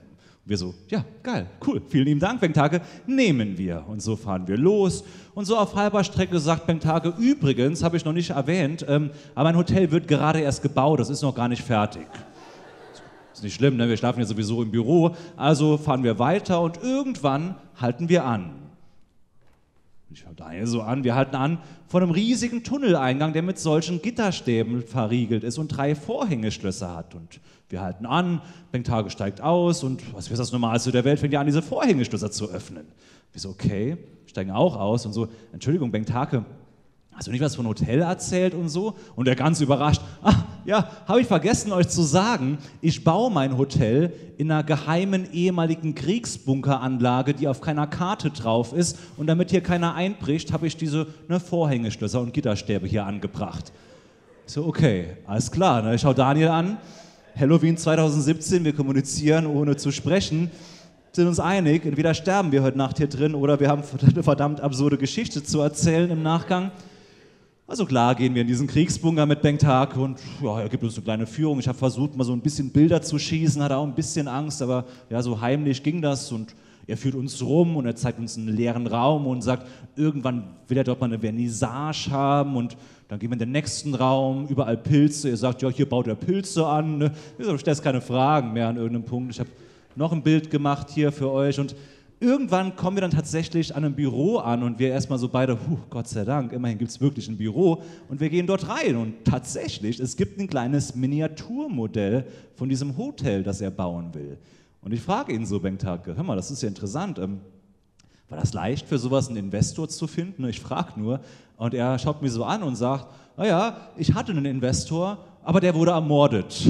Wir so, ja, geil, cool, vielen lieben Dank, Bengtake, nehmen wir. Und so fahren wir los. Und so auf halber Strecke sagt Bengtake, übrigens, habe ich noch nicht erwähnt, aber ein Hotel wird gerade erst gebaut, das ist noch gar nicht fertig. Ist nicht schlimm, ne? Wir schlafen ja sowieso im Büro, also fahren wir weiter und irgendwann halten wir an. Ich schaue Daniel so an, wir halten an vor einem riesigen Tunneleingang, der mit solchen Gitterstäben verriegelt ist und 3 Vorhängeschlösser hat. Und wir halten an, Bengtake steigt aus und was ist das Normalste der Welt, fängt ja an, diese Vorhängeschlösser zu öffnen. Wir so, okay, steigen auch aus und so, Entschuldigung, Bengtake, hast du nicht was von Hotel erzählt und so? Und er ganz überrascht, ja, habe ich vergessen euch zu sagen, ich baue mein Hotel in einer geheimen ehemaligen Kriegsbunkeranlage, die auf keiner Karte drauf ist und damit hier keiner einbricht, habe ich diese Vorhängeschlösser und Gitterstäbe hier angebracht. Ich so, okay, alles klar, ne? Ich schaue Daniel an, Halloween 2017, wir kommunizieren ohne zu sprechen, sind uns einig, entweder sterben wir heute Nacht hier drin oder wir haben eine verdammt absurde Geschichte zu erzählen im Nachgang. Also klar gehen wir in diesen Kriegsbunker mit Bengtake und ja, er gibt uns eine kleine Führung. Ich habe versucht, mal so ein bisschen Bilder zu schießen, hatte auch ein bisschen Angst, aber ja, so heimlich ging das und er führt uns rum und er zeigt uns einen leeren Raum und sagt, irgendwann will er dort mal eine Vernissage haben und dann gehen wir in den nächsten Raum, überall Pilze. Er sagt, ja, hier baut er Pilze an. Ne? Du stellst keine Fragen mehr an irgendeinem Punkt. Ich habe noch ein Bild gemacht hier für euch und irgendwann kommen wir dann tatsächlich an einem Büro an und wir erstmal so beide, Gott sei Dank, immerhin gibt es wirklich ein Büro und wir gehen dort rein und tatsächlich, es gibt ein kleines Miniaturmodell von diesem Hotel, das er bauen will. Und ich frage ihn so, Bengtake, hör mal, das ist ja interessant, war das leicht für sowas einen Investor zu finden? Ich frage nur und er schaut mich so an und sagt, naja, ich hatte einen Investor, aber der wurde ermordet.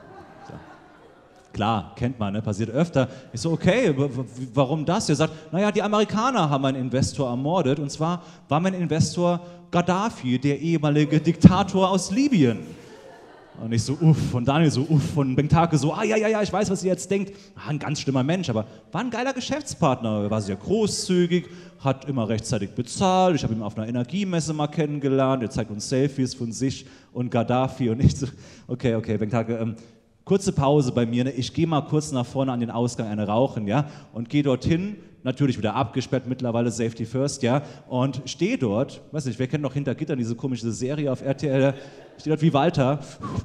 Klar, kennt man, ne? Passiert öfter. Ich so, okay, warum das? Er sagt, naja, die Amerikaner haben einen Investor ermordet und zwar war mein Investor Gaddafi, der ehemalige Diktator aus Libyen. Und ich so, uff, und Daniel so, uff, und Bengtake so, ja, ich weiß, was ihr jetzt denkt. Ein ganz schlimmer Mensch, aber war ein geiler Geschäftspartner, er war sehr großzügig, hat immer rechtzeitig bezahlt, ich habe ihn auf einer Energiemesse mal kennengelernt, er zeigt uns Selfies von sich und Gaddafi und ich so, okay, Bengtake, kurze Pause bei mir, ne? Ich gehe mal kurz nach vorne an den Ausgang eine rauchen, ja, und gehe dorthin, natürlich wieder abgesperrt, mittlerweile Safety First, ja, und stehe dort, weiß nicht, wer kennt noch Hinter Gittern, diese komische Serie auf RTL, stehe dort wie Walter,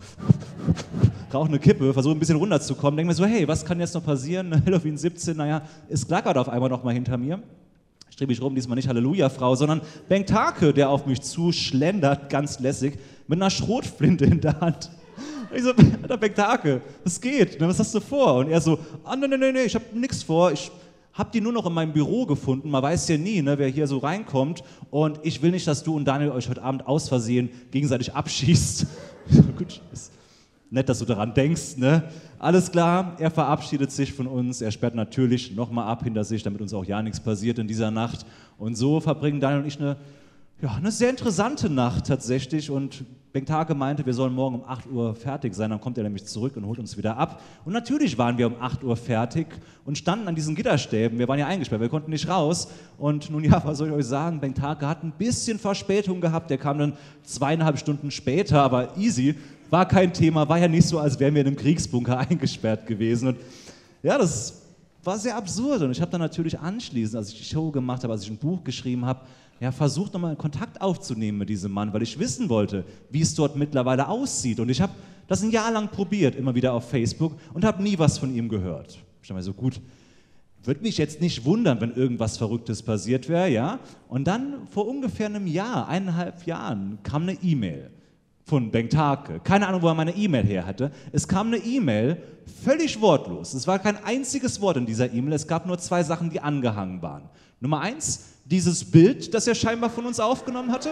rauche eine Kippe, versuche ein bisschen runterzukommen, denke mir so, hey, was kann jetzt noch passieren, Halloween 17, naja, es klackert auf einmal noch mal hinter mir. Strebe ich rum, diesmal nicht Halleluja-Frau, sondern Bengtake, der auf mich zuschlendert, ganz lässig, mit einer Schrotflinte in der Hand. Ich so, Alter, Bengtake, was geht? Was hast du vor? Und er so, nee, ich habe nichts vor. Ich habe die nur noch in meinem Büro gefunden. Man weiß ja nie, ne, wer hier so reinkommt. Und ich will nicht, dass du und Daniel euch heute Abend aus Versehen gegenseitig abschießt. Gut, ist nett, dass du daran denkst. Ne? Alles klar, er verabschiedet sich von uns. Er sperrt natürlich nochmal ab hinter sich, damit uns auch ja nichts passiert in dieser Nacht. Und so verbringen Daniel und ich eine sehr interessante Nacht tatsächlich und Bengtake meinte, wir sollen morgen um 8 Uhr fertig sein, dann kommt er nämlich zurück und holt uns wieder ab. Und natürlich waren wir um 8 Uhr fertig und standen an diesen Gitterstäben, wir waren ja eingesperrt, wir konnten nicht raus. Und nun ja, was soll ich euch sagen, Bengtake hat ein bisschen Verspätung gehabt, der kam dann 2,5 Stunden später, aber easy, war kein Thema, war ja nicht so, als wären wir in einem Kriegsbunker eingesperrt gewesen. Und ja, das war sehr absurd und ich habe dann natürlich anschließend, als ich die Show gemacht habe, als ich ein Buch geschrieben habe, ja, versucht nochmal Kontakt aufzunehmen mit diesem Mann, weil ich wissen wollte, wie es dort mittlerweile aussieht. Und ich habe das ein Jahr lang probiert, immer wieder auf Facebook und habe nie was von ihm gehört. Ich dachte mir so, gut, würde mich jetzt nicht wundern, wenn irgendwas Verrücktes passiert wäre, ja. Und dann vor ungefähr einem Jahr, 1,5 Jahren, kam eine E-Mail von Bengtake. Keine Ahnung, wo er meine E-Mail her hatte. Es kam eine E-Mail, völlig wortlos. Es war kein einziges Wort in dieser E-Mail. Es gab nur 2 Sachen, die angehangen waren. Nummer 1, dieses Bild, das er scheinbar von uns aufgenommen hatte.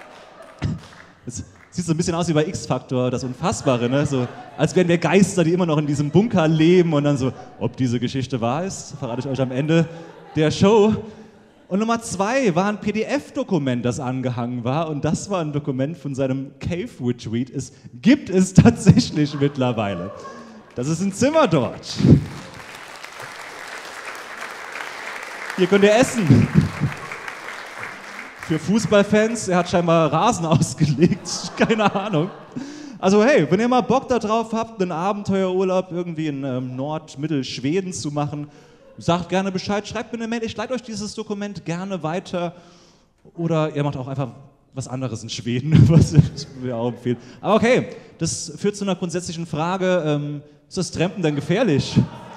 Das sieht so ein bisschen aus wie bei X-Factor, das Unfassbare, ne? So, als wären wir Geister, die immer noch in diesem Bunker leben und dann so, ob diese Geschichte wahr ist, verrate ich euch am Ende der Show. Und Nummer 2 war ein PDF-Dokument, das angehangen war und das war ein Dokument von seinem Cave-Retreat. Es gibt es tatsächlich mittlerweile. Das ist ein Zimmer dort. Hier könnt ihr essen. Für Fußballfans, er hat scheinbar Rasen ausgelegt, keine Ahnung. Also hey, wenn ihr mal Bock darauf habt, einen Abenteuerurlaub irgendwie in Nord-Mittel-Schweden zu machen, sagt gerne Bescheid, schreibt mir eine Mail, ich leite euch dieses Dokument gerne weiter. Oder ihr macht auch einfach was anderes in Schweden, was ich mir auch empfehle. Aber okay, das führt zu einer grundsätzlichen Frage, ist das Trampen denn gefährlich?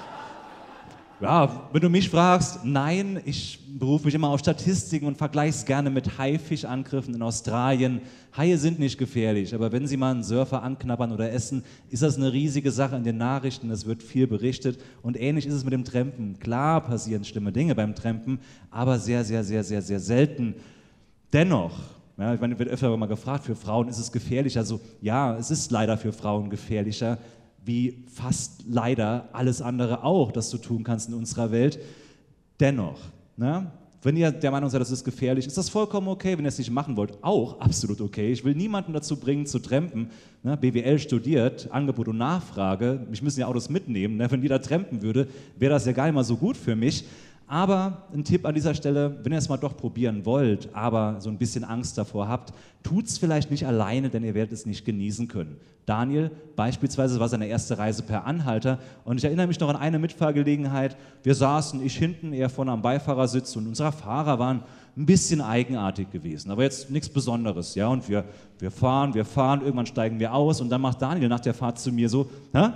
Ja, wenn du mich fragst, nein, ich berufe mich immer auf Statistiken und vergleiche es gerne mit Haifischangriffen in Australien. Haie sind nicht gefährlich, aber wenn sie mal einen Surfer anknabbern oder essen, ist das eine riesige Sache in den Nachrichten, es wird viel berichtet und ähnlich ist es mit dem Trampen. Klar passieren schlimme Dinge beim Trampen, aber sehr, sehr, sehr, sehr, sehr selten. Dennoch, ja, ich meine, wird öfter mal gefragt, für Frauen ist es gefährlicher. Also ja, es ist leider für Frauen gefährlicher, wie fast leider alles andere auch, das du tun kannst in unserer Welt. Dennoch, ne, wenn ihr der Meinung seid, das ist gefährlich, ist das vollkommen okay. Wenn ihr es nicht machen wollt, auch absolut okay. Ich will niemanden dazu bringen, zu trampen. Ne, BWL studiert, Angebot und Nachfrage. Mich müssen ja Autos mitnehmen. Ne? Wenn jeder trampen würde, wäre das ja gar nicht mal so gut für mich. Aber ein Tipp an dieser Stelle, wenn ihr es mal doch probieren wollt, aber so ein bisschen Angst davor habt, tut es vielleicht nicht alleine, denn ihr werdet es nicht genießen können. Daniel beispielsweise war seine erste Reise per Anhalter und ich erinnere mich noch an eine Mitfahrgelegenheit. Wir saßen, ich hinten, er vorne am Beifahrersitz und unsere Fahrer waren ein bisschen eigenartig gewesen, aber jetzt nichts Besonderes. Ja? Und wir fahren, irgendwann steigen wir aus und dann macht Daniel nach der Fahrt zu mir so,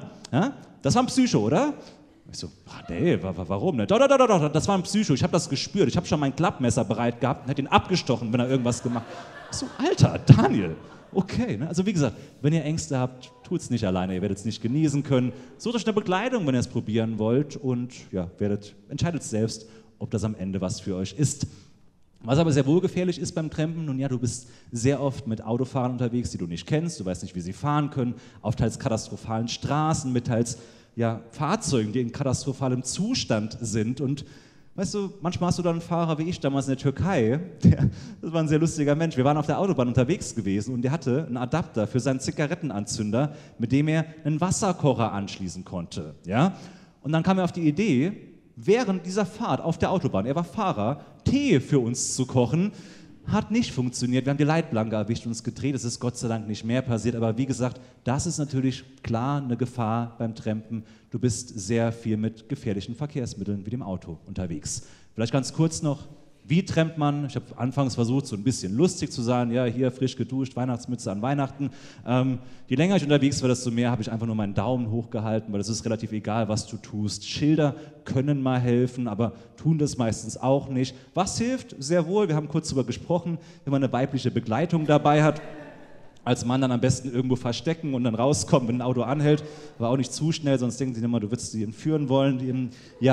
das war ein Psycho, oder? Ich so, nee, warum? Doch, das war ein Psycho, ich habe das gespürt, ich habe schon mein Klappmesser bereit gehabt und hätte ihn abgestochen, wenn er irgendwas gemacht hat. Ich so, Alter, Daniel, okay. Ne? Also wie gesagt, wenn ihr Ängste habt, tut es nicht alleine, ihr werdet es nicht genießen können. Sucht euch eine Begleitung, wenn ihr es probieren wollt und ja, entscheidet selbst, ob das am Ende was für euch ist. Was aber sehr wohl gefährlich ist beim Trampen, nun ja, du bist sehr oft mit Autofahrern unterwegs, die du nicht kennst, du weißt nicht, wie sie fahren können, auf teils katastrophalen Straßen, mit teils Fahrzeugen, die in katastrophalem Zustand sind. Und weißt du, manchmal hast du dann einen Fahrer wie ich damals in der Türkei, das war ein sehr lustiger Mensch, wir waren auf der Autobahn unterwegs gewesen und der hatte einen Adapter für seinen Zigarettenanzünder, mit dem er einen Wasserkocher anschließen konnte. Ja? Und dann kam er auf die Idee, während dieser Fahrt auf der Autobahn, er war Fahrer, Tee für uns zu kochen. Hat nicht funktioniert, wir haben die Leitplanke erwischt und uns gedreht, es ist Gott sei Dank nicht mehr passiert, aber wie gesagt, das ist natürlich klar eine Gefahr beim Trampen. Du bist sehr viel mit gefährlichen Verkehrsmitteln wie dem Auto unterwegs. Vielleicht ganz kurz noch, wie trampt man? Ich habe anfangs versucht, so ein bisschen lustig zu sein, ja, hier frisch geduscht, Weihnachtsmütze an Weihnachten. Je länger ich unterwegs war, desto mehr habe ich einfach nur meinen Daumen hochgehalten, weil es ist relativ egal, was du tust. Schilder können mal helfen, aber tun das meistens auch nicht. Was hilft? Sehr wohl, wir haben kurz darüber gesprochen, wenn man eine weibliche Begleitung dabei hat. Als Mann dann am besten irgendwo verstecken und dann rauskommen, wenn ein Auto anhält, aber auch nicht zu schnell, sonst denken sie immer, du würdest sie entführen wollen.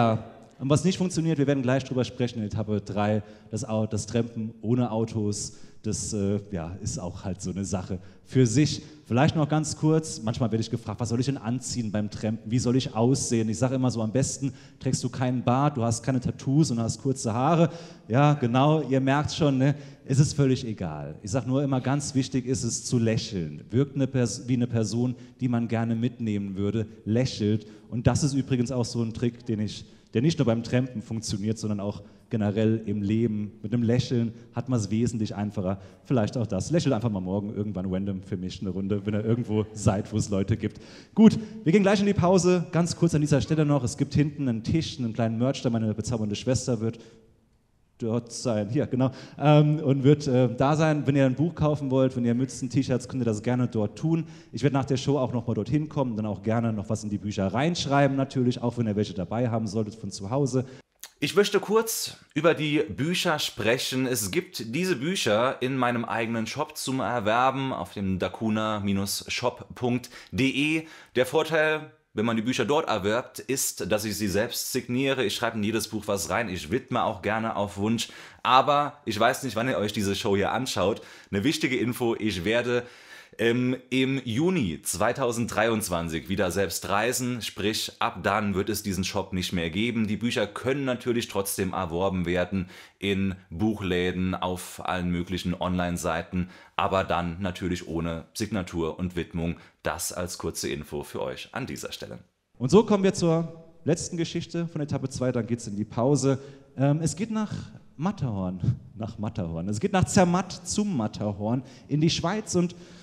Und was nicht funktioniert, wir werden gleich drüber sprechen in Etappe 3, das Trampen ohne Autos, das ist auch halt so eine Sache für sich. Vielleicht noch ganz kurz, manchmal werde ich gefragt, was soll ich denn anziehen beim Trampen, wie soll ich aussehen? Ich sage immer so, am besten trägst du keinen Bart, du hast keine Tattoos und hast kurze Haare. Ja, genau, ihr merkt schon, ne? Es ist völlig egal. Ich sage nur immer, ganz wichtig ist es zu lächeln. Wirkt wie eine Person, die man gerne mitnehmen würde, lächelt. Und das ist übrigens auch so ein Trick, der nicht nur beim Trampen funktioniert, sondern auch generell im Leben. Mit einem Lächeln hat man es wesentlich einfacher. Vielleicht auch das. Lächelt einfach mal morgen irgendwann random für mich eine Runde, wenn ihr irgendwo seid, wo es Leute gibt. Gut, wir gehen gleich in die Pause. Ganz kurz an dieser Stelle noch. Es gibt hinten einen Tisch, einen kleinen Merch, da meine bezaubernde Schwester wird dort sein, hier, genau, und wird da sein. Wenn ihr ein Buch kaufen wollt, wenn ihr Mützen, T-Shirts, könnt ihr das gerne dort tun. Ich werde nach der Show auch nochmal dorthin kommen, dann auch gerne noch was in die Bücher reinschreiben natürlich, auch wenn ihr welche dabei haben solltet von zu Hause. Ich möchte kurz über die Bücher sprechen. Es gibt diese Bücher in meinem eigenen Shop zum Erwerben auf dem dakuna-shop.de. Der Vorteil, wenn man die Bücher dort erwirbt, ist, dass ich sie selbst signiere. Ich schreibe in jedes Buch was rein. Ich widme auch gerne auf Wunsch. Aber ich weiß nicht, wann ihr euch diese Show hier anschaut. Eine wichtige Info, ich werde im Juni 2023 wieder selbst reisen, sprich ab dann wird es diesen Shop nicht mehr geben. Die Bücher können natürlich trotzdem erworben werden in Buchläden, auf allen möglichen Online-Seiten, aber dann natürlich ohne Signatur und Widmung. Das als kurze Info für euch an dieser Stelle. Und so kommen wir zur letzten Geschichte von Etappe 2, dann geht es in die Pause. Es geht nach Matterhorn. Es geht nach Zermatt zum Matterhorn in die Schweiz und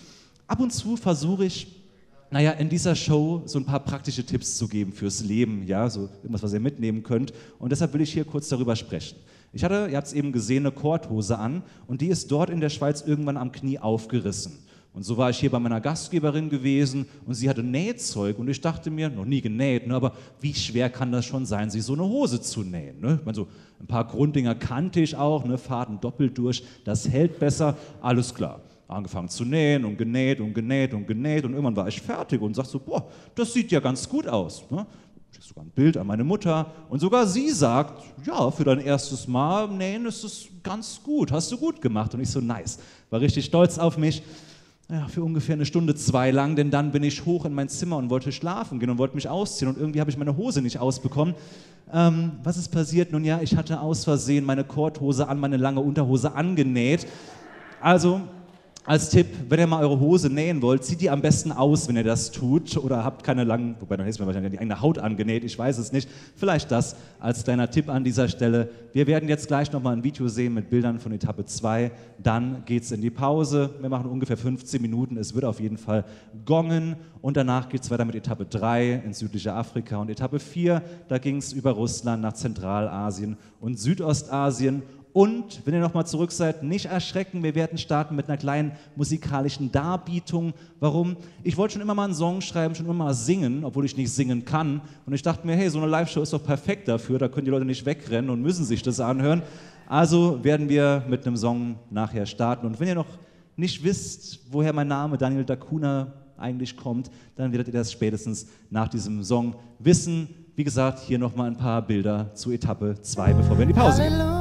ab und zu versuche ich, naja, in dieser Show so ein paar praktische Tipps zu geben fürs Leben, ja, so irgendwas, was ihr mitnehmen könnt. Und deshalb will ich hier kurz darüber sprechen. Ich hatte, ihr habt es eben gesehen, eine Korthose an und die ist dort in der Schweiz irgendwann am Knie aufgerissen. Und so war ich hier bei meiner Gastgeberin gewesen und sie hatte Nähzeug und ich dachte mir, noch nie genäht, ne, aber wie schwer kann das schon sein, sich so eine Hose zu nähen? Ne? Ich meine, so ein paar Grunddinger kannte ich auch, ne, Faden doppelt durch, das hält besser, alles klar. Angefangen zu nähen und genäht und genäht und genäht und irgendwann war ich fertig und sagte so, boah, das sieht ja ganz gut aus. Ne? Ich schicke sogar ein Bild an meine Mutter und sogar sie sagt, ja, für dein erstes Mal nähen ist es ganz gut, hast du gut gemacht. Und ich so, nice, war richtig stolz auf mich. Ja, für ungefähr 1 Stunde, 2 lang, denn dann bin ich hoch in mein Zimmer und wollte schlafen gehen und wollte mich ausziehen und irgendwie habe ich meine Hose nicht ausbekommen. Was ist passiert? Nun ja, ich hatte aus Versehen meine Korthose an meine lange Unterhose angenäht. Also als Tipp, wenn ihr mal eure Hose nähen wollt, zieht die am besten aus, wenn ihr das tut oder habt keine langen, wobei dann ist mir wahrscheinlich die eigene Haut angenäht, ich weiß es nicht. Vielleicht das als kleiner Tipp an dieser Stelle. Wir werden jetzt gleich nochmal ein Video sehen mit Bildern von Etappe 2, dann geht's in die Pause. Wir machen ungefähr 15 Minuten, es wird auf jeden Fall gongen und danach geht's weiter mit Etappe 3 in südliche Afrika und Etappe 4, da ging's über Russland nach Zentralasien und Südostasien. Und, wenn ihr nochmal zurück seid, nicht erschrecken, wir werden starten mit einer kleinen musikalischen Darbietung. Warum? Ich wollte schon immer mal einen Song schreiben, schon immer mal singen, obwohl ich nicht singen kann. Und ich dachte mir, hey, so eine Live-Show ist doch perfekt dafür, da können die Leute nicht wegrennen und müssen sich das anhören. Also werden wir mit einem Song nachher starten. Und wenn ihr noch nicht wisst, woher mein Name Daniel Da Cunha eigentlich kommt, dann werdet ihr das spätestens nach diesem Song wissen. Wie gesagt, hier nochmal ein paar Bilder zu Etappe 2, bevor wir in die Pause gehen.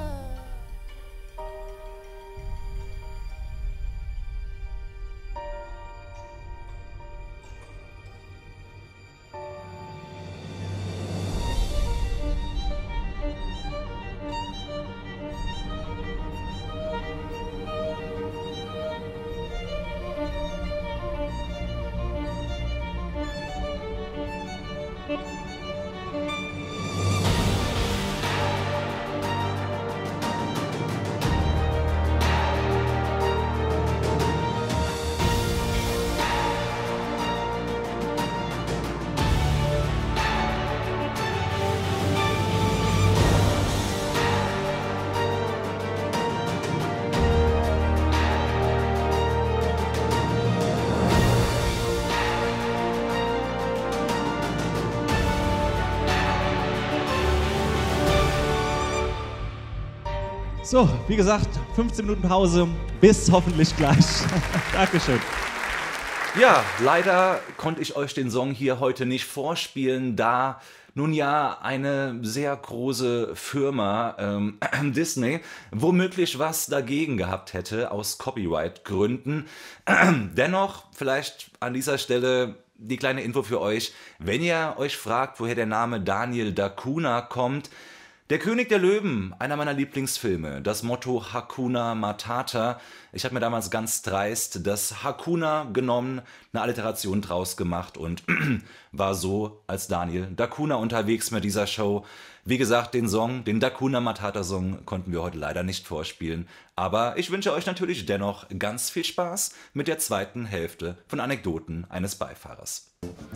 So, wie gesagt, 15 Minuten Pause, bis hoffentlich gleich. Dankeschön. Ja, leider konnte ich euch den Song hier heute nicht vorspielen, da nun ja eine sehr große Firma, Disney, womöglich was dagegen gehabt hätte aus Copyright-Gründen. Dennoch, vielleicht an dieser Stelle die kleine Info für euch, wenn ihr euch fragt, woher der Name Daniel Da Cunha kommt. Der König der Löwen, einer meiner Lieblingsfilme, das Motto Hakuna Matata. Ich habe mir damals ganz dreist das Hakuna genommen, eine Alliteration draus gemacht und war so als Daniel Da Cunha unterwegs mit dieser Show. Wie gesagt, den Song, den Da Cunha Matata Song, konnten wir heute leider nicht vorspielen. Aber ich wünsche euch natürlich dennoch ganz viel Spaß mit der zweiten Hälfte von Anekdoten eines Beifahrers.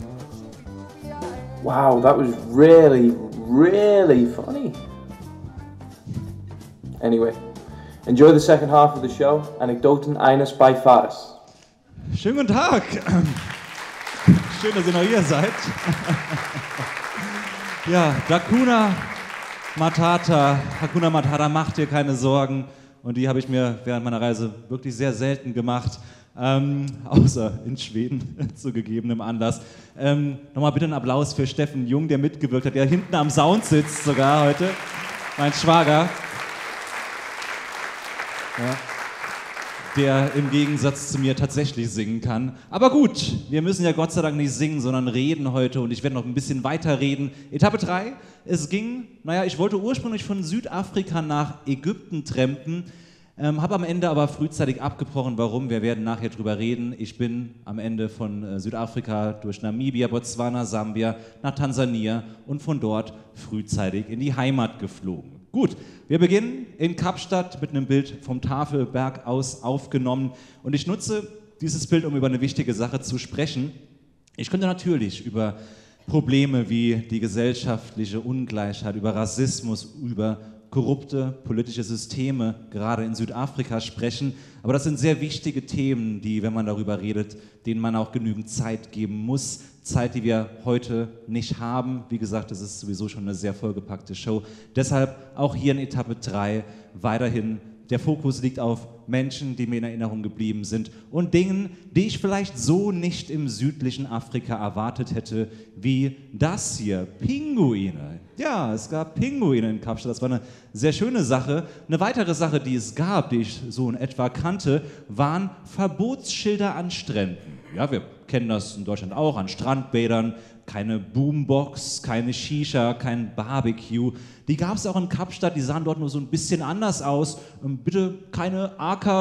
Wow, that was really, really funny. Anyway, enjoy the second half of the show. Anekdoten eines Beifahrers. Schönen guten Tag. Schön, dass ihr noch hier seid. Ja, Da Cunha Matata. Hakuna Matata, macht dir keine Sorgen. Und die habe ich mir während meiner Reise wirklich sehr selten gemacht. Außer in Schweden zu gegebenem Anlass. Nochmal bitte einen Applaus für Steffen Jung, der mitgewirkt hat, der hinten am Sound sitzt sogar heute. Mein Schwager. Ja, der im Gegensatz zu mir tatsächlich singen kann. Aber gut, wir müssen ja Gott sei Dank nicht singen, sondern reden heute und ich werde noch ein bisschen weiter reden. Etappe 3, es ging, ich wollte ursprünglich von Südafrika nach Ägypten trampen, habe am Ende aber frühzeitig abgebrochen. Warum? Wir werden nachher drüber reden. Ich bin am Ende von Südafrika durch Namibia, Botswana, Sambia nach Tansania und von dort frühzeitig in die Heimat geflogen. Gut, wir beginnen in Kapstadt mit einem Bild vom Tafelberg aus aufgenommen und ich nutze dieses Bild, um über eine wichtige Sache zu sprechen. Ich könnte natürlich über Probleme wie die gesellschaftliche Ungleichheit, über Rassismus, über korrupte politische Systeme, gerade in Südafrika, sprechen. Aber das sind sehr wichtige Themen, die, wenn man darüber redet, denen man auch genügend Zeit geben muss. Zeit, die wir heute nicht haben. Wie gesagt, das ist sowieso schon eine sehr vollgepackte Show. Deshalb auch hier in Etappe 3 weiterhin der Fokus liegt auf Menschen, die mir in Erinnerung geblieben sind und Dingen, die ich vielleicht so nicht im südlichen Afrika erwartet hätte, wie das hier, Pinguine. Ja, es gab Pinguine in Kapstadt, das war eine sehr schöne Sache. Eine weitere Sache, die es gab, die ich so in etwa kannte, waren Verbotsschilder an Stränden. Ja, wir kennen das in Deutschland auch, an Strandbädern, keine Boombox, keine Shisha, kein Barbecue. Die gab es auch in Kapstadt, die sahen dort nur so ein bisschen anders aus. Bitte keine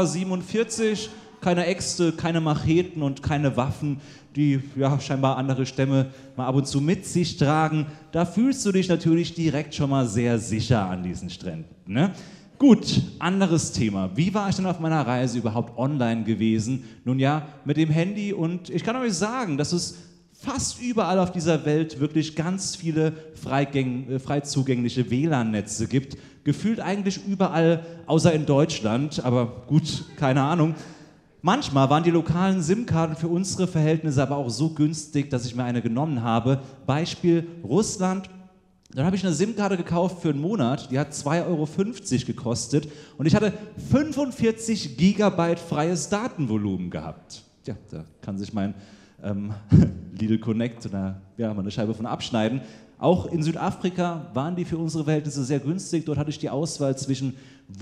AK-47, keine Äxte, keine Macheten und keine Waffen, die ja scheinbar andere Stämme mal ab und zu mit sich tragen. Da fühlst du dich natürlich direkt schon mal sehr sicher an diesen Stränden, ne? Gut, anderes Thema. Wie war ich denn auf meiner Reise überhaupt online gewesen? Nun ja, mit dem Handy, und ich kann euch sagen, dass es fast überall auf dieser Welt wirklich ganz viele frei zugängliche WLAN-Netze gibt. Gefühlt eigentlich überall, außer in Deutschland, aber gut, keine Ahnung. Manchmal waren die lokalen SIM-Karten für unsere Verhältnisse aber auch so günstig, dass ich mir eine genommen habe. Beispiel Russland. Dann habe ich eine SIM-Karte gekauft für einen Monat, die hat 2,50 € gekostet und ich hatte 45 Gigabyte freies Datenvolumen gehabt. Tja, da kann sich mein Lidl Connect oder ja, mal eine Scheibe von abschneiden. Auch in Südafrika waren die für unsere Verhältnisse sehr günstig. Dort hatte ich die Auswahl zwischen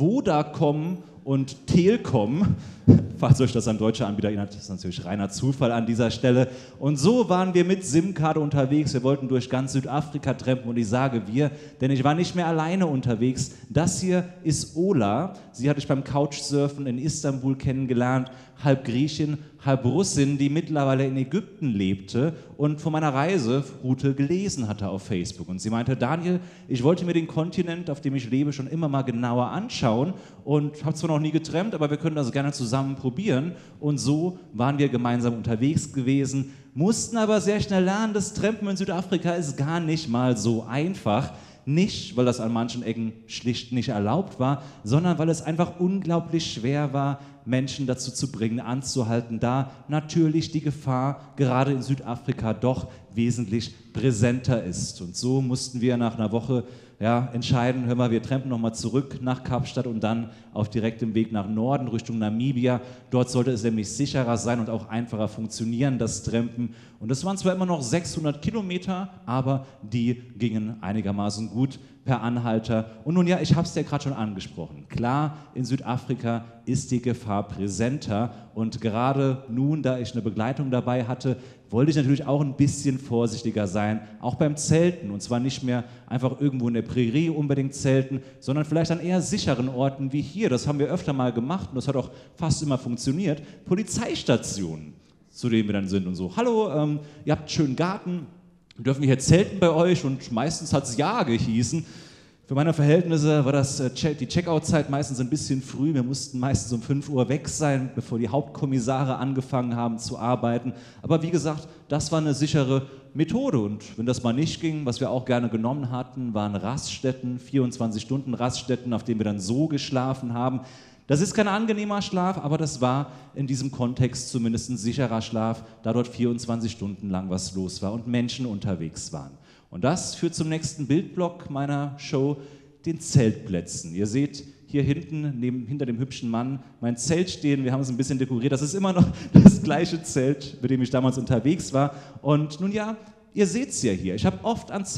Vodacom und Telkom. Falls euch das ein deutscher Anbieter erinnert, ist natürlich reiner Zufall an dieser Stelle. Und so waren wir mit SIM-Karte unterwegs. Wir wollten durch ganz Südafrika trampen und ich sage wir, denn ich war nicht mehr alleine unterwegs. Das hier ist Ola. Sie hatte ich beim Couchsurfen in Istanbul kennengelernt. Halb Griechin, halb Russin, die mittlerweile in Ägypten lebte und von meiner Reiseroute gelesen hatte auf Facebook. Und sie meinte, Daniel, ich wollte mir den Kontinent, auf dem ich lebe, schon immer mal genauer anschauen und habe zwar noch nie getrampt, aber wir können das gerne zusammen probieren. Und so waren wir gemeinsam unterwegs gewesen, mussten aber sehr schnell lernen, das Trampen in Südafrika ist gar nicht mal so einfach. Nicht, weil das an manchen Ecken schlicht nicht erlaubt war, sondern weil es einfach unglaublich schwer war, Menschen dazu zu bringen, anzuhalten, da natürlich die Gefahr gerade in Südafrika doch wesentlich präsenter ist. Und so mussten wir nach einer Woche entscheiden, hör mal, wir trampen nochmal zurück nach Kapstadt und dann auf direktem Weg nach Norden Richtung Namibia. Dort sollte es nämlich sicherer sein und auch einfacher funktionieren, das Trampen. Und das waren zwar immer noch 600 Kilometer, aber die gingen einigermaßen gut per Anhalter. Und nun ja, ich habe es ja gerade schon angesprochen. Klar, in Südafrika ist die Gefahr präsenter und gerade nun, da ich eine Begleitung dabei hatte, wollte ich natürlich auch ein bisschen vorsichtiger sein, auch beim Zelten. Und zwar nicht mehr einfach irgendwo in der Prärie unbedingt zelten, sondern vielleicht an eher sicheren Orten wie hier. Das haben wir öfter mal gemacht und das hat auch fast immer funktioniert. Polizeistationen, zu denen wir dann sind und so. Hallo, ihr habt einen schönen Garten, dürfen wir hier zelten bei euch? Und meistens hat es ja gehießen. Für meine Verhältnisse war das die Checkout-Zeit meistens ein bisschen früh. Wir mussten meistens um 5 Uhr weg sein, bevor die Hauptkommissare angefangen haben zu arbeiten. Aber wie gesagt, das war eine sichere Methode. Und wenn das mal nicht ging, was wir auch gerne genommen hatten, waren Raststätten, 24-Stunden-Raststätten, auf denen wir dann so geschlafen haben. Das ist kein angenehmer Schlaf, aber das war in diesem Kontext zumindest ein sicherer Schlaf, da dort 24 Stunden lang was los war und Menschen unterwegs waren. Und das führt zum nächsten Bildblock meiner Show, den Zeltplätzen. Ihr seht hier hinten, hinter dem hübschen Mann, mein Zelt stehen. Wir haben es ein bisschen dekoriert. Das ist immer noch das gleiche Zelt, mit dem ich damals unterwegs war. Und nun ja, ihr seht es ja hier. Ich habe oft an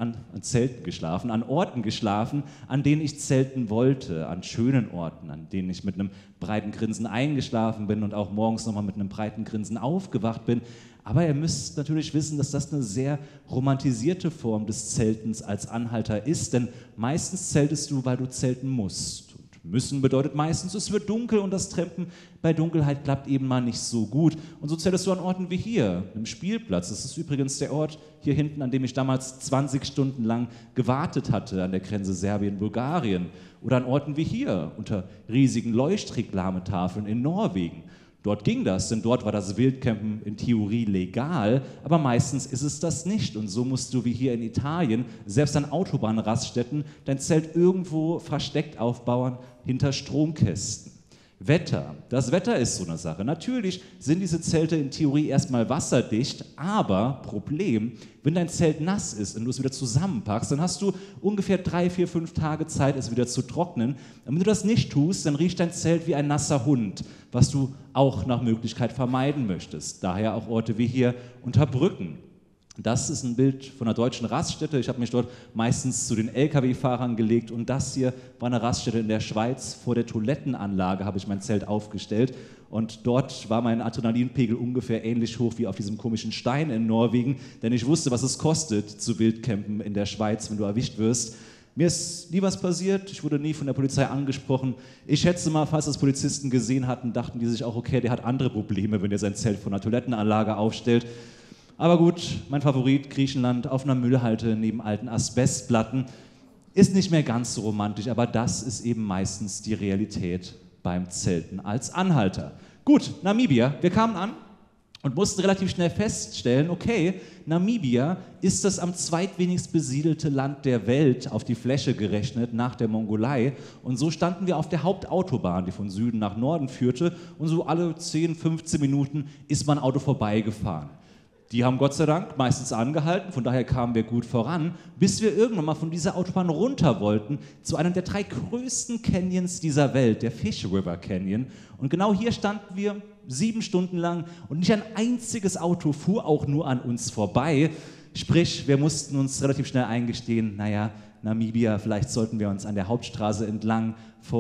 Zelten geschlafen, an Orten geschlafen, an denen ich zelten wollte, an schönen Orten, an denen ich mit einem breiten Grinsen eingeschlafen bin und auch morgens nochmal mit einem breiten Grinsen aufgewacht bin. Aber ihr müsst natürlich wissen, dass das eine sehr romantisierte Form des Zeltens als Anhalter ist, denn meistens zeltest du, weil du zelten musst. Und müssen bedeutet meistens, es wird dunkel und das Trampen bei Dunkelheit klappt eben mal nicht so gut. Und so zeltest du an Orten wie hier, einem Spielplatz. Das ist übrigens der Ort hier hinten, an dem ich damals 20 Stunden lang gewartet hatte, an der Grenze Serbien-Bulgarien. Oder an Orten wie hier, unter riesigen Leuchtreklame-Tafeln in Norwegen. Dort ging das, denn dort war das Wildcampen in Theorie legal, aber meistens ist es das nicht. Und so musst du wie hier in Italien, selbst an Autobahnraststätten, dein Zelt irgendwo versteckt aufbauen hinter Stromkästen. Wetter. Das Wetter ist so eine Sache. Natürlich sind diese Zelte in Theorie erstmal wasserdicht, aber Problem, wenn dein Zelt nass ist und du es wieder zusammenpackst, dann hast du ungefähr 3, 4, 5 Tage Zeit, es wieder zu trocknen. Und wenn du das nicht tust, dann riecht dein Zelt wie ein nasser Hund, was du auch nach Möglichkeit vermeiden möchtest. Daher auch Orte wie hier unter Brücken. Das ist ein Bild von einer deutschen Raststätte. Ich habe mich dort meistens zu den Lkw-Fahrern gelegt und das hier war eine Raststätte in der Schweiz. Vor der Toilettenanlage habe ich mein Zelt aufgestellt und dort war mein Adrenalinpegel ungefähr ähnlich hoch wie auf diesem komischen Stein in Norwegen, denn ich wusste, was es kostet zu Wildcampen in der Schweiz, wenn du erwischt wirst. Mir ist nie was passiert, ich wurde nie von der Polizei angesprochen. Ich schätze mal, falls das Polizisten gesehen hatten, dachten die sich auch, okay, der hat andere Probleme, wenn er sein Zelt vor einer Toilettenanlage aufstellt. Aber gut, mein Favorit, Griechenland, auf einer Müllhalde neben alten Asbestplatten, ist nicht mehr ganz so romantisch, aber das ist eben meistens die Realität beim Zelten als Anhalter. Gut, Namibia, wir kamen an und mussten relativ schnell feststellen, okay, Namibia ist das am zweitwenigst besiedelte Land der Welt auf die Fläche gerechnet nach der Mongolei und so standen wir auf der Hauptautobahn, die von Süden nach Norden führte und so alle 10, 15 Minuten ist mein Auto vorbeigefahren. Die haben Gott sei Dank meistens angehalten, von daher kamen wir gut voran, bis wir irgendwann mal von dieser Autobahn runter wollten zu einem der 3 größten Canyons dieser Welt, der Fish River Canyon. Und genau hier standen wir 7 Stunden lang und nicht ein einziges Auto fuhr auch nur an uns vorbei. Sprich, wir mussten uns relativ schnell eingestehen, naja, Namibia, vielleicht sollten wir uns an der Hauptstraße entlang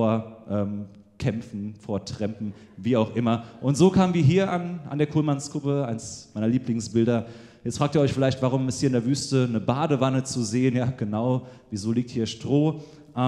kämpfen, vortrempen, wie auch immer. Und so kamen wir hier an der Kohlmannskuppe, eins meiner Lieblingsbilder. Jetzt fragt ihr euch vielleicht, warum ist hier in der Wüste eine Badewanne zu sehen? Ja, genau. Wieso liegt hier Stroh?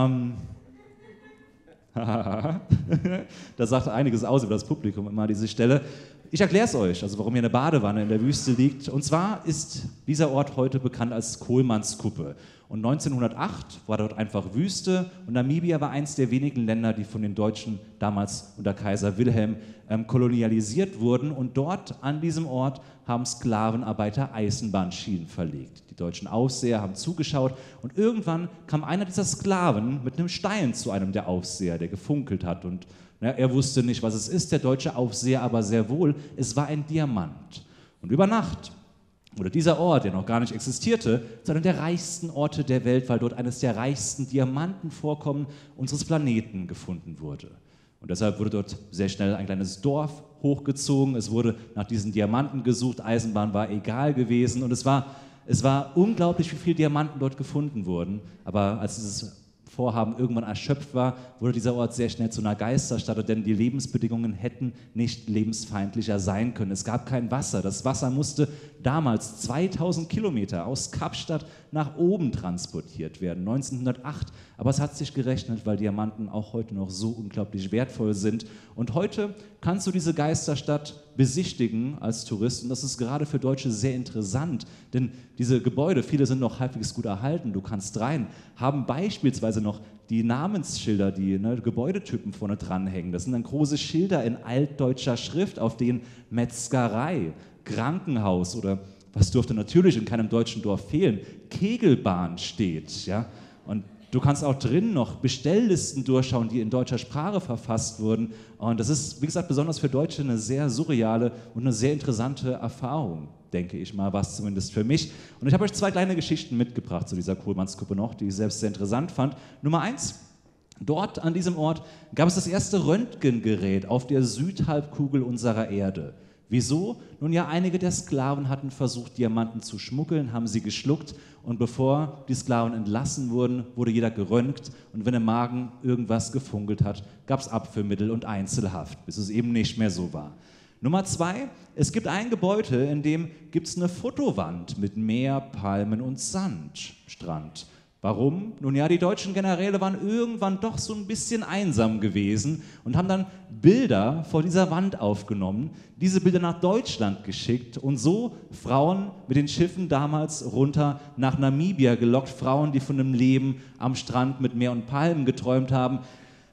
Das sagt einiges aus über das Publikum immer, diese Stelle. Ich erkläre es euch, also warum hier eine Badewanne in der Wüste liegt. Und zwar ist dieser Ort heute bekannt als Kohlmannskuppe. Und 1908 war dort einfach Wüste und Namibia war eins der wenigen Länder, die von den Deutschen damals unter Kaiser Wilhelm kolonialisiert wurden. Und dort an diesem Ort haben Sklavenarbeiter Eisenbahnschienen verlegt. Die deutschen Aufseher haben zugeschaut und irgendwann kam einer dieser Sklaven mit einem Stein zu einem der Aufseher, der gefunkelt hat. Und er wusste nicht, was es ist, der deutsche Aufseher aber sehr wohl, es war ein Diamant. Und über Nacht wurde dieser Ort, der noch gar nicht existierte, zu einem der reichsten Orte der Welt, weil dort eines der reichsten Diamantenvorkommen unseres Planeten gefunden wurde. Und deshalb wurde dort sehr schnell ein kleines Dorf hochgezogen, es wurde nach diesen Diamanten gesucht, Eisenbahn war egal gewesen und es war unglaublich, wie viele Diamanten dort gefunden wurden, aber als dieses Vorhaben irgendwann erschöpft war, wurde dieser Ort sehr schnell zu einer Geisterstadt, denn die Lebensbedingungen hätten nicht lebensfeindlicher sein können. Es gab kein Wasser. Das Wasser musste damals 2000 Kilometer aus Kapstadt nach oben transportiert werden, 1908. Aber es hat sich gerechnet, weil Diamanten auch heute noch so unglaublich wertvoll sind. Und heute kannst du diese Geisterstadt besichtigen als Tourist. Und das ist gerade für Deutsche sehr interessant, denn diese Gebäude, viele sind noch halbwegs gut erhalten, du kannst rein, haben beispielsweise noch die Namensschilder, die Gebäudetypen vorne dranhängen. Das sind dann große Schilder in altdeutscher Schrift, auf denen Metzgerei, Krankenhaus oder, was dürfte natürlich in keinem deutschen Dorf fehlen, Kegelbahn steht. Ja? Und du kannst auch drinnen noch Bestelllisten durchschauen, die in deutscher Sprache verfasst wurden. Und das ist, wie gesagt, besonders für Deutsche eine sehr surreale und eine sehr interessante Erfahrung, denke ich mal, war es zumindest für mich. Und ich habe euch 2 kleine Geschichten mitgebracht zu dieser Kohlmannskuppe noch, die ich selbst sehr interessant fand. Nummer 1, dort an diesem Ort gab es das erste Röntgengerät auf der Südhalbkugel unserer Erde. Wieso? Nun ja, einige der Sklaven hatten versucht, Diamanten zu schmuggeln, haben sie geschluckt und bevor die Sklaven entlassen wurden, wurde jeder geröntgt und wenn im Magen irgendwas gefunkelt hat, gab es Abführmittel und Einzelhaft, bis es eben nicht mehr so war. Nummer 2, es gibt ein Gebäude, in dem gibt es eine Fotowand mit Meer, Palmen und Sandstrand. Warum? Nun ja, die deutschen Generäle waren irgendwann doch so ein bisschen einsam gewesen und haben dann Bilder vor dieser Wand aufgenommen, diese Bilder nach Deutschland geschickt und so Frauen mit den Schiffen damals runter nach Namibia gelockt, Frauen, die von einem Leben am Strand mit Meer und Palmen geträumt haben.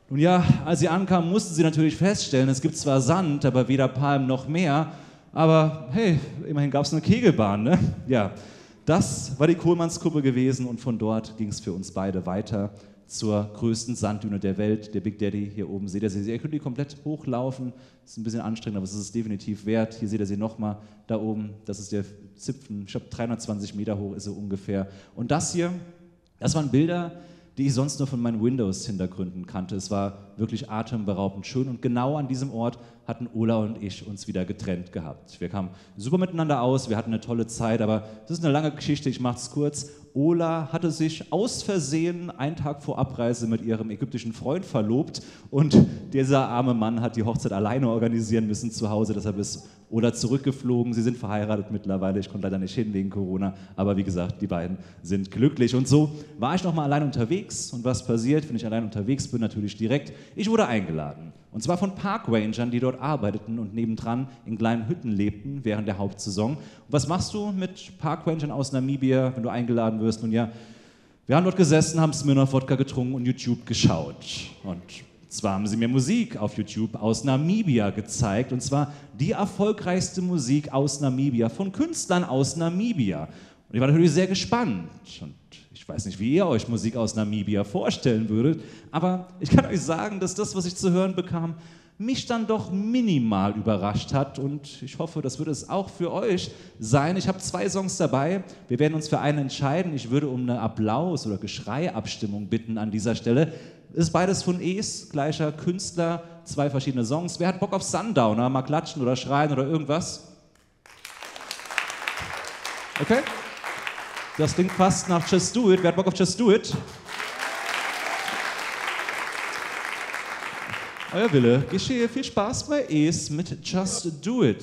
Nun ja, als sie ankamen, mussten sie natürlich feststellen, es gibt zwar Sand, aber weder Palmen noch Meer. Aber hey, immerhin gab es eine Kegelbahn, ne? Ja, das war die Kohlmannskuppe gewesen und von dort ging es für uns beide weiter zur größten Sanddüne der Welt, der Big Daddy. Hier oben seht ihr sie. Ihr könnt die komplett hochlaufen. Das ist ein bisschen anstrengend, aber es ist es definitiv wert. Hier seht ihr sie nochmal da oben. Das ist der Zipfen. Ich glaube, 320 Meter hoch ist sie ungefähr. Und das hier, das waren Bilder, die ich sonst nur von meinen Windows-Hintergründen kannte. Es war wirklich atemberaubend schön und genau an diesem Ort hatten Ola und ich uns wieder getrennt gehabt. Wir kamen super miteinander aus, wir hatten eine tolle Zeit, aber das ist eine lange Geschichte, ich mache es kurz. Ola hatte sich aus Versehen einen Tag vor Abreise mit ihrem ägyptischen Freund verlobt und dieser arme Mann hat die Hochzeit alleine organisieren müssen zu Hause, deshalb ist Ola zurückgeflogen. Sie sind verheiratet mittlerweile, ich konnte leider nicht hin wegen Corona, aber wie gesagt, die beiden sind glücklich. Und so war ich nochmal allein unterwegs und was passiert, wenn ich allein unterwegs bin? Natürlich direkt, ich wurde eingeladen. Und zwar von Parkrangern, die dort arbeiteten und nebendran in kleinen Hütten lebten während der Hauptsaison. Und was machst du mit Parkrangern aus Namibia, wenn du eingeladen wirst? Nun ja, wir haben dort gesessen, haben Smirnoff Wodka getrunken und YouTube geschaut. Und zwar haben sie mir Musik auf YouTube aus Namibia gezeigt. Und zwar die erfolgreichste Musik aus Namibia, von Künstlern aus Namibia. Und ich war natürlich sehr gespannt. Und ich weiß nicht, wie ihr euch Musik aus Namibia vorstellen würdet, aber ich kann euch sagen, dass das, was ich zu hören bekam, mich dann doch minimal überrascht hat und ich hoffe, das wird es auch für euch sein. Ich habe 2 Songs dabei, wir werden uns für einen entscheiden. Ich würde um eine Applaus- oder Geschreiabstimmung bitten an dieser Stelle. Ist beides von Es, gleicher Künstler, 2 verschiedene Songs. Wer hat Bock auf Sundowner? Mal klatschen oder schreien oder irgendwas? Okay? Das klingt fast nach Just Do It. Wer hat Bock auf Just Do It? Euer Wille geschehe. Viel Spaß bei Es mit Just Do It.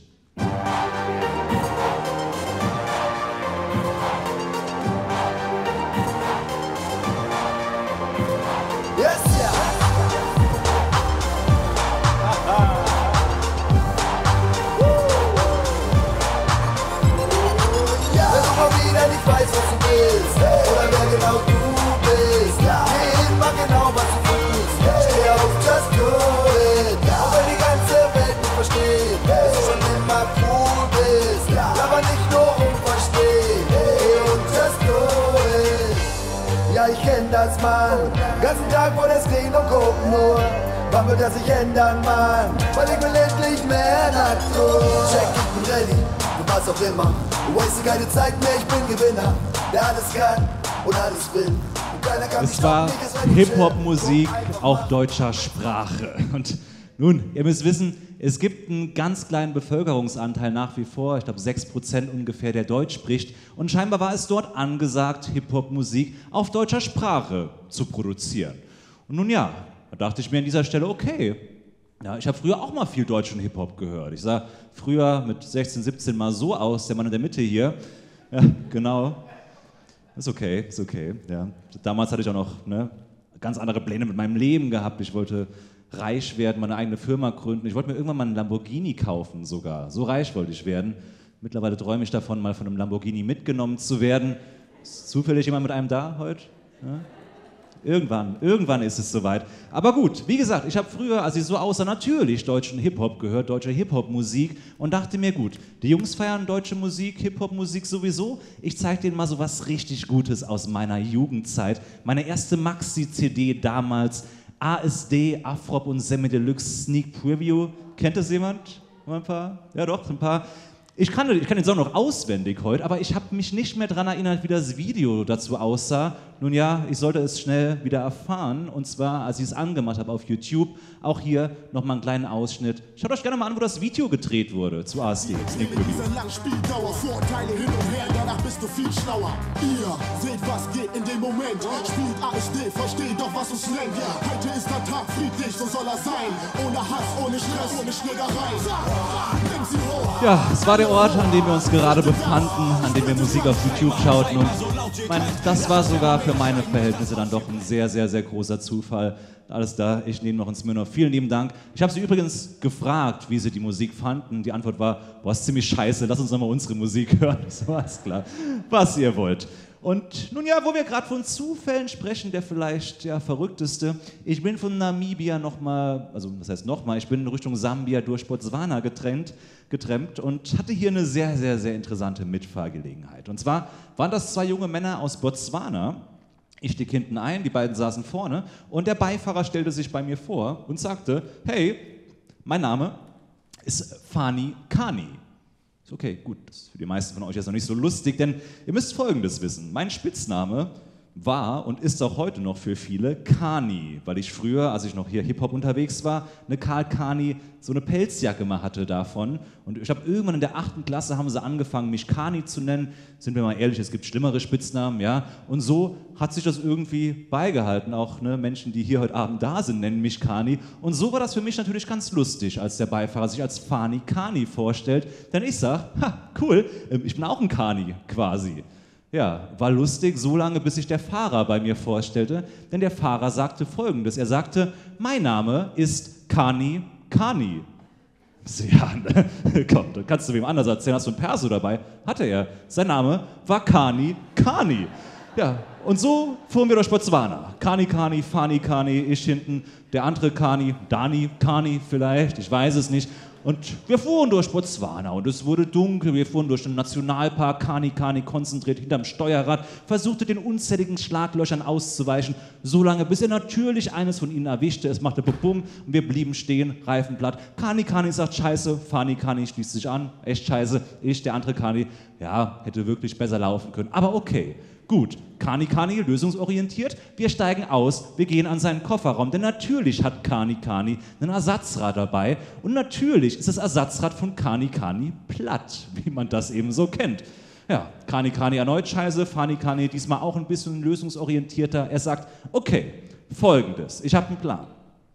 Oder wer genau du bist. Geh hin, mach genau, was du fühlst. Steh auf, just do it. Auch wenn die ganze Welt nicht versteht, dass du schon immer cool bist. Aber nicht nur unverstehen. Geh und just do it. Ja, ich kenn das, Mann. Ganzen Tag vor der Screen und guck nur. Wann wird das sich ändern, Mann? Weil ich will endlich mehr Natur. Check, ich bin ready, für was auch immer. Du waste keine Zeit mehr, ich bin Gewinner. Der alles kann und alles will. Und keiner kann Es war Hip-Hop-Musik auf deutscher Sprache. Und nun, ihr müsst wissen, es gibt einen ganz kleinen Bevölkerungsanteil nach wie vor, ich glaube 6% ungefähr, der Deutsch spricht. Und scheinbar war es dort angesagt, Hip-Hop-Musik auf deutscher Sprache zu produzieren. Und nun ja, da dachte ich mir an dieser Stelle, okay, ja, ich habe früher auch mal viel deutschen Hip-Hop gehört. Ich sah früher mit 16, 17 mal so aus, der Mann in der Mitte hier. Ja, genau. Ist okay, ist okay. Ja. Damals hatte ich auch noch ganz andere Pläne mit meinem Leben gehabt. Ich wollte reich werden, meine eigene Firma gründen. Ich wollte mir irgendwann mal einen Lamborghini kaufen sogar. So reich wollte ich werden. Mittlerweile träume ich davon, mal von einem Lamborghini mitgenommen zu werden. Ist zufällig jemand mit einem da heute? Ja? Irgendwann ist es soweit. Aber gut, wie gesagt, ich habe früher, als ich so aussah, natürlich deutschen Hip-Hop gehört, deutsche Hip-Hop-Musik und dachte mir, gut, die Jungs feiern deutsche Musik, Hip-Hop-Musik sowieso. Ich zeige denen mal so was richtig Gutes aus meiner Jugendzeit. Meine erste Maxi-CD damals, ASD, Afrop und Semi Deluxe Sneak Preview. Kennt das jemand? Ein paar? Ja doch, ein paar. Ich kann den Song noch auswendig heute, aber ich habe mich nicht mehr daran erinnert, wie das Video dazu aussah. Nun ja, ich sollte es schnell wieder erfahren, und zwar, als ich es angemacht habe auf YouTube. Auch hier nochmal einen kleinen Ausschnitt. Schaut euch gerne mal an, wo das Video gedreht wurde zu ASD. Sneak Preview. Diese lange Spieldauer, Vorteile hin und her, danach bist du viel schlauer. Ihr seht, was geht in dem Moment. Spielt ASD, versteht doch, was uns nennt. Heute ist der Tag friedlich, so soll er sein. Ohne Hass, ohne Stress, ohne Schlägerei. Nimm sie hoch. Ja, es war der Ort, an dem wir uns gerade befanden, an dem wir Musik auf YouTube schauten. Und ich meine, das war sogar für meine Verhältnisse dann doch ein sehr, sehr, sehr großer Zufall. Alles da, ich nehme noch ins Smirnoff. Vielen lieben Dank. Ich habe sie übrigens gefragt, wie sie die Musik fanden. Die Antwort war, boah, ist ziemlich scheiße, lass uns nochmal unsere Musik hören. So, alles klar, was ihr wollt. Und nun ja, wo wir gerade von Zufällen sprechen, der vielleicht verrückteste. Ich bin von Namibia nochmal, also was heißt nochmal, ich bin in Richtung Sambia durch Botswana getrennt und hatte hier eine sehr, sehr, sehr interessante Mitfahrgelegenheit. Und zwar waren das 2 junge Männer aus Botswana. Ich stieg hinten ein, die beiden saßen vorne und der Beifahrer stellte sich bei mir vor und sagte, hey, mein Name ist Fani Kani. Ist okay, gut, das ist für die meisten von euch jetzt noch nicht so lustig, denn ihr müsst Folgendes wissen. Mein Spitzname war und ist auch heute noch für viele Kani, weil ich früher, als ich noch hier Hip-Hop unterwegs war, eine Karl Kani, so eine Pelzjacke mal hatte davon. Und ich habe irgendwann in der 8. Klasse haben sie angefangen, mich Kani zu nennen. Sind wir mal ehrlich, es gibt schlimmere Spitznamen, ja. Und so hat sich das irgendwie beigehalten. Auch Menschen, die hier heute Abend da sind, nennen mich Kani. Und so war das für mich natürlich ganz lustig, als der Beifahrer sich als Fani Kani vorstellt. Denn ich sage, cool, ich bin auch ein Kani quasi. Ja, war lustig, so lange, bis sich der Fahrer bei mir vorstellte, denn der Fahrer sagte Folgendes, er sagte, mein Name ist Kani Kani. Ja, komm, dann kannst du wem anders erzählen, hast du ein Perso dabei? Hatte er. Sein Name war Kani Kani. Ja, und so fuhren wir durch Botswana. Kani Kani, Fani Kani, ich hinten, der andere Kani, Dani Kani vielleicht, ich weiß es nicht. Und wir fuhren durch Botswana und es wurde dunkel, wir fuhren durch den Nationalpark, Kani Kani konzentriert hinterm Steuerrad, versuchte den unzähligen Schlaglöchern auszuweichen, so lange, bis er natürlich eines von ihnen erwischte, es machte bum und wir blieben stehen, Reifen platt. Kani Kani sagt Scheiße, Fani Kani schließt sich an, echt Scheiße, ich, der andere Kani, ja, hätte wirklich besser laufen können, aber okay. Gut, Kani Kani lösungsorientiert, wir steigen aus, wir gehen an seinen Kofferraum, denn natürlich hat Kani Kani ein Ersatzrad dabei und natürlich ist das Ersatzrad von Kani Kani platt, wie man das eben so kennt. Ja, Kani Kani erneut Scheiße, Fani Kani diesmal auch ein bisschen lösungsorientierter. Er sagt, okay, Folgendes, ich habe einen Plan.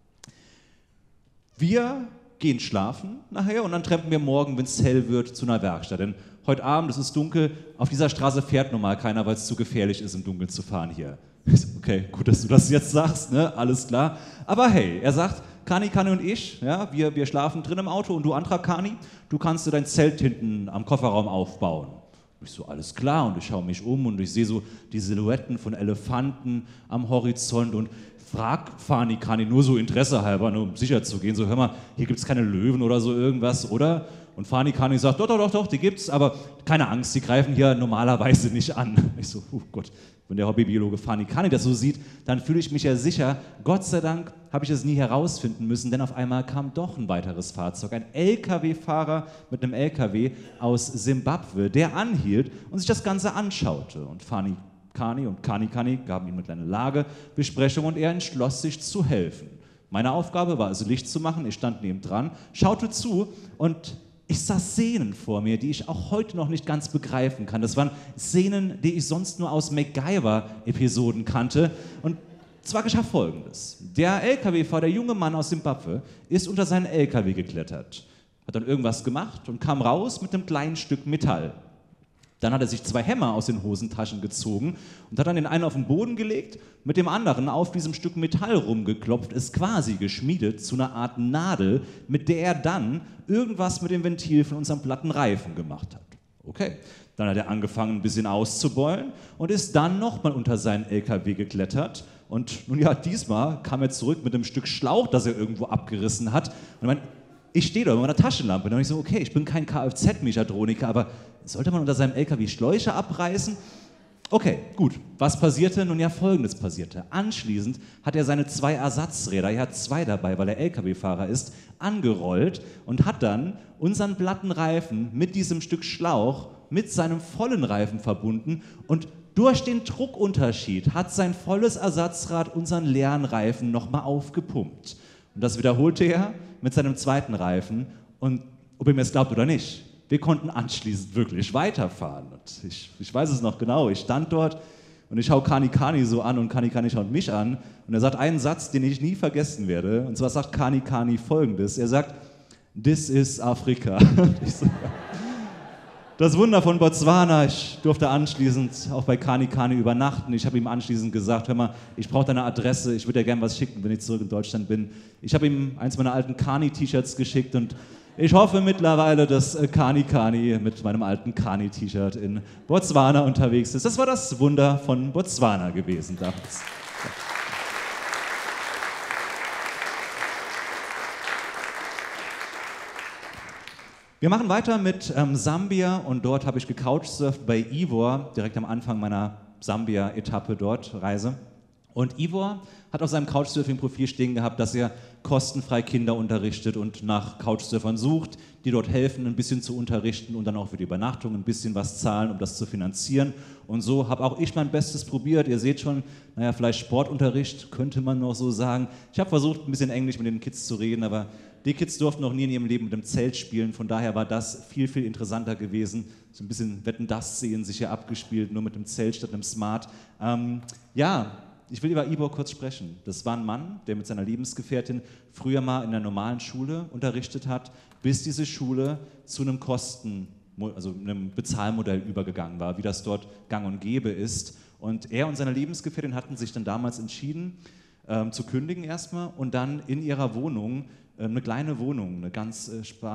Wir gehen schlafen nachher und dann trampen wir morgen, wenn es hell wird, zu einer Werkstatt. Denn heute Abend, es ist dunkel, auf dieser Straße fährt nun mal keiner, weil es zu gefährlich ist, im Dunkeln zu fahren hier. Okay, gut, dass du das jetzt sagst, ne? Alles klar. Aber hey, er sagt, Kani Kani und ich, ja, wir schlafen drin im Auto und du, anderer Kani, du kannst dir dein Zelt hinten am Kofferraum aufbauen. Ich so, alles klar, und ich schaue mich um und ich sehe so die Silhouetten von Elefanten am Horizont und frag Fani Kani nur so Interesse halber, nur um sicher zu gehen, so hör mal, hier gibt es keine Löwen oder so irgendwas, oder? Und Fani Kani sagt, doch, die gibt's, aber keine Angst, die greifen hier normalerweise nicht an. Ich so, oh Gott, wenn der Hobbybiologe Fani Kani das so sieht, dann fühle ich mich ja sicher. Gott sei Dank habe ich es nie herausfinden müssen, denn auf einmal kam doch ein weiteres Fahrzeug, ein LKW-Fahrer mit einem LKW aus Simbabwe, der anhielt und sich das Ganze anschaute. Und Fani Kani und Kani Kani gaben ihm eine kleine Lagebesprechung und er entschloss sich zu helfen. Meine Aufgabe war es, Licht zu machen, ich stand neben dran, schaute zu und ich sah Szenen vor mir, die ich auch heute noch nicht ganz begreifen kann. Das waren Szenen, die ich sonst nur aus MacGyver-Episoden kannte. Und zwar geschah Folgendes. Der LKW-Fahrer, der junge Mann aus Simbabwe, ist unter seinen LKW geklettert, hat dann irgendwas gemacht und kam raus mit einem kleinen Stück Metall. Dann hat er sich 2 Hämmer aus den Hosentaschen gezogen und hat dann den einen auf den Boden gelegt, mit dem anderen auf diesem Stück Metall rumgeklopft, es quasi geschmiedet zu einer Art Nadel, mit der er dann irgendwas mit dem Ventil von unserem platten Reifen gemacht hat. Okay, dann hat er angefangen ein bisschen auszubeulen und ist dann nochmal unter seinen LKW geklettert und nun ja, diesmal kam er zurück mit einem Stück Schlauch, das er irgendwo abgerissen hat und ich stehe da mit meiner Taschenlampe und ich so, okay, ich bin kein Kfz-Mechatroniker, aber sollte man unter seinem LKW Schläuche abreißen? Okay, gut. Was passierte? Nun ja, Folgendes passierte. Anschließend hat er seine 2 Ersatzräder, er hat 2 dabei, weil er LKW-Fahrer ist, angerollt und hat dann unseren platten Reifen mit diesem Stück Schlauch mit seinem vollen Reifen verbunden und durch den Druckunterschied hat sein volles Ersatzrad unseren leeren Reifen nochmal aufgepumpt. Und das wiederholte er mit seinem 2. Reifen und ob ihr mir es glaubt oder nicht, wir konnten anschließend wirklich weiterfahren. Und ich weiß es noch genau, ich stand dort und ich schaue Kani Kani so an und Kani Kani schaut mich an und er sagt einen Satz, den ich nie vergessen werde. Und zwar sagt Kani Kani Folgendes, er sagt, "This is Afrika." Das Wunder von Botswana. Ich durfte anschließend auch bei Kani Kani übernachten. Ich habe ihm anschließend gesagt, hör mal, ich brauche deine Adresse, ich würde dir gerne was schicken, wenn ich zurück in Deutschland bin. Ich habe ihm eins meiner alten Kani-T-Shirts geschickt und ich hoffe mittlerweile, dass Kani Kani mit meinem alten Kani-T-Shirt in Botswana unterwegs ist. Das war das Wunder von Botswana gewesen damals. Wir machen weiter mit Sambia und dort habe ich gecouchsurft bei Ivor, direkt am Anfang meiner Sambia-Etappe dort, Reise. Und Ivor hat auf seinem Couchsurfing-Profil stehen gehabt, dass er kostenfrei Kinder unterrichtet und nach Couchsurfern sucht, die dort helfen, ein bisschen zu unterrichten und dann auch für die Übernachtung ein bisschen was zahlen, um das zu finanzieren. Und so habe auch ich mein Bestes probiert. Ihr seht schon, naja, vielleicht Sportunterricht, könnte man noch so sagen. Ich habe versucht, ein bisschen Englisch mit den Kids zu reden, aber die Kids durften noch nie in ihrem Leben mit dem Zelt spielen. Von daher war das viel, viel interessanter gewesen. So ein bisschen Wetten-das-Szenen sich hier abgespielt, nur mit dem Zelt statt einem Smart. Ich will über Ivor kurz sprechen. Das war ein Mann, der mit seiner Lebensgefährtin früher mal in einer normalen Schule unterrichtet hat, bis diese Schule zu einem einem Bezahlmodell übergegangen war, wie das dort gang und gäbe ist. Und er und seine Lebensgefährtin hatten sich dann damals entschieden, zu kündigen erstmal und dann in ihrer Wohnung, eine kleine Wohnung, eine ganz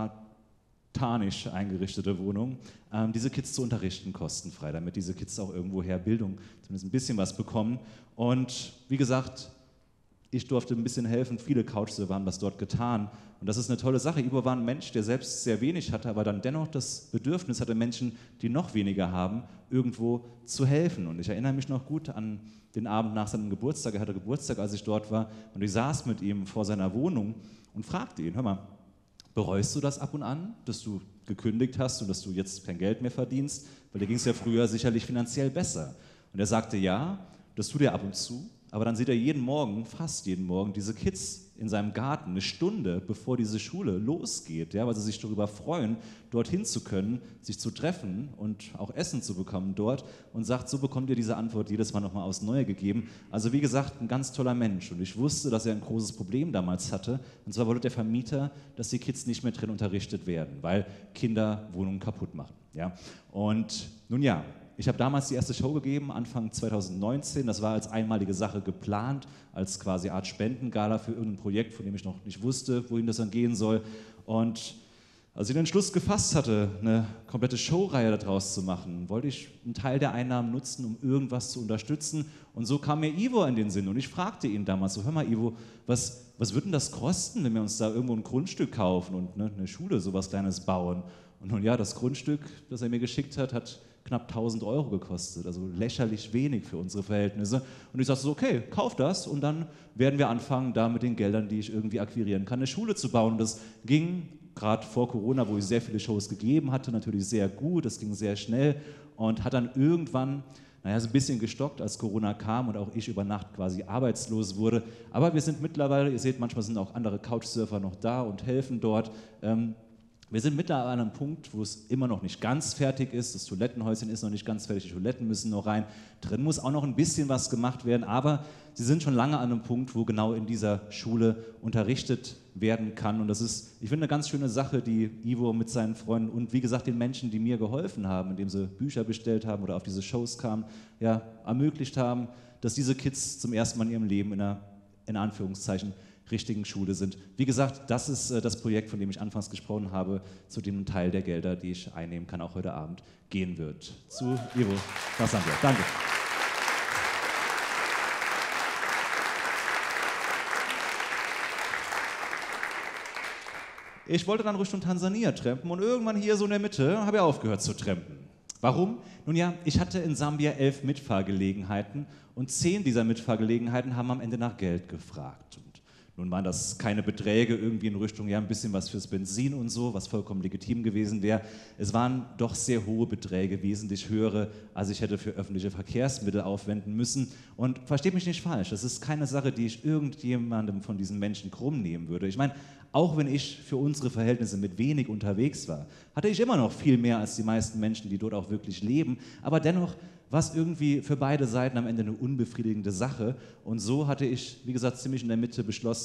spartanisch eingerichtete Wohnung, diese Kids zu unterrichten, kostenfrei, damit diese Kids auch irgendwoher Bildung, zumindest ein bisschen was bekommen. Und wie gesagt, ich durfte ein bisschen helfen, viele Couchsurfer haben das dort getan. Und das ist eine tolle Sache. Ivor war ein Mensch, der selbst sehr wenig hatte, aber dann dennoch das Bedürfnis hatte, Menschen, die noch weniger haben, irgendwo zu helfen. Und ich erinnere mich noch gut an den Abend nach seinem Geburtstag. Er hatte Geburtstag, als ich dort war. Und ich saß mit ihm vor seiner Wohnung und fragte ihn, hör mal, bereust du das ab und an, dass du gekündigt hast und dass du jetzt kein Geld mehr verdienst? Weil dir ging es ja früher sicherlich finanziell besser. Und er sagte, ja, das tut er ab und zu. Aber dann sieht er jeden Morgen, fast jeden Morgen, diese Kids in seinem Garten, eine Stunde bevor diese Schule losgeht, ja, weil sie sich darüber freuen, dorthin zu können, sich zu treffen und auch Essen zu bekommen dort und sagt, so bekommt ihr diese Antwort jedes Mal nochmal aufs Neue gegeben. Also wie gesagt, ein ganz toller Mensch und ich wusste, dass er ein großes Problem damals hatte und zwar wollte der Vermieter, dass die Kids nicht mehr drin unterrichtet werden, weil Kinder Wohnungen kaputt machen. Ja. Und nun ja, ich habe damals die erste Show gegeben, Anfang 2019. Das war als einmalige Sache geplant, als quasi Art Spendengala für irgendein Projekt, von dem ich noch nicht wusste, wohin das dann gehen soll. Und als ich den Entschluss gefasst hatte, eine komplette Showreihe daraus zu machen, wollte ich einen Teil der Einnahmen nutzen, um irgendwas zu unterstützen. Und so kam mir Ivor in den Sinn. Und ich fragte ihn damals so, hör mal Ivor, was wird denn das kosten, wenn wir uns da irgendwo ein Grundstück kaufen und eine Schule, sowas Kleines bauen? Und nun ja, das Grundstück, das er mir geschickt hat, hat knapp 1.000 € gekostet, also lächerlich wenig für unsere Verhältnisse. Und ich sagte so, okay, kauf das und dann werden wir anfangen, da mit den Geldern, die ich irgendwie akquirieren kann, eine Schule zu bauen. Und das ging gerade vor Corona, wo ich sehr viele Shows gegeben hatte, natürlich sehr gut, das ging sehr schnell und hat dann irgendwann, so ein bisschen gestockt, als Corona kam und auch ich über Nacht quasi arbeitslos wurde. Aber wir sind mittlerweile, ihr seht, manchmal sind auch andere Couchsurfer noch da und helfen dort. Wir sind mittlerweile an einem Punkt, wo es immer noch nicht ganz fertig ist. Das Toilettenhäuschen ist noch nicht ganz fertig, die Toiletten müssen noch rein. Drin muss auch noch ein bisschen was gemacht werden, aber sie sind schon lange an einem Punkt, wo genau in dieser Schule unterrichtet werden kann. Und das ist, ich finde, eine ganz schöne Sache, die Ivor mit seinen Freunden und wie gesagt den Menschen, die mir geholfen haben, indem sie Bücher bestellt haben oder auf diese Shows kamen, ja, ermöglicht haben, dass diese Kids zum ersten Mal in ihrem Leben in einer, in Anführungszeichen, richtigen Schule sind. Wie gesagt, das ist das Projekt, von dem ich anfangs gesprochen habe, zu dem ein Teil der Gelder, die ich einnehmen kann, auch heute Abend gehen wird. Zu Ivor Sambia. Danke. Ich wollte dann Richtung Tansania trampen und irgendwann hier so in der Mitte habe ich aufgehört zu trampen. Warum? Nun ja, ich hatte in Sambia 11 Mitfahrgelegenheiten und 10 dieser Mitfahrgelegenheiten haben am Ende nach Geld gefragt. Nun waren das keine Beträge irgendwie in Richtung, ja, ein bisschen was fürs Benzin und so, was vollkommen legitim gewesen wäre. Es waren doch sehr hohe Beträge, wesentlich höhere, als ich hätte für öffentliche Verkehrsmittel aufwenden müssen. Und versteht mich nicht falsch, das ist keine Sache, die ich irgendjemandem von diesen Menschen krumm nehmen würde. Ich meine, auch wenn ich für unsere Verhältnisse mit wenig unterwegs war, hatte ich immer noch viel mehr als die meisten Menschen, die dort auch wirklich leben. Aber dennoch war es irgendwie für beide Seiten am Ende eine unbefriedigende Sache. Und so hatte ich, wie gesagt, ziemlich in der Mitte beschlossen,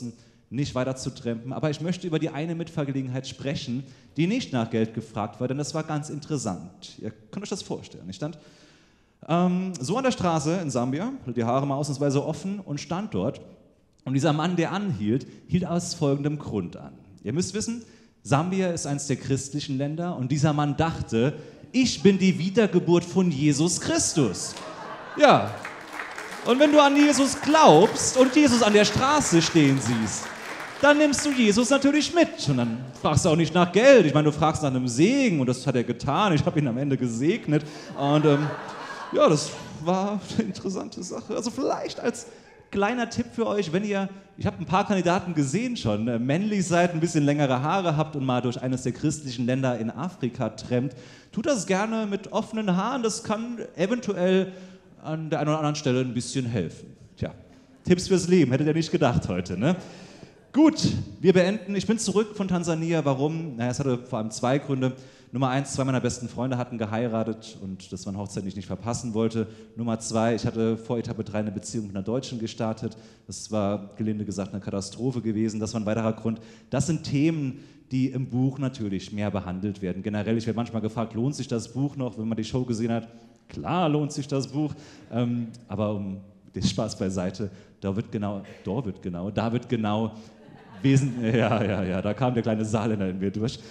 nicht weiter zu trampen. Aber ich möchte über die eine Mitfahrgelegenheit sprechen, die nicht nach Geld gefragt war, denn das war ganz interessant. Ihr könnt euch das vorstellen. Ich stand so an der Straße in Sambia, die Haare mal ausnahmsweise offen und stand dort. Und dieser Mann, der anhielt, hielt aus folgendem Grund an. Ihr müsst wissen, Sambia ist eines der christlichen Länder und dieser Mann dachte, ich bin die Wiedergeburt von Jesus Christus. Ja, und wenn du an Jesus glaubst und Jesus an der Straße stehen siehst, dann nimmst du Jesus natürlich mit. Und dann fragst du auch nicht nach Geld. Ich meine, du fragst nach einem Segen und das hat er getan. Ich habe ihn am Ende gesegnet. Und ja, das war eine interessante Sache. Also vielleicht als kleiner Tipp für euch, wenn ihr, ich habe ein paar Kandidaten gesehen schon, männlich seid, ein bisschen längere Haare habt und mal durch eines der christlichen Länder in Afrika trampt, tut das gerne mit offenen Haaren. Das kann eventuell an der einen oder anderen Stelle ein bisschen helfen. Tja, Tipps fürs Leben, hättet ihr nicht gedacht heute, ne? Gut, wir beenden. Ich bin zurück von Tansania. Warum? Naja, es hatte vor allem zwei Gründe. Nummer 1, 2 meiner besten Freunde hatten geheiratet und das war eine Hochzeit, die ich nicht verpassen wollte. Nummer 2, ich hatte vor Etappe 3 eine Beziehung mit einer Deutschen gestartet. Das war, gelinde gesagt, eine Katastrophe gewesen. Das war ein weiterer Grund. Das sind Themen, die im Buch natürlich mehr behandelt werden. Generell, ich werde manchmal gefragt, lohnt sich das Buch noch, wenn man die Show gesehen hat? Klar lohnt sich das Buch, aber um den Spaß beiseite, da wird genau da kam der kleine Saarländer in mir durch.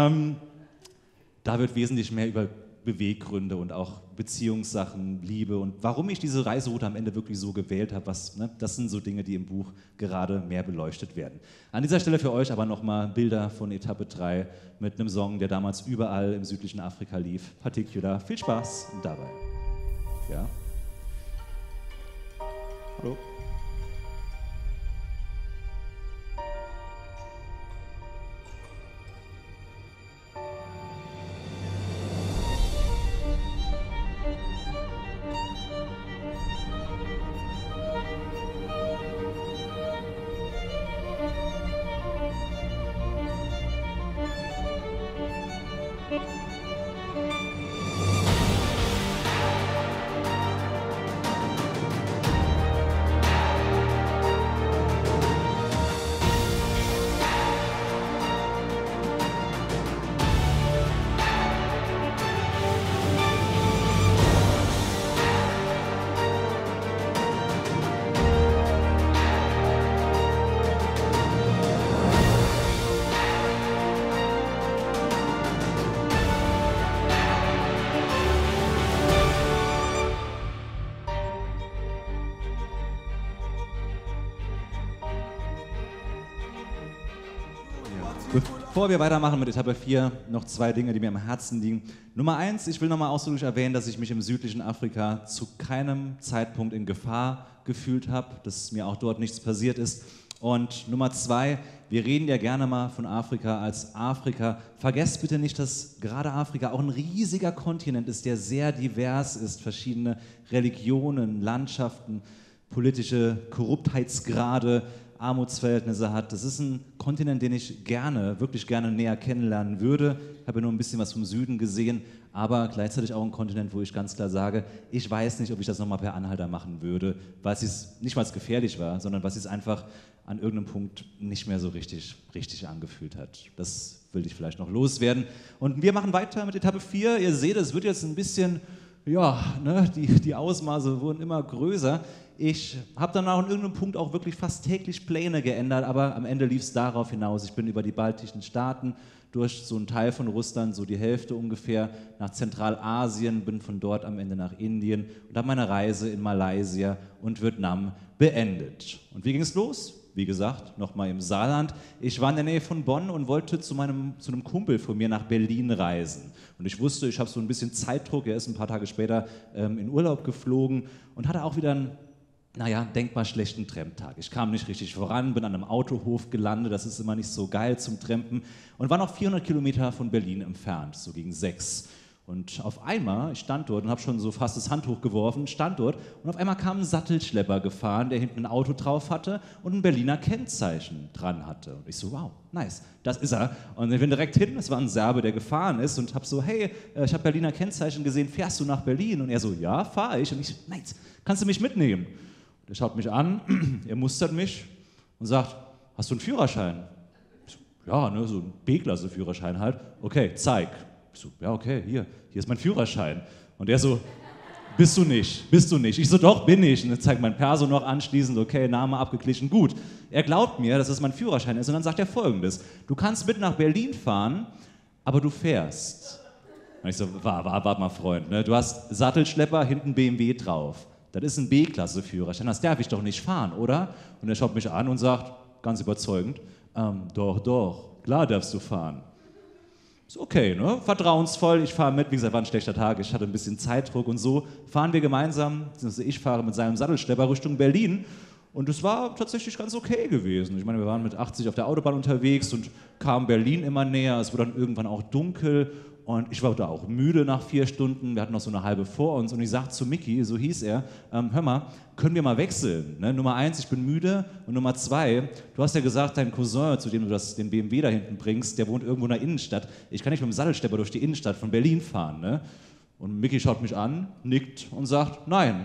Da wird wesentlich mehr über Beweggründe und auch Beziehungssachen, Liebe und warum ich diese Reiseroute am Ende wirklich so gewählt habe, das sind so Dinge, die im Buch gerade mehr beleuchtet werden. An dieser Stelle für euch aber nochmal Bilder von Etappe 3 mit einem Song, der damals überall im südlichen Afrika lief, Particular. Viel Spaß dabei. Ja. Hallo. Bevor wir weitermachen mit Etappe 4, noch 2 Dinge, die mir am Herzen liegen. Nummer 1, ich will nochmal ausdrücklich erwähnen, dass ich mich im südlichen Afrika zu keinem Zeitpunkt in Gefahr gefühlt habe, dass mir auch dort nichts passiert ist. Und Nummer 2, wir reden ja gerne mal von Afrika als Afrika. Vergesst bitte nicht, dass gerade Afrika auch ein riesiger Kontinent ist, der sehr divers ist, verschiedene Religionen, Landschaften, politische Korruptheitsgrade, Armutsverhältnisse hat. Das ist ein Kontinent, den ich gerne, wirklich gerne näher kennenlernen würde. Ich habe ja nur ein bisschen was vom Süden gesehen, aber gleichzeitig auch ein Kontinent, wo ich ganz klar sage, ich weiß nicht, ob ich das nochmal per Anhalter machen würde, weil es nicht, weil es gefährlich war, sondern weil es einfach an irgendeinem Punkt nicht mehr so richtig angefühlt hat. Das will ich vielleicht noch loswerden. Und wir machen weiter mit Etappe 4. Ihr seht, es wird jetzt ein bisschen, die Ausmaße wurden immer größer. Ich habe dann auch an irgendeinem Punkt auch wirklich fast täglich Pläne geändert, aber am Ende lief es darauf hinaus. Ich bin über die baltischen Staaten durch so einen Teil von Russland, so die Hälfte ungefähr, nach Zentralasien, bin von dort am Ende nach Indien und habe meine Reise in Malaysia und Vietnam beendet. Und wie ging es los? Wie gesagt, nochmal im Saarland. Ich war in der Nähe von Bonn und wollte zu einem Kumpel von mir nach Berlin reisen. Und ich wusste, ich habe so ein bisschen Zeitdruck. Er ist ein paar Tage später in Urlaub geflogen und hatte auch wieder einen denkbar schlechten Tramptag. Ich kam nicht richtig voran, bin an einem Autohof gelandet, das ist immer nicht so geil zum Trampen und war noch 400 Kilometer von Berlin entfernt, so gegen 6. Und auf einmal, ich stand dort und habe schon so fast das Handtuch geworfen, stand dort und auf einmal kam ein Sattelschlepper gefahren, der hinten ein Auto drauf hatte und ein Berliner Kennzeichen dran hatte. Und ich so, wow, nice, das ist er. Und ich bin direkt hin, es war ein Serbe, der gefahren ist und habe so, hey, ich habe Berliner Kennzeichen gesehen, fährst du nach Berlin? Und er so, ja, fahre ich. Und ich so, nice, kannst du mich mitnehmen? Der schaut mich an, er mustert mich und sagt, hast du einen Führerschein? Ich so, ja, ne, so ein B-Klasse-Führerschein halt. Okay, zeig. Ich so, ja, okay, hier ist mein Führerschein. Und er so, bist du nicht. Ich so, doch, bin ich. Und dann zeigt mein Perso noch anschließend, okay, Name abgeglichen, gut. Er glaubt mir, dass es mein Führerschein ist und dann sagt er Folgendes: Du kannst mit nach Berlin fahren, aber du fährst. Und ich so, warte mal, Freund, ne? Du hast Sattelschlepper, hinten BMW drauf. Das ist ein B-Klasse-Führerschein, das darf ich doch nicht fahren, oder? Und er schaut mich an und sagt, ganz überzeugend, doch, klar darfst du fahren. Ist okay, ne? Vertrauensvoll, ich fahre mit, wie gesagt, war ein schlechter Tag, ich hatte ein bisschen Zeitdruck und so. Fahren wir gemeinsam, also ich fahre mit seinem Sattelschlepper Richtung Berlin und es war tatsächlich ganz okay gewesen. Ich meine, wir waren mit 80 auf der Autobahn unterwegs und kamen Berlin immer näher, es wurde dann irgendwann auch dunkel und ich war da auch müde nach 4 Stunden, wir hatten noch so eine halbe vor uns und ich sagte zu Mickey, so hieß er, hör mal, können wir mal wechseln? Ne? Nummer 1, ich bin müde und Nummer 2, du hast ja gesagt, dein Cousin, zu dem du den BMW da hinten bringst, der wohnt irgendwo in der Innenstadt. Ich kann nicht mit dem Sattelschlepper durch die Innenstadt von Berlin fahren. Ne? Und Mickey schaut mich an, nickt und sagt, nein.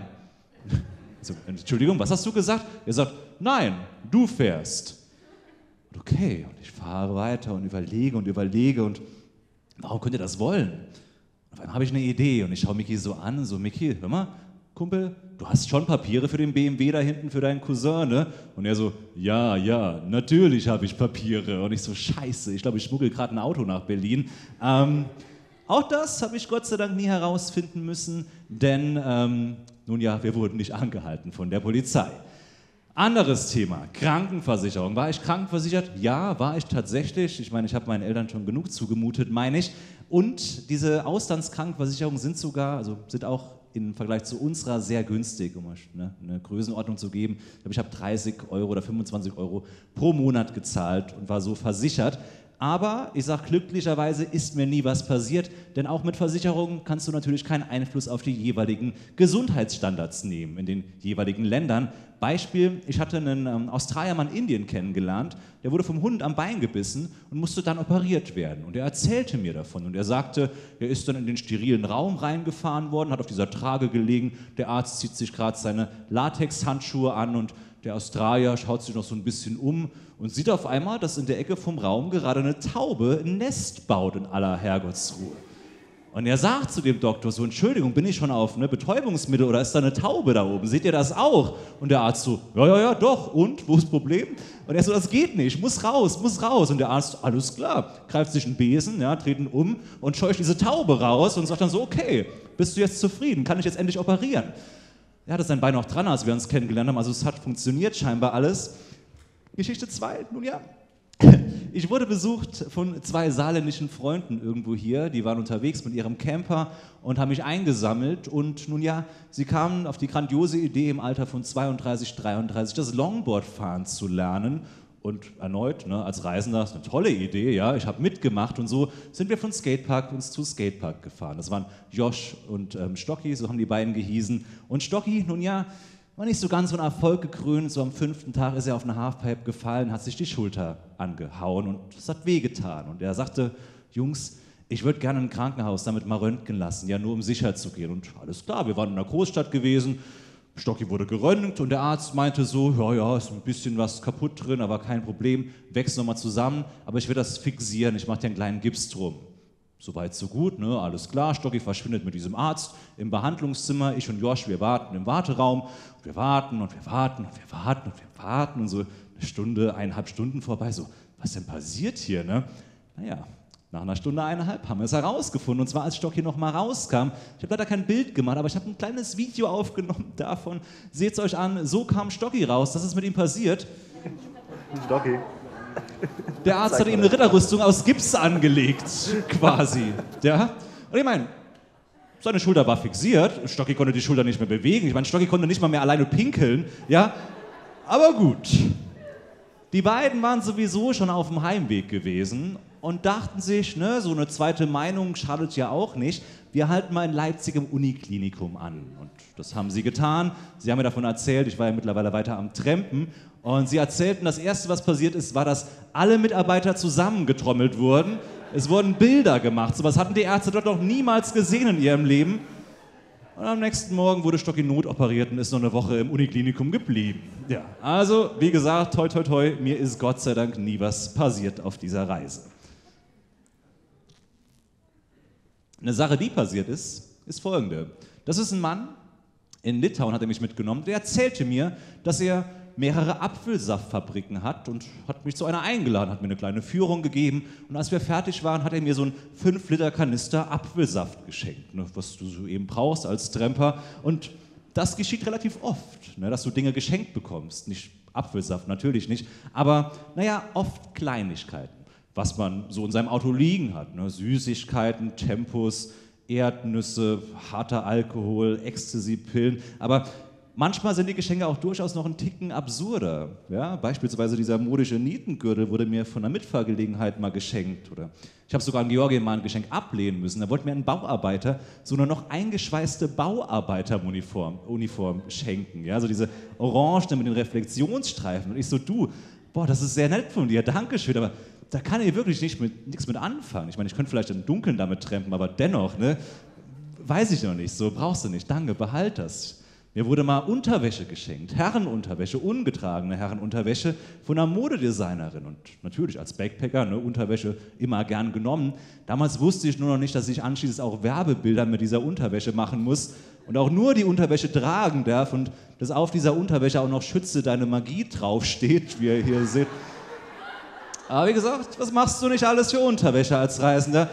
So, Entschuldigung, was hast du gesagt? Er sagt, nein, du fährst. Und okay, und ich fahre weiter und überlege und warum könnt ihr das wollen? Auf einmal habe ich eine Idee und ich schaue Mickey so an, so Mickey, hör mal, Kumpel, du hast schon Papiere für den BMW da hinten für deinen Cousin, ne? Und er so, ja, natürlich habe ich Papiere. Und ich so, scheiße, ich glaube, ich schmuggel gerade ein Auto nach Berlin. Auch das habe ich Gott sei Dank nie herausfinden müssen, denn, nun ja, wir wurden nicht angehalten von der Polizei. Anderes Thema, Krankenversicherung. War ich krankenversichert? Ja, war ich tatsächlich. Ich meine, ich habe meinen Eltern schon genug zugemutet, meine ich. Und diese Auslandskrankenversicherungen sind auch im Vergleich zu unserer sehr günstig, um eine Größenordnung zu geben. Ich habe 30 € oder 25 € pro Monat gezahlt und war so versichert. Aber ich sage, glücklicherweise ist mir nie was passiert, denn auch mit Versicherungen kannst du natürlich keinen Einfluss auf die jeweiligen Gesundheitsstandards nehmen in den jeweiligen Ländern. Beispiel, ich hatte einen Australier in Indien kennengelernt, der wurde vom Hund am Bein gebissen und musste dann operiert werden. Und er erzählte mir davon und er sagte, er ist dann in den sterilen Raum reingefahren worden, hat auf dieser Trage gelegen, der Arzt zieht sich gerade seine Latexhandschuhe an und der Australier schaut sich noch so ein bisschen um und sieht auf einmal, dass in der Ecke vom Raum gerade eine Taube ein Nest baut in aller Herrgottsruhe. Und er sagt zu dem Doktor so, Entschuldigung, bin ich schon auf Betäubungsmittel oder ist da eine Taube da oben? Seht ihr das auch? Und der Arzt so, ja, doch. Und, wo ist das Problem? Und er so, das geht nicht, muss raus. Und der Arzt, alles klar, greift sich einen Besen, ja, dreht ihn um und scheucht diese Taube raus und sagt dann so, okay, bist du jetzt zufrieden? Kann ich jetzt endlich operieren? Er hatte sein Bein auch dran, als wir uns kennengelernt haben, also es hat funktioniert scheinbar alles. Geschichte 2, nun ja. Ich wurde besucht von 2 saarländischen Freunden irgendwo hier, die waren unterwegs mit ihrem Camper und haben mich eingesammelt und nun ja, sie kamen auf die grandiose Idee im Alter von 32, 33 das Longboardfahren zu lernen und erneut, als Reisender, das ist eine tolle Idee, ja, ich habe mitgemacht und so sind wir von Skatepark uns zu Skatepark gefahren. Das waren Josh und Stocki, so haben die beiden gehießen und Stocki, nun ja, war nicht so ganz von Erfolg gekrönt, so am 5. Tag ist er auf eine Halfpipe gefallen, hat sich die Schulter angehauen und das hat wehgetan. Und er sagte, Jungs, ich würde gerne im Krankenhaus damit mal röntgen lassen, ja nur um sicher zu gehen. Und alles klar, wir waren in einer Großstadt gewesen, Stocki wurde geröntgt und der Arzt meinte so, ja, ist ein bisschen was kaputt drin, aber kein Problem, wächst nochmal zusammen, aber ich will das fixieren, ich mache dir einen kleinen Gips drum. Soweit, so gut, alles klar. Stocki verschwindet mit diesem Arzt im Behandlungszimmer. Ich und Josh, wir warten im Warteraum. Wir warten und so eine Stunde, 1,5 Stunden vorbei. So, was denn passiert hier, ne? Naja, nach einer Stunde, 1,5 haben wir es herausgefunden. Und zwar, als Stocki noch mal rauskam. Ich habe leider kein Bild gemacht, aber ich habe ein kleines Video aufgenommen davon. Seht es euch an, so kam Stocki raus. Das ist mit ihm passiert. Stocki. Der Arzt hat ihm eine Ritterrüstung aus Gips angelegt, quasi. Ja? Und ich meine, seine Schulter war fixiert, Stocki konnte die Schulter nicht mehr bewegen, ich meine, Stocki konnte nicht mal mehr alleine pinkeln, ja? Aber gut. Die beiden waren sowieso schon auf dem Heimweg gewesen und dachten sich, so eine zweite Meinung schadet ja auch nicht, wir halten mal in Leipzig im Uniklinikum an. Und das haben sie getan. Sie haben mir davon erzählt, ich war ja mittlerweile weiter am Trampen. Und sie erzählten, das Erste, was passiert ist, war, dass alle Mitarbeiter zusammengetrommelt wurden. Es wurden Bilder gemacht. So was hatten die Ärzte dort noch niemals gesehen in ihrem Leben. Und am nächsten Morgen wurde Stocki notoperiert und ist noch eine Woche im Uniklinikum geblieben. Ja, also, wie gesagt, toi toi toi, mir ist Gott sei Dank nie was passiert auf dieser Reise. Eine Sache, die passiert ist folgende. Das ist ein Mann, in Litauen hat er mich mitgenommen, der erzählte mir, dass er mehrere Apfelsaftfabriken hat und hat mich zu einer eingeladen, hat mir eine kleine Führung gegeben und als wir fertig waren, hat er mir so einen 5-Liter-Kanister Apfelsaft geschenkt, ne, was du so eben brauchst als Tramper und das geschieht relativ oft, ne, dass du Dinge geschenkt bekommst, nicht Apfelsaft, natürlich nicht, aber naja, oft Kleinigkeiten, was man so in seinem Auto liegen hat, ne, Süßigkeiten, Tempos, Erdnüsse, harter Alkohol, Ecstasy-Pillen, aber manchmal sind die Geschenke auch durchaus noch einen Ticken absurder. Ja? Beispielsweise dieser modische Nietengürtel wurde mir von einer Mitfahrgelegenheit mal geschenkt. Oder ich habe sogar an Georgien mal ein Geschenk ablehnen müssen. Da wollte mir ein Bauarbeiter so eine noch eingeschweißte Bauarbeiteruniform schenken. Ja? So diese Orange mit den Reflexionsstreifen. Und ich so, du, boah, das ist sehr nett von dir, dankeschön, aber da kann ich wirklich nichts mit anfangen. Ich meine, ich könnte vielleicht im Dunkeln damit trampen, aber dennoch, ne, weiß ich noch nicht, so brauchst du nicht, danke, behalt das. Mir wurde mal Unterwäsche geschenkt, Herrenunterwäsche, ungetragene Herrenunterwäsche von einer Modedesignerin. Und natürlich als Backpacker, ne, Unterwäsche immer gern genommen. Damals wusste ich nur noch nicht, dass ich anschließend auch Werbebilder mit dieser Unterwäsche machen muss und auch nur die Unterwäsche tragen darf und dass auf dieser Unterwäsche auch noch Schütze deine Magie draufsteht, wie ihr hier seht. Aber wie gesagt, was machst du nicht alles für Unterwäsche als Reisender?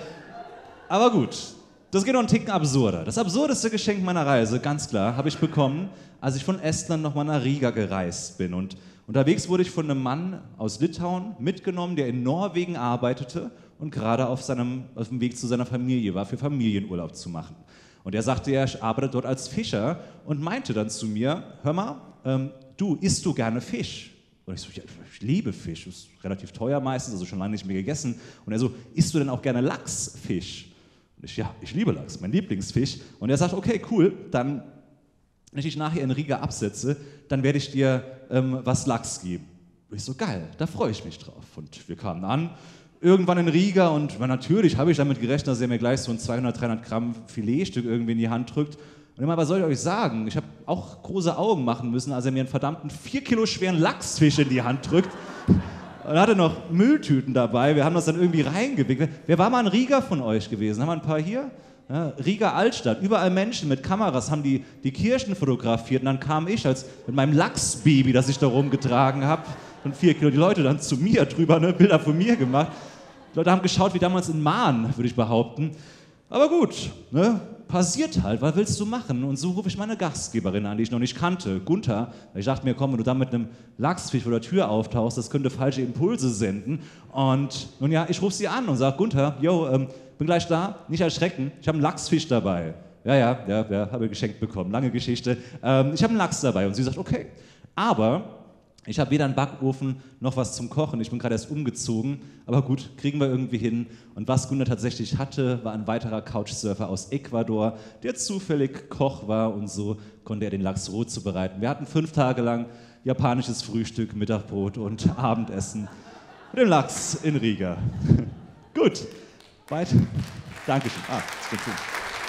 Aber gut. Das geht noch einen Ticken absurder. Das absurdeste Geschenk meiner Reise, ganz klar, habe ich bekommen, als ich von Estland nochmal nach Riga gereist bin. Und unterwegs wurde ich von einem Mann aus Litauen mitgenommen, der in Norwegen arbeitete und gerade auf dem Weg zu seiner Familie war, für Familienurlaub zu machen. Und er sagte, er arbeitet dort als Fischer und meinte dann zu mir, hör mal, du, isst du gerne Fisch? Und ich so, ja, ich liebe Fisch, ist relativ teuer meistens, also schon lange nicht mehr gegessen. Und er so, isst du denn auch gerne Lachsfisch? Und ich, ja, ich liebe Lachs, mein Lieblingsfisch. Und er sagt, okay, cool, dann, wenn ich dich nachher in Riga absetze, dann werde ich dir was Lachs geben. Und ich so, geil, da freue ich mich drauf. Und wir kamen an, irgendwann in Riga und natürlich habe ich damit gerechnet, dass er mir gleich so ein 200, 300 Gramm Filetstück irgendwie in die Hand drückt. Und immer, was soll ich euch sagen? Ich habe auch große Augen machen müssen, als er mir einen verdammten 4 Kilo schweren Lachsfisch in die Hand drückt. Und er hatte noch Mülltüten dabei, wir haben das dann irgendwie reingewickelt. Wer war mal in Riga von euch gewesen? Haben wir ein paar hier? Ja, Riga Altstadt, überall Menschen mit Kameras haben die Kirchen fotografiert und dann kam ich mit meinem Lachsbaby, das ich da rumgetragen habe, von 4 Kilo, die Leute dann zu mir drüber, ne, Bilder von mir gemacht. Die Leute haben geschaut wie damals in Mahn, würde ich behaupten. Aber gut, ne? Passiert halt, was willst du machen? Und so rufe ich meine Gastgeberin an, die ich noch nicht kannte, Gunther. Ich dachte mir, komm, wenn du da mit einem Lachsfisch vor der Tür auftauchst, das könnte falsche Impulse senden. Und nun ja, ich rufe sie an und sage, Gunther, bin gleich da, nicht erschrecken, ich habe einen Lachsfisch dabei. Ja, habe ich geschenkt bekommen, lange Geschichte. Ich habe einen Lachs dabei. Und sie sagt, okay, aber ich habe weder einen Backofen noch was zum Kochen. Ich bin gerade erst umgezogen, aber gut, kriegen wir irgendwie hin. Und was Gunnar tatsächlich hatte, war ein weiterer Couchsurfer aus Ecuador, der zufällig Koch war und so konnte er den Lachs roh zubereiten. Wir hatten 5 Tage lang japanisches Frühstück, Mittagbrot und Abendessen mit dem Lachs in Riga. Gut, weiter. Dankeschön. Das geht gut.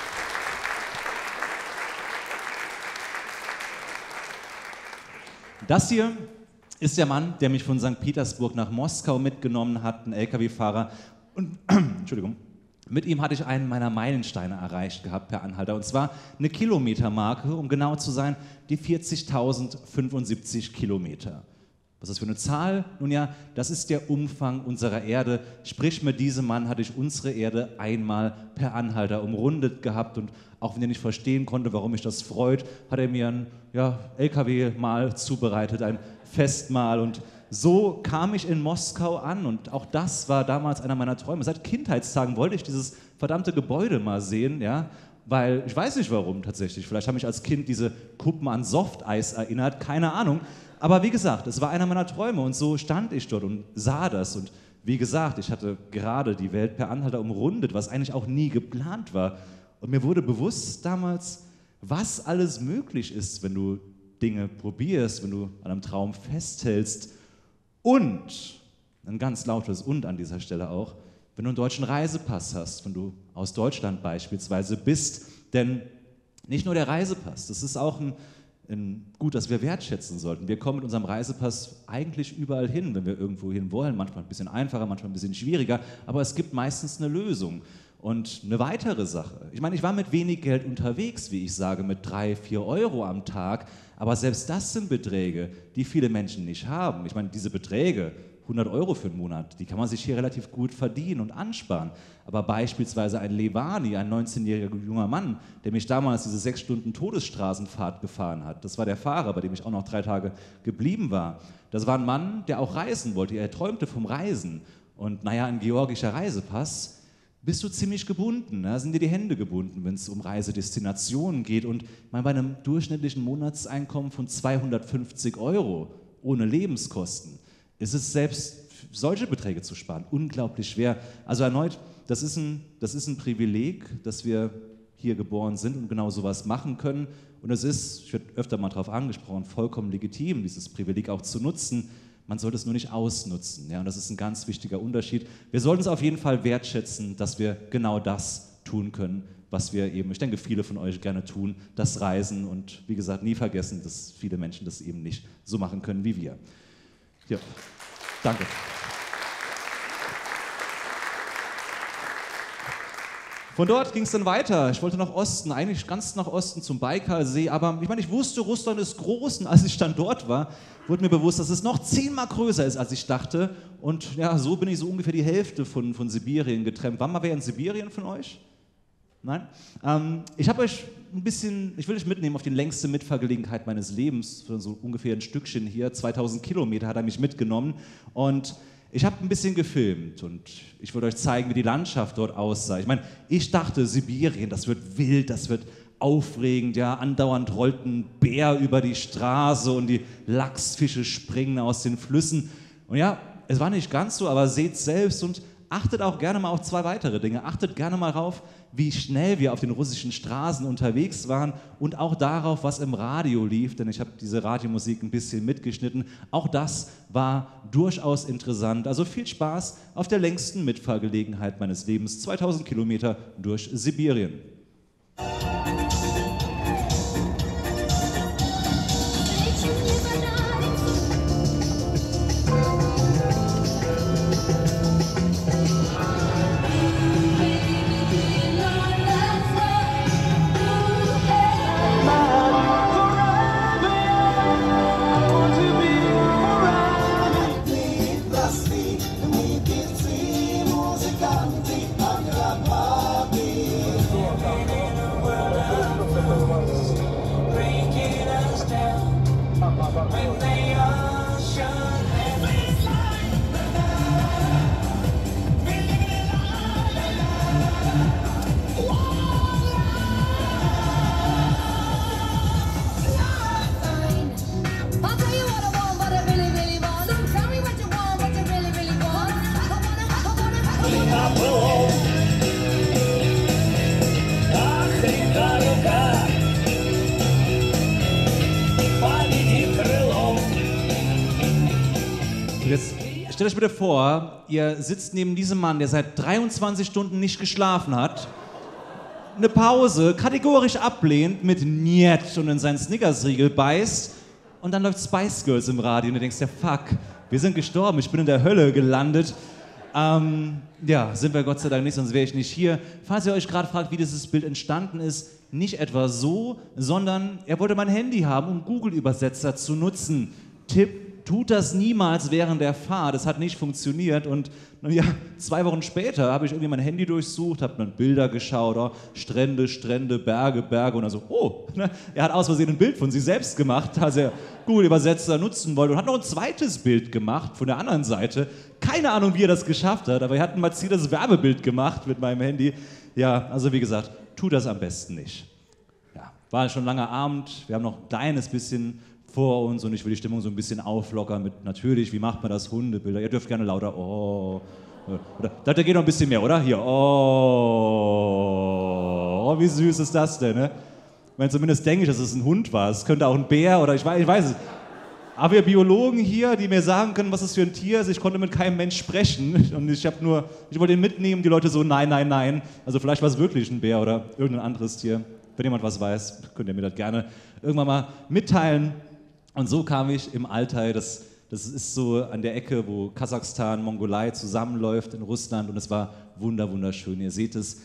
Das hier ist der Mann, der mich von St. Petersburg nach Moskau mitgenommen hat, ein LKW-Fahrer. Und, Entschuldigung, mit ihm hatte ich einen meiner Meilensteine erreicht gehabt per Anhalter. Und zwar eine Kilometermarke, um genau zu sein, die 40.075 Kilometer. Was ist das für eine Zahl? Nun ja, das ist der Umfang unserer Erde. Sprich, mit diesem Mann hatte ich unsere Erde einmal per Anhalter umrundet gehabt. Und auch wenn er nicht verstehen konnte, warum mich das freut, hat er mir ein LKW-Mahl zubereitet, ein Festmahl. Und so kam ich in Moskau an. Und auch das war damals einer meiner Träume. Seit Kindheitstagen wollte ich dieses verdammte Gebäude mal sehen, ja. Weil, ich weiß nicht warum tatsächlich, vielleicht haben mich als Kind diese Kuppen an Softeis erinnert, keine Ahnung. Aber wie gesagt, es war einer meiner Träume und so stand ich dort und sah das. Und wie gesagt, ich hatte gerade die Welt per Anhalter umrundet, was eigentlich auch nie geplant war. Und mir wurde bewusst damals, was alles möglich ist, wenn du Dinge probierst, wenn du an einem Traum festhältst. Und, ein ganz lautes Und an dieser Stelle auch, wenn du einen deutschen Reisepass hast, wenn du aus Deutschland beispielsweise bist. Denn Nicht nur der Reisepass, das ist auch ein Gut, das wir wertschätzen sollten. Wir kommen mit unserem Reisepass eigentlich überall hin, wenn wir irgendwo hin wollen. Manchmal ein bisschen einfacher, manchmal ein bisschen schwieriger, aber es gibt meistens eine Lösung. Und eine weitere Sache, ich meine, ich war mit wenig Geld unterwegs, wie ich sage, mit 3, 4 Euro am Tag, aber selbst das sind Beträge, die viele Menschen nicht haben. Ich meine, diese Beträge, 100 Euro für einen Monat, die kann man sich hier relativ gut verdienen und ansparen. Aber beispielsweise ein Levani, ein 19-jähriger junger Mann, der mich damals diese 6 Stunden Todesstraßenfahrt gefahren hat, das war der Fahrer, bei dem ich auch noch 3 Tage geblieben war. Das war ein Mann, der auch reisen wollte, er träumte vom Reisen. Und naja, ein georgischer Reisepass, bist du ziemlich gebunden, ne? Sind dir die Hände gebunden, wenn es um Reisedestinationen geht. Und bei einem durchschnittlichen Monatseinkommen von 250 Euro ohne Lebenskosten ist es selbst solche Beträge zu sparen unglaublich schwer. Also erneut, das ist ein Privileg, dass wir hier geboren sind und genau sowas machen können. Und es ist, ich werde öfter mal darauf angesprochen, vollkommen legitim, dieses Privileg auch zu nutzen. Man sollte es nur nicht ausnutzen. Ja? Und das ist ein ganz wichtiger Unterschied. Wir sollten es auf jeden Fall wertschätzen, dass wir genau das tun können, was wir eben, ich denke, viele von euch gerne tun, das Reisen. Und wie gesagt, nie vergessen, dass viele Menschen das eben nicht so machen können wie wir. Ja, danke. Von dort ging es dann weiter. Ich wollte nach Osten, eigentlich ganz nach Osten zum Baikalsee, aber ich meine, ich wusste, Russland ist groß und als ich dann dort war, wurde mir bewusst, dass es noch 10-mal größer ist, als ich dachte. Und ja, so bin ich so ungefähr die Hälfte von Sibirien getrennt. Wann mal wer in Sibirien von euch? Nein? Ich habe euch ich will euch mitnehmen auf die längste Mitfahrgelegenheit meines Lebens, so ungefähr ein Stückchen hier, 2000 Kilometer hat er mich mitgenommen und ich habe ein bisschen gefilmt und ich wollte euch zeigen, wie die Landschaft dort aussah. Ich meine, ich dachte, Sibirien, das wird wild, das wird aufregend, ja, andauernd rollt ein Bär über die Straße und die Lachsfische springen aus den Flüssen. Und ja, es war nicht ganz so, aber seht selbst und achtet auch gerne mal auf 2 weitere Dinge. Achtet gerne mal drauf, wie schnell wir auf den russischen Straßen unterwegs waren und auch darauf, was im Radio lief, denn ich habe diese Radiomusik ein bisschen mitgeschnitten. Auch das war durchaus interessant. Also viel Spaß auf der längsten Mitfahrgelegenheit meines Lebens, 2000 Kilometer durch Sibirien. Jetzt stellt euch bitte vor, ihr sitzt neben diesem Mann, der seit 23 Stunden nicht geschlafen hat, eine Pause kategorisch ablehnt, mit Niet und in seinen Snickers-Riegel beißt und dann läuft Spice Girls im Radio und du denkst, ja fuck, wir sind gestorben, ich bin in der Hölle gelandet. Ja, sind wir Gott sei Dank nicht, sonst wäre ich nicht hier. Falls ihr euch gerade fragt, wie dieses Bild entstanden ist, nicht etwa so, sondern er wollte mein Handy haben, um Google-Übersetzer zu nutzen. Tipp: Tut das niemals während der Fahrt, es hat nicht funktioniert und ja, 2 Wochen später habe ich irgendwie mein Handy durchsucht, habe dann Bilder geschaut, oh, Strände, Berge und also, oh, ne, er hat aus Versehen ein Bild von sich selbst gemacht, als er Google-Übersetzer nutzen wollte und hat noch ein zweites Bild gemacht von der anderen Seite. Keine Ahnung, wie er das geschafft hat, aber er hat ein marziles Werbebild gemacht mit meinem Handy. Ja, also wie gesagt, tut das am besten nicht. Ja, war schon ein langer Abend, wir haben noch ein kleines bisschen vor uns und ich will die Stimmung so ein bisschen auflockern mit, natürlich, wie macht man das, Hundebilder, ihr dürft gerne lauter, oh, oder, da geht noch ein bisschen mehr, oder? Hier, oh, wie süß ist das denn, ne? Ich meine, zumindest denke ich, dass es ein Hund war, es könnte auch ein Bär oder ich weiß es. Aber wir Biologen hier, die mir sagen können, was es für ein Tier ist, ich konnte mit keinem Mensch sprechen und ich wollte ihn mitnehmen, die Leute so, nein, also vielleicht war es wirklich ein Bär oder irgendein anderes Tier. Wenn jemand was weiß, könnt ihr mir das gerne irgendwann mal mitteilen. Und so kam ich im Altai, das ist so an der Ecke, wo Kasachstan, Mongolei zusammenläuft in Russland und es war wunderschön. Ihr seht es,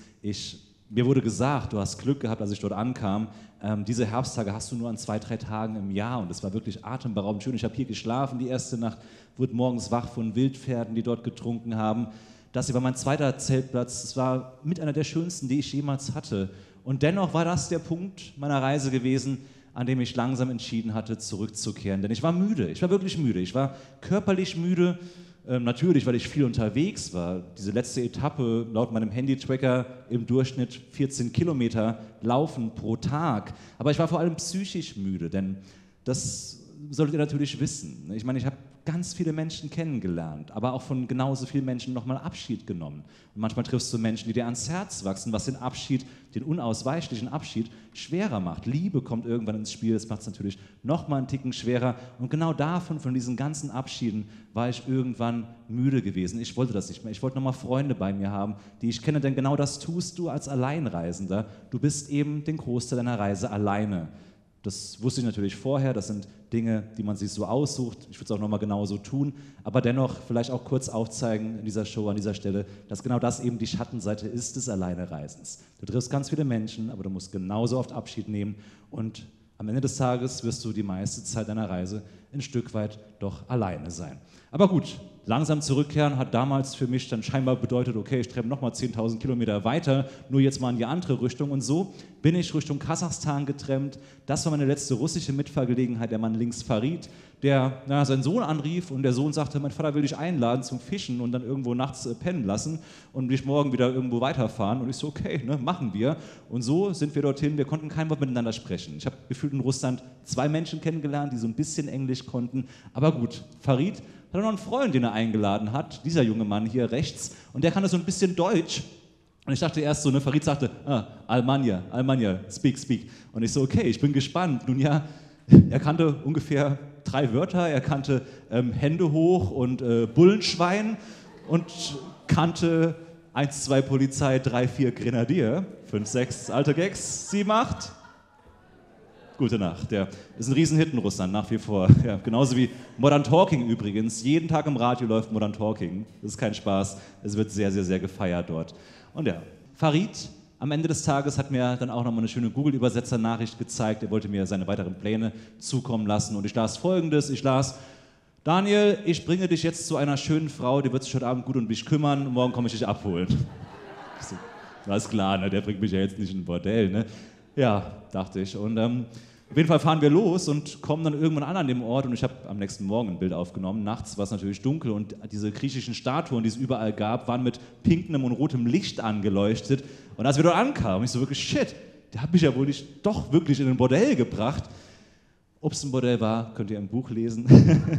mir wurde gesagt, du hast Glück gehabt, als ich dort ankam. Diese Herbsttage hast du nur an 2-3 Tagen im Jahr und es war wirklich atemberaubend schön. Ich habe hier geschlafen die erste Nacht, wurde morgens wach von Wildpferden, die dort getrunken haben. Das hier war mein zweiter Zeltplatz. Es war mit einer der schönsten, die ich jemals hatte. Und dennoch war das der Punkt meiner Reise gewesen, an dem ich langsam entschieden hatte, zurückzukehren. Denn ich war müde, ich war wirklich müde. Ich war körperlich müde, natürlich, weil ich viel unterwegs war. Diese letzte Etappe, laut meinem Handy-Tracker, im Durchschnitt 14 Kilometer laufen pro Tag. Aber ich war vor allem psychisch müde, denn das solltet ihr natürlich wissen. Ich meine, ich habe ganz viele Menschen kennengelernt, aber auch von genauso vielen Menschen nochmal Abschied genommen. Und manchmal triffst du Menschen, die dir ans Herz wachsen, was den Abschied, den unausweichlichen Abschied, schwerer macht. Liebe kommt irgendwann ins Spiel, das macht es natürlich nochmal einen Ticken schwerer. Und genau davon, von diesen ganzen Abschieden, war ich irgendwann müde gewesen. Ich wollte das nicht mehr. Ich wollte nochmal Freunde bei mir haben, die ich kenne, denn genau das tust du als Alleinreisender. Du bist eben den Großteil deiner Reise alleine. Das wusste ich natürlich vorher, das sind Dinge, die man sich so aussucht. Ich würde es auch nochmal genauso tun, aber dennoch vielleicht auch kurz aufzeigen in dieser Show, an dieser Stelle, dass genau das eben die Schattenseite ist des Alleinereisens. Du triffst ganz viele Menschen, aber du musst genauso oft Abschied nehmen und am Ende des Tages wirst du die meiste Zeit deiner Reise ein Stück weit doch alleine sein. Aber gut, langsam zurückkehren hat damals für mich dann scheinbar bedeutet, okay, ich treffe nochmal 10.000 Kilometer weiter, nur jetzt mal in die andere Richtung. Und so bin ich Richtung Kasachstan getrennt. Das war meine letzte russische Mitfahrgelegenheit, der Mann links Farid, der seinen Sohn anrief und der Sohn sagte, mein Vater will dich einladen zum Fischen und dann irgendwo nachts pennen lassen und dich morgen wieder irgendwo weiterfahren. Und ich so, okay, ne, machen wir. Und so sind wir dorthin, wir konnten kein Wort miteinander sprechen. Ich habe gefühlt in Russland 2 Menschen kennengelernt, die so ein bisschen Englisch konnten. Aber gut, Farid hat noch einen Freund, den er eingeladen hat, dieser junge Mann hier rechts, und der kannte so ein bisschen Deutsch. Und ich dachte erst so, ne, Farid sagte, Almania, speak. Und ich so, okay, ich bin gespannt. Nun ja, er kannte ungefähr 3 Wörter, er kannte Hände hoch und Bullenschwein und kannte 1, 2 Polizei, 3, 4 Grenadier, 5, 6 alte Gags, 7, 8. Gute Nacht, ja. Ist ein Riesenhit in Russland, nach wie vor. Ja, genauso wie Modern Talking übrigens. Jeden Tag im Radio läuft Modern Talking. Das ist kein Spaß. Es wird sehr, sehr, sehr gefeiert dort. Und ja, Farid am Ende des Tages hat mir dann auch nochmal eine schöne Google-Übersetzer-Nachricht gezeigt. Er wollte mir seine weiteren Pläne zukommen lassen. Und ich las Folgendes. Ich las, Daniel, ich bringe dich jetzt zu einer schönen Frau, die wird sich heute Abend gut um dich kümmern und morgen komme ich dich abholen. So, alles klar, ne? Der bringt mich ja jetzt nicht in ein Bordell, ne? Ja, dachte ich. Und auf jeden Fall fahren wir los und kommen dann irgendwann an dem Ort und ich habe am nächsten Morgen ein Bild aufgenommen. Nachts war es natürlich dunkel und diese griechischen Statuen, die es überall gab, waren mit pinkem und rotem Licht angeleuchtet. Und als wir dort ankamen, ich so wirklich, shit, der hat mich ja wohl nicht doch wirklich in ein Bordell gebracht. Ob es ein Bordell war, könnt ihr im Buch lesen.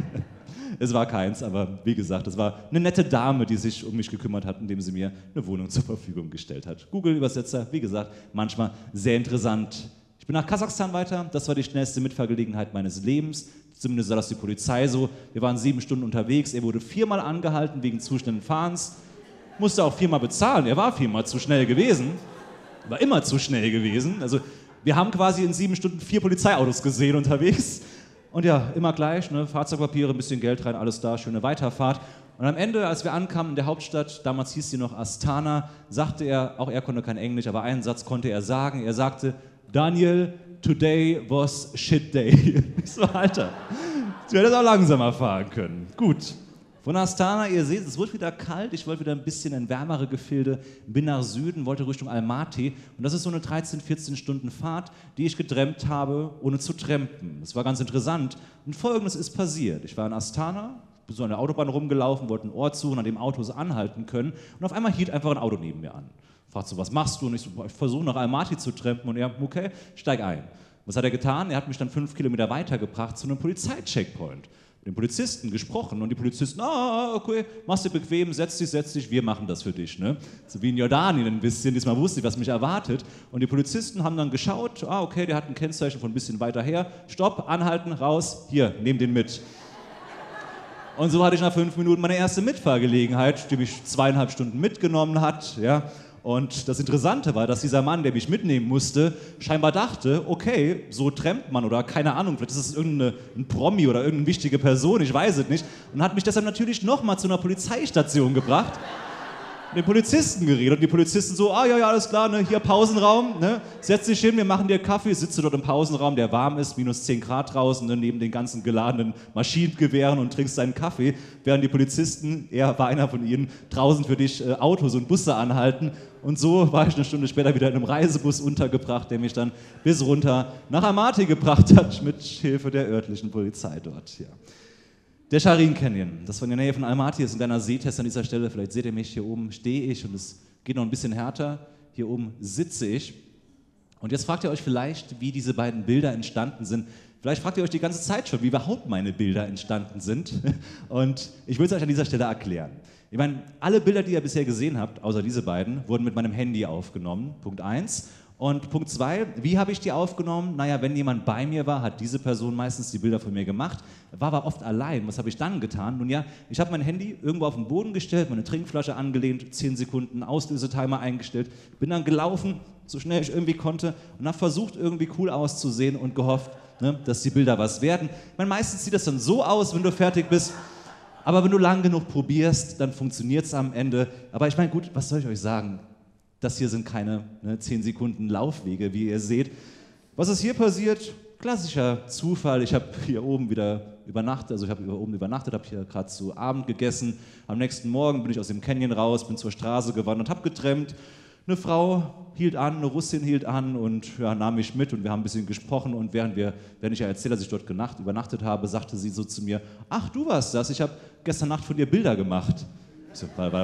Es war keins, aber wie gesagt, es war eine nette Dame, die sich um mich gekümmert hat, indem sie mir eine Wohnung zur Verfügung gestellt hat. Google-Übersetzer, wie gesagt, manchmal sehr interessant. Ich bin nach Kasachstan weiter, das war die schnellste Mitfahrgelegenheit meines Lebens, zumindest sah das die Polizei so. Wir waren 7 Stunden unterwegs, er wurde 4-mal angehalten wegen zu schnellen Fahrens, musste auch 4-mal bezahlen, er war 4-mal zu schnell gewesen, war immer zu schnell gewesen. Also wir haben quasi in 7 Stunden 4 Polizeiautos gesehen unterwegs. Und ja, immer gleich, ne? Fahrzeugpapiere, ein bisschen Geld rein, alles da, schöne Weiterfahrt. Und am Ende, als wir ankamen in der Hauptstadt, damals hieß sie noch Astana, sagte er, auch er konnte kein Englisch, aber einen Satz konnte er sagen. Er sagte, Daniel, today was shit day. Ich so, Alter, du hättest auch langsamer fahren können. Gut. Von Astana, ihr seht, es wird wieder kalt, ich wollte wieder ein bisschen in wärmere Gefilde, bin nach Süden, wollte Richtung Almaty und das ist so eine 13, 14 Stunden Fahrt, die ich getrampt habe, ohne zu trampen. Das war ganz interessant und Folgendes ist passiert. Ich war in Astana, bin so an der Autobahn rumgelaufen, wollte einen Ort suchen, an dem Autos anhalten können und auf einmal hielt einfach ein Auto neben mir an. Fragt so, was machst du? Und ich so, ich versuche nach Almaty zu trampen und er, okay, steig ein. Was hat er getan? Er hat mich dann 5 Kilometer weitergebracht zu einem Polizeicheckpoint. Mit dem Polizisten gesprochen und die Polizisten, okay, mach's dir bequem, setz dich, wir machen das für dich. Ne? So wie in Jordanien ein bisschen, diesmal wusste ich, was mich erwartet. Und die Polizisten haben dann geschaut, okay, der hat ein Kennzeichen von ein bisschen weiter her, stopp, anhalten, raus, hier, nehm den mit. Und so hatte ich nach 5 Minuten meine erste Mitfahrgelegenheit, die mich 2,5 Stunden mitgenommen hat. Ja? Und das Interessante war, dass dieser Mann, der mich mitnehmen musste, scheinbar dachte, okay, so trampt man oder keine Ahnung, vielleicht ist es irgendein Promi oder irgendeine wichtige Person, ich weiß es nicht. Und hat mich deshalb natürlich nochmal zu einer Polizeistation gebracht. Mit den Polizisten geredet und die Polizisten so, ja, alles klar, ne, hier Pausenraum, ne, setz dich hin, wir machen dir Kaffee, sitze dort im Pausenraum, der warm ist, minus 10 Grad draußen, ne, neben den ganzen geladenen Maschinengewehren und trinkst deinen Kaffee, während die Polizisten, er war einer von ihnen, draußen für dich Autos und Busse anhalten. Und so war ich eine Stunde später wieder in einem Reisebus untergebracht, der mich dann bis runter nach Amati gebracht hat, mit Hilfe der örtlichen Polizei dort, ja. Der Sharin Canyon, das von der Nähe von Almaty ist ein kleiner Sehtest an dieser Stelle. Vielleicht seht ihr mich, hier oben stehe ich und es geht noch ein bisschen härter. Hier oben sitze ich. Und jetzt fragt ihr euch vielleicht, wie diese beiden Bilder entstanden sind. Vielleicht fragt ihr euch die ganze Zeit schon, wie überhaupt meine Bilder entstanden sind. Und ich will es euch an dieser Stelle erklären. Ich meine, alle Bilder, die ihr bisher gesehen habt, außer diese beiden, wurden mit meinem Handy aufgenommen, Punkt 1. Und Punkt 2, wie habe ich die aufgenommen? Naja, wenn jemand bei mir war, hat diese Person meistens die Bilder von mir gemacht, war aber oft allein. Was habe ich dann getan? Nun ja, ich habe mein Handy irgendwo auf den Boden gestellt, meine Trinkflasche angelehnt, 10 Sekunden Auslösetimer eingestellt, bin dann gelaufen, so schnell ich irgendwie konnte und habe versucht, irgendwie cool auszusehen und gehofft, ne, dass die Bilder was werden. Ich meine, meistens sieht das dann so aus, wenn du fertig bist, aber wenn du lang genug probierst, dann funktioniert es am Ende. Aber ich meine, gut, was soll ich euch sagen? Das hier sind keine 10 Sekunden Laufwege, wie ihr seht. Was ist hier passiert? Klassischer Zufall. Ich habe hier oben wieder übernachtet, habe hier gerade zu Abend gegessen. Am nächsten Morgen bin ich aus dem Canyon raus, bin zur Straße gewandert, habe getrennt. Eine Frau hielt an, eine Russin hielt an und ja, nahm mich mit und wir haben ein bisschen gesprochen. Und während ich ja erzählt, dass ich dort übernachtet habe, sagte sie so zu mir: Ach, du warst das, ich habe gestern Nacht von dir Bilder gemacht. Ich so,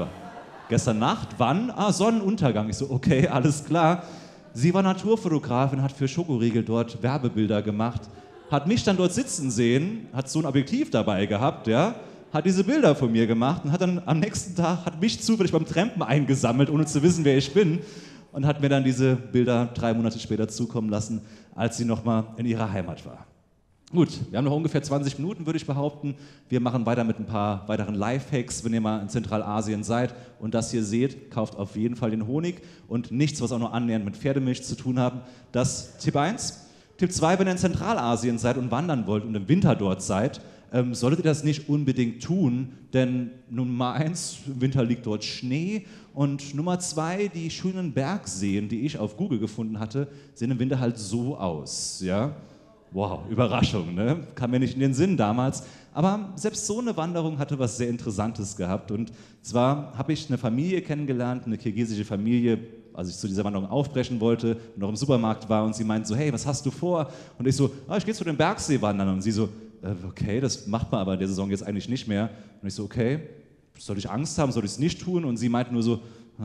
gestern Nacht, wann? Sonnenuntergang. Ich so, okay, alles klar. Sie war Naturfotografin, hat für Schokoriegel dort Werbebilder gemacht, hat mich dann dort sitzen sehen, hat so ein Objektiv dabei gehabt, ja, hat diese Bilder von mir gemacht und hat dann am nächsten Tag, hat mich zufällig beim Trampen eingesammelt, ohne zu wissen, wer ich bin, und hat mir dann diese Bilder 3 Monate später zukommen lassen, als sie nochmal in ihrer Heimat war. Gut, wir haben noch ungefähr 20 Minuten, würde ich behaupten. Wir machen weiter mit ein paar weiteren Lifehacks, wenn ihr mal in Zentralasien seid und das hier seht, kauft auf jeden Fall den Honig und nichts, was auch nur annähernd mit Pferdemilch zu tun hat. Das Tipp 1. Tipp 2, wenn ihr in Zentralasien seid und wandern wollt und im Winter dort seid, solltet ihr das nicht unbedingt tun, denn Nummer 1, im Winter liegt dort Schnee und Nummer 2, die schönen Bergseen, die ich auf Google gefunden hatte, sehen im Winter halt so aus, ja. Wow, Überraschung, ne? Kam mir nicht in den Sinn damals. Aber selbst so eine Wanderung hatte was sehr Interessantes gehabt. Und zwar habe ich eine Familie kennengelernt, eine kirgisische Familie, als ich zu dieser Wanderung aufbrechen wollte, noch im Supermarkt war und sie meinte so, hey, was hast du vor? Und ich so, ich gehe zu den Bergsee wandern. Und sie so, okay, das macht man aber in der Saison jetzt eigentlich nicht mehr. Und ich so, okay, soll ich Angst haben, soll ich es nicht tun? Und sie meinte nur so,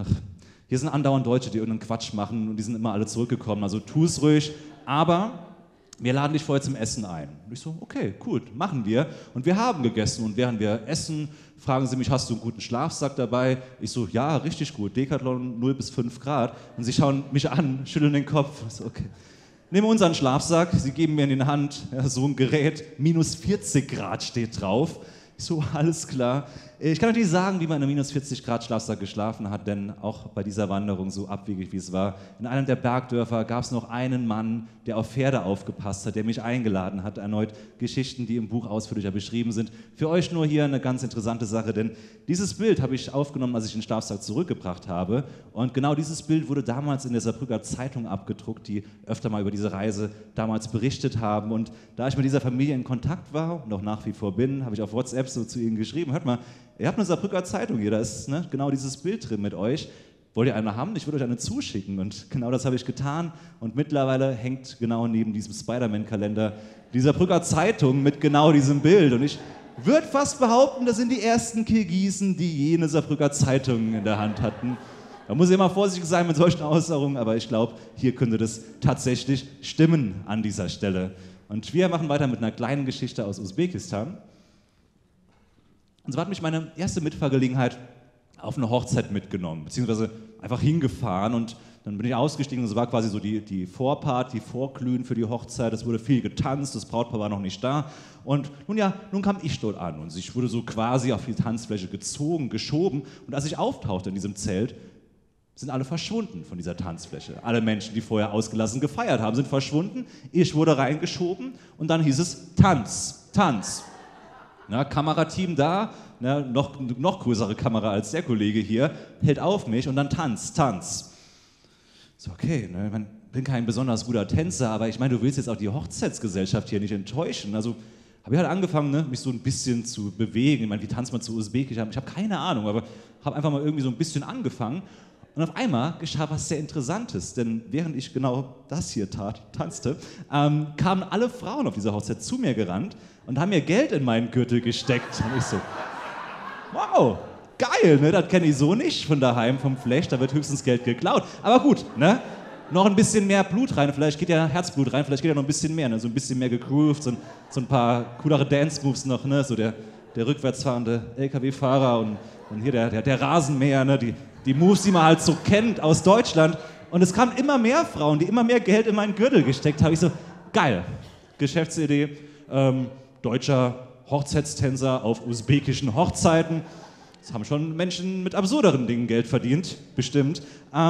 hier sind andauernd Deutsche, die irgendeinen Quatsch machen und die sind immer alle zurückgekommen. Also tu es ruhig, aber wir laden dich vorher zum Essen ein. Und ich so, okay, cool, machen wir. Und wir haben gegessen und während wir essen, fragen sie mich, hast du einen guten Schlafsack dabei? Ich so, ja, richtig gut, Decathlon 0 bis 5 Grad. Und sie schauen mich an, schütteln den Kopf. Ich so, okay. Nehmen unseren Schlafsack, sie geben mir in die Hand, ja, so ein Gerät, minus 40 Grad steht drauf. Ich so, alles klar. Ich kann natürlich sagen, wie man in einem minus 40 Grad Schlafsack geschlafen hat, denn auch bei dieser Wanderung, so abwegig wie es war, in einem der Bergdörfer gab es noch einen Mann, der auf Pferde aufgepasst hat, der mich eingeladen hat. Erneut Geschichten, die im Buch ausführlicher beschrieben sind. Für euch nur hier eine ganz interessante Sache, denn dieses Bild habe ich aufgenommen, als ich den Schlafsack zurückgebracht habe. Und genau dieses Bild wurde damals in der Saarbrücker Zeitung abgedruckt, die öfter mal über diese Reise damals berichtet haben. Und da ich mit dieser Familie in Kontakt war und auch nach wie vor bin, habe ich auf WhatsApp so zu ihnen geschrieben, hört mal, ihr habt eine Saarbrücker Zeitung hier, da ist genau dieses Bild drin mit euch. Wollt ihr eine haben? Ich würde euch eine zuschicken. Und genau das habe ich getan. Und mittlerweile hängt genau neben diesem Spider-Man-Kalender die Saarbrücker Zeitung mit genau diesem Bild. Und ich würde fast behaupten, das sind die ersten Kirgisen, die jene Saarbrücker Zeitung in der Hand hatten. Da muss ich immer vorsichtig sein mit solchen Äußerungen, aber ich glaube, hier könnte das tatsächlich stimmen an dieser Stelle. Und wir machen weiter mit einer kleinen Geschichte aus Usbekistan. Und so hat mich meine erste Mitfahrgelegenheit auf eine Hochzeit mitgenommen, beziehungsweise einfach hingefahren und dann bin ich ausgestiegen und es war quasi so die Vorpart, die Vorglühen für die Hochzeit, es wurde viel getanzt, das Brautpaar war noch nicht da und nun kam ich dort an und ich wurde so quasi auf die Tanzfläche gezogen, geschoben und als ich auftauchte in diesem Zelt, sind alle verschwunden von dieser Tanzfläche. Alle Menschen, die vorher ausgelassen gefeiert haben, sind verschwunden. Ich wurde reingeschoben und dann hieß es Tanz, Tanz. Na, Kamerateam da, na, noch größere Kamera als der Kollege hier, hält auf mich und dann Tanz, Tanz. So, okay, ne, ich bin kein besonders guter Tänzer, aber ich meine, du willst jetzt auch die Hochzeitsgesellschaft hier nicht enttäuschen. Also habe ich halt angefangen, ne, mich so ein bisschen zu bewegen. Ich meine, wie tanzt man zu Usbekisch? Ich habe keine Ahnung, aber habe einfach mal irgendwie so ein bisschen angefangen. Und auf einmal geschah was sehr Interessantes, denn während ich genau das hier tanzte, kamen alle Frauen auf dieser Hochzeit zu mir gerannt und haben mir Geld in meinen Gürtel gesteckt. Und ich so, wow, geil, ne? Das kenne ich so nicht von daheim, vom Flash, da wird höchstens Geld geklaut. Aber gut, ne? Noch ein bisschen mehr Blut rein, vielleicht geht ja Herzblut rein, vielleicht geht ja noch ein bisschen mehr, ne? So ein bisschen mehr gegroovt, so ein paar coolere Dance-Moves noch, ne? So der rückwärts fahrende LKW-Fahrer und hier der Rasenmäher, ne? Die Moves, die man halt so kennt aus Deutschland. Und es kamen immer mehr Frauen, die immer mehr Geld in meinen Gürtel gesteckt haben. Ich so, geil, Geschäftsidee, deutscher Hochzeitstänzer auf usbekischen Hochzeiten. Das haben schon Menschen mit absurderen Dingen Geld verdient, bestimmt.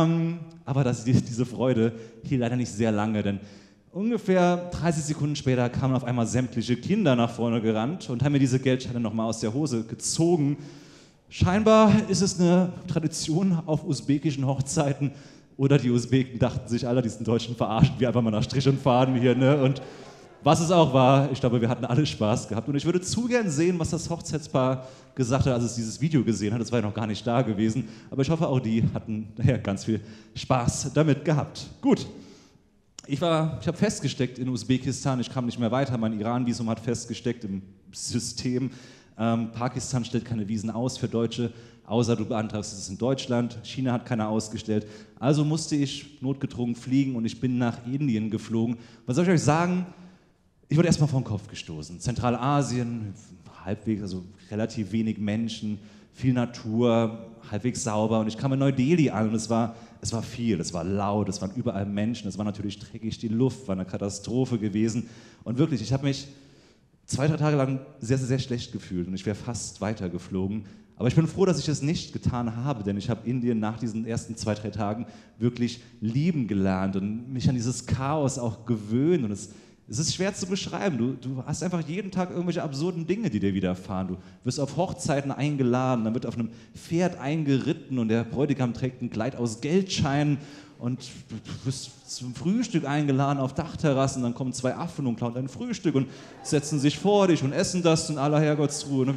Aber diese Freude hielt leider nicht sehr lange, denn ungefähr 30 Sekunden später kamen auf einmal sämtliche Kinder nach vorne gerannt und haben mir diese Geldscheine nochmal aus der Hose gezogen. Scheinbar ist es eine Tradition auf usbekischen Hochzeiten, oder die Usbeken dachten sich, Alter, diesen Deutschen verarschen wir einfach mal nach Strich und Faden hier, ne? Und was es auch war, ich glaube, wir hatten alle Spaß gehabt. Und ich würde zu gern sehen, was das Hochzeitspaar gesagt hat, als es dieses Video gesehen hat. Das war ja noch gar nicht da gewesen. Aber ich hoffe, auch die hatten ganz viel Spaß damit gehabt. Gut. Ich habe festgesteckt in Usbekistan, ich kam nicht mehr weiter. Mein Iran-Visum hat festgesteckt im System. Pakistan stellt keine Visen aus für Deutsche, außer du beantragst es in Deutschland. China hat keine ausgestellt. Also musste ich notgedrungen fliegen und ich bin nach Indien geflogen. Was soll ich euch sagen? Ich wurde erstmal vor den Kopf gestoßen. Zentralasien, halbwegs, also relativ wenig Menschen, viel Natur, halbwegs sauber. Und ich kam in Neu-Delhi an und es war viel, es war laut, es waren überall Menschen, es war natürlich dreckig, die Luft war eine Katastrophe gewesen. Und wirklich, ich habe mich 2-3 Tage lang sehr, sehr, sehr schlecht gefühlt und ich wäre fast weitergeflogen. Aber ich bin froh, dass ich es nicht getan habe, denn ich habe Indien nach diesen ersten 2-3 Tagen wirklich lieben gelernt und mich an dieses Chaos auch gewöhnt. Und es ist schwer zu beschreiben. Du hast einfach jeden Tag irgendwelche absurden Dinge, die dir widerfahren. Du wirst auf Hochzeiten eingeladen, dann wird auf einem Pferd eingeritten und der Bräutigam trägt ein Kleid aus Geldscheinen. Und du wirst zum Frühstück eingeladen auf Dachterrassen, dann kommen 2 Affen und klauen dein Frühstück und setzen sich vor dich und essen das in aller Herrgottsruhe.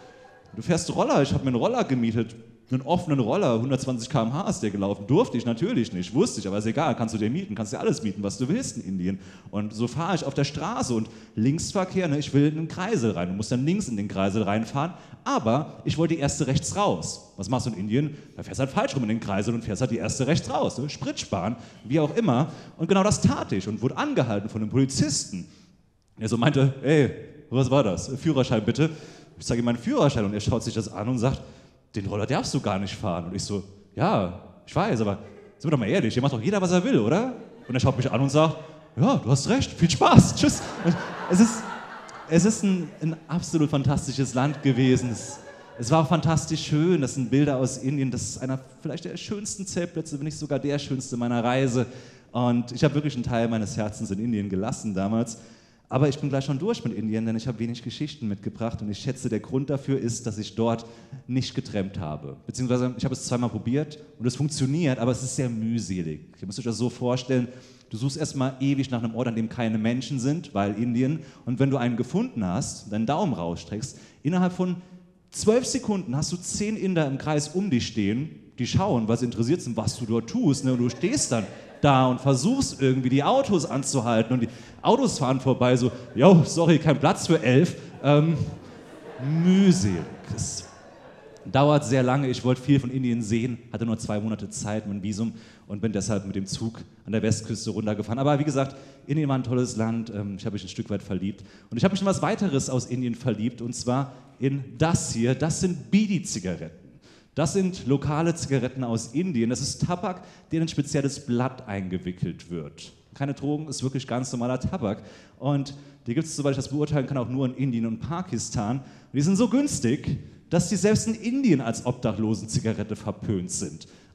Du fährst Roller, ich habe mir einen Roller gemietet, einen offenen Roller, 120 km/h ist der gelaufen. Durfte ich natürlich nicht, wusste ich, aber ist egal, kannst du dir mieten, kannst dir alles mieten, was du willst in Indien. Und so fahre ich auf der Straße und Linksverkehr, ne, ich will in den Kreisel rein, du musst dann links in den Kreisel reinfahren, aber ich wollte die erste rechts raus. Was machst du in Indien? Da fährst du halt falsch rum in den Kreisel und fährst halt die erste rechts raus, ne? Sprit sparen, wie auch immer. Und genau das tat ich und wurde angehalten von einem Polizisten. Er so meinte, ey, was war das? Führerschein bitte. Ich zeige ihm meinen Führerschein und er schaut sich das an und sagt, den Roller darfst du gar nicht fahren. Und ich so, ja, ich weiß, aber sind wir doch mal ehrlich, hier macht doch jeder, was er will, oder? Und er schaut mich an und sagt, ja, du hast recht, viel Spaß, tschüss. Und es ist ein absolut fantastisches Land gewesen. Es war auch fantastisch schön, das sind Bilder aus Indien, das ist einer vielleicht der schönsten Zeltplätze, wenn nicht sogar der schönste meiner Reise. Und ich habe wirklich einen Teil meines Herzens in Indien gelassen damals. Aber ich bin gleich schon durch mit Indien, denn ich habe wenig Geschichten mitgebracht und ich schätze, der Grund dafür ist, dass ich dort nicht getrampt habe. Beziehungsweise ich habe es 2-mal probiert und es funktioniert, aber es ist sehr mühselig. Ihr müsst euch das so vorstellen, du suchst erstmal ewig nach einem Ort, an dem keine Menschen sind, weil Indien, und wenn du einen gefunden hast, deinen Daumen rausstreckst, innerhalb von 12 Sekunden hast du 10 Inder im Kreis um dich stehen, die schauen, weil sie interessiert sind, was du dort tust, ne? Und du stehst dann da und versuchst irgendwie die Autos anzuhalten und die Autos fahren vorbei, so, jo, sorry, kein Platz für 11. Mühselig. Es dauert sehr lange, ich wollte viel von Indien sehen, hatte nur 2 Monate Zeit mit dem Visum und bin deshalb mit dem Zug an der Westküste runtergefahren. Aber wie gesagt, Indien war ein tolles Land, ich habe mich ein Stück weit verliebt. Und ich habe mich in was weiteres aus Indien verliebt, und zwar in das hier, das sind Bidi-Zigaretten. Das sind lokale Zigaretten aus Indien. Das ist Tabak, der in ein spezielles Blatt eingewickelt wird. Keine Drogen, ist wirklich ganz normaler Tabak. Und die gibt es, soweit ich das beurteilen kann, auch nur in Indien und Pakistan. Und die sind so günstig, dass die selbst in Indien als Obdachlosenzigarette verpönt sind.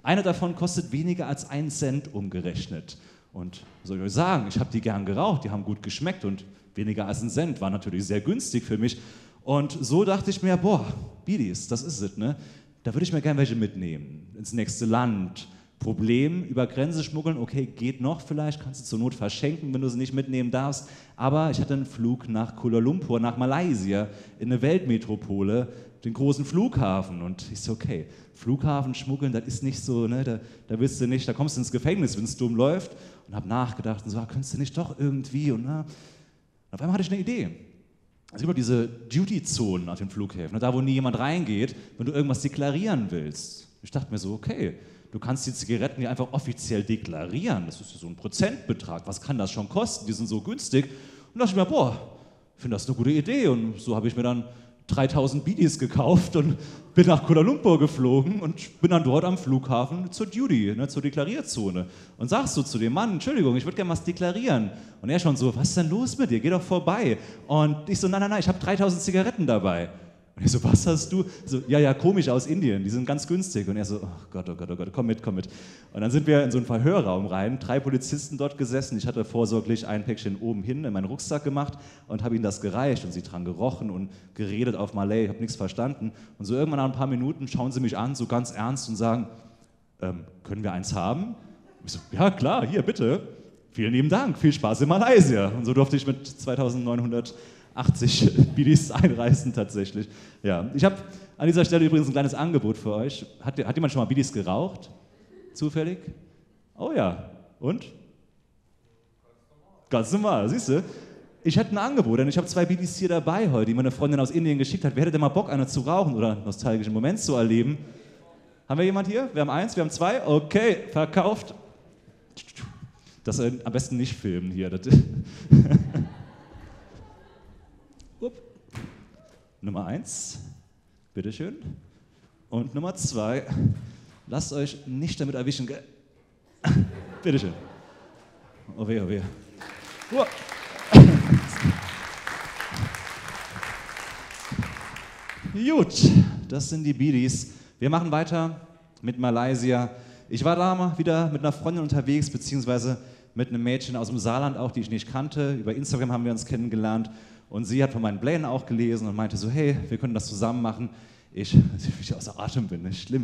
Eine davon kostet weniger als 1 Cent umgerechnet. Und was soll ich euch sagen, ich habe die gern geraucht, die haben gut geschmeckt und weniger als 1 Cent war natürlich sehr günstig für mich. Und so dachte ich mir, boah, Bidis, das ist es, ne? Da würde ich mir gerne welche mitnehmen, ins nächste Land. Problem, über Grenze schmuggeln, okay, geht noch vielleicht, kannst du zur Not verschenken, wenn du sie nicht mitnehmen darfst. Aber ich hatte einen Flug nach Kuala Lumpur, nach Malaysia, in eine Weltmetropole, den großen Flughafen. Und ich so, okay, Flughafen schmuggeln, das ist nicht so, ne, da willst du nicht, da kommst du ins Gefängnis, wenn es dumm läuft. Und habe nachgedacht und so, könntest du nicht doch irgendwie. Und auf einmal hatte ich eine Idee. Es gibt doch diese Duty-Zonen auf den Flughäfen, da wo nie jemand reingeht, wenn du irgendwas deklarieren willst. Ich dachte mir so, okay, du kannst die Zigaretten ja einfach offiziell deklarieren. Das ist so ein Prozentbetrag. Was kann das schon kosten? Die sind so günstig. Und da dachte ich mir, boah, ich finde das eine gute Idee. Und so habe ich mir dann 3000 Bidis gekauft und bin nach Kuala Lumpur geflogen und bin dann dort am Flughafen zur Duty, ne, zur Deklarierzone. Und sagst so zu dem Mann, Entschuldigung, ich würde gerne was deklarieren. Und er schon so, was ist denn los mit dir? Geh doch vorbei. Und ich so, nein, ich habe 3000 Zigaretten dabei. Und ich so, was hast du? So, ja, komisch, aus Indien, die sind ganz günstig. Und er so, oh Gott, komm mit. Und dann sind wir in so einen Verhörraum rein, 3 Polizisten dort gesessen. Ich hatte vorsorglich ein Päckchen oben hin in meinen Rucksack gemacht und habe ihnen das gereicht und sie dran gerochen und geredet auf Malay, ich habe nichts verstanden. Und so irgendwann nach ein paar Minuten schauen sie mich an, so ganz ernst und sagen, können wir eins haben? Ich so, ja klar, hier, bitte. Vielen lieben Dank, viel Spaß in Malaysia. Und so durfte ich mit 2980 Bidis einreißen tatsächlich. Ja, ich habe an dieser Stelle übrigens ein kleines Angebot für euch. Hat jemand schon mal Bidis geraucht? Zufällig? Oh ja. Und? Ganz normal, siehst du? Ich hätte ein Angebot, denn ich habe 2 Bidis hier dabei heute, die meine Freundin aus Indien geschickt hat. Wer hätte denn mal Bock, eine zu rauchen oder einen nostalgischen Moment zu erleben? Haben wir jemand hier? Wir haben 1, wir haben 2. Okay, verkauft. Das am besten nicht filmen hier. Nummer 1, bitteschön. Und Nummer 2, lasst euch nicht damit erwischen. Bitteschön. Oh weh, oh weh. Gut, das sind die Bidis. Wir machen weiter mit Malaysia. Ich war da mal wieder mit einer Freundin unterwegs, beziehungsweise mit einem Mädchen aus dem Saarland auch, die ich nicht kannte. Über Instagram haben wir uns kennengelernt und sie hat von meinen Plänen auch gelesen und meinte so, hey, wir können das zusammen machen. Ich außer Atem bin, ne? Schlimm.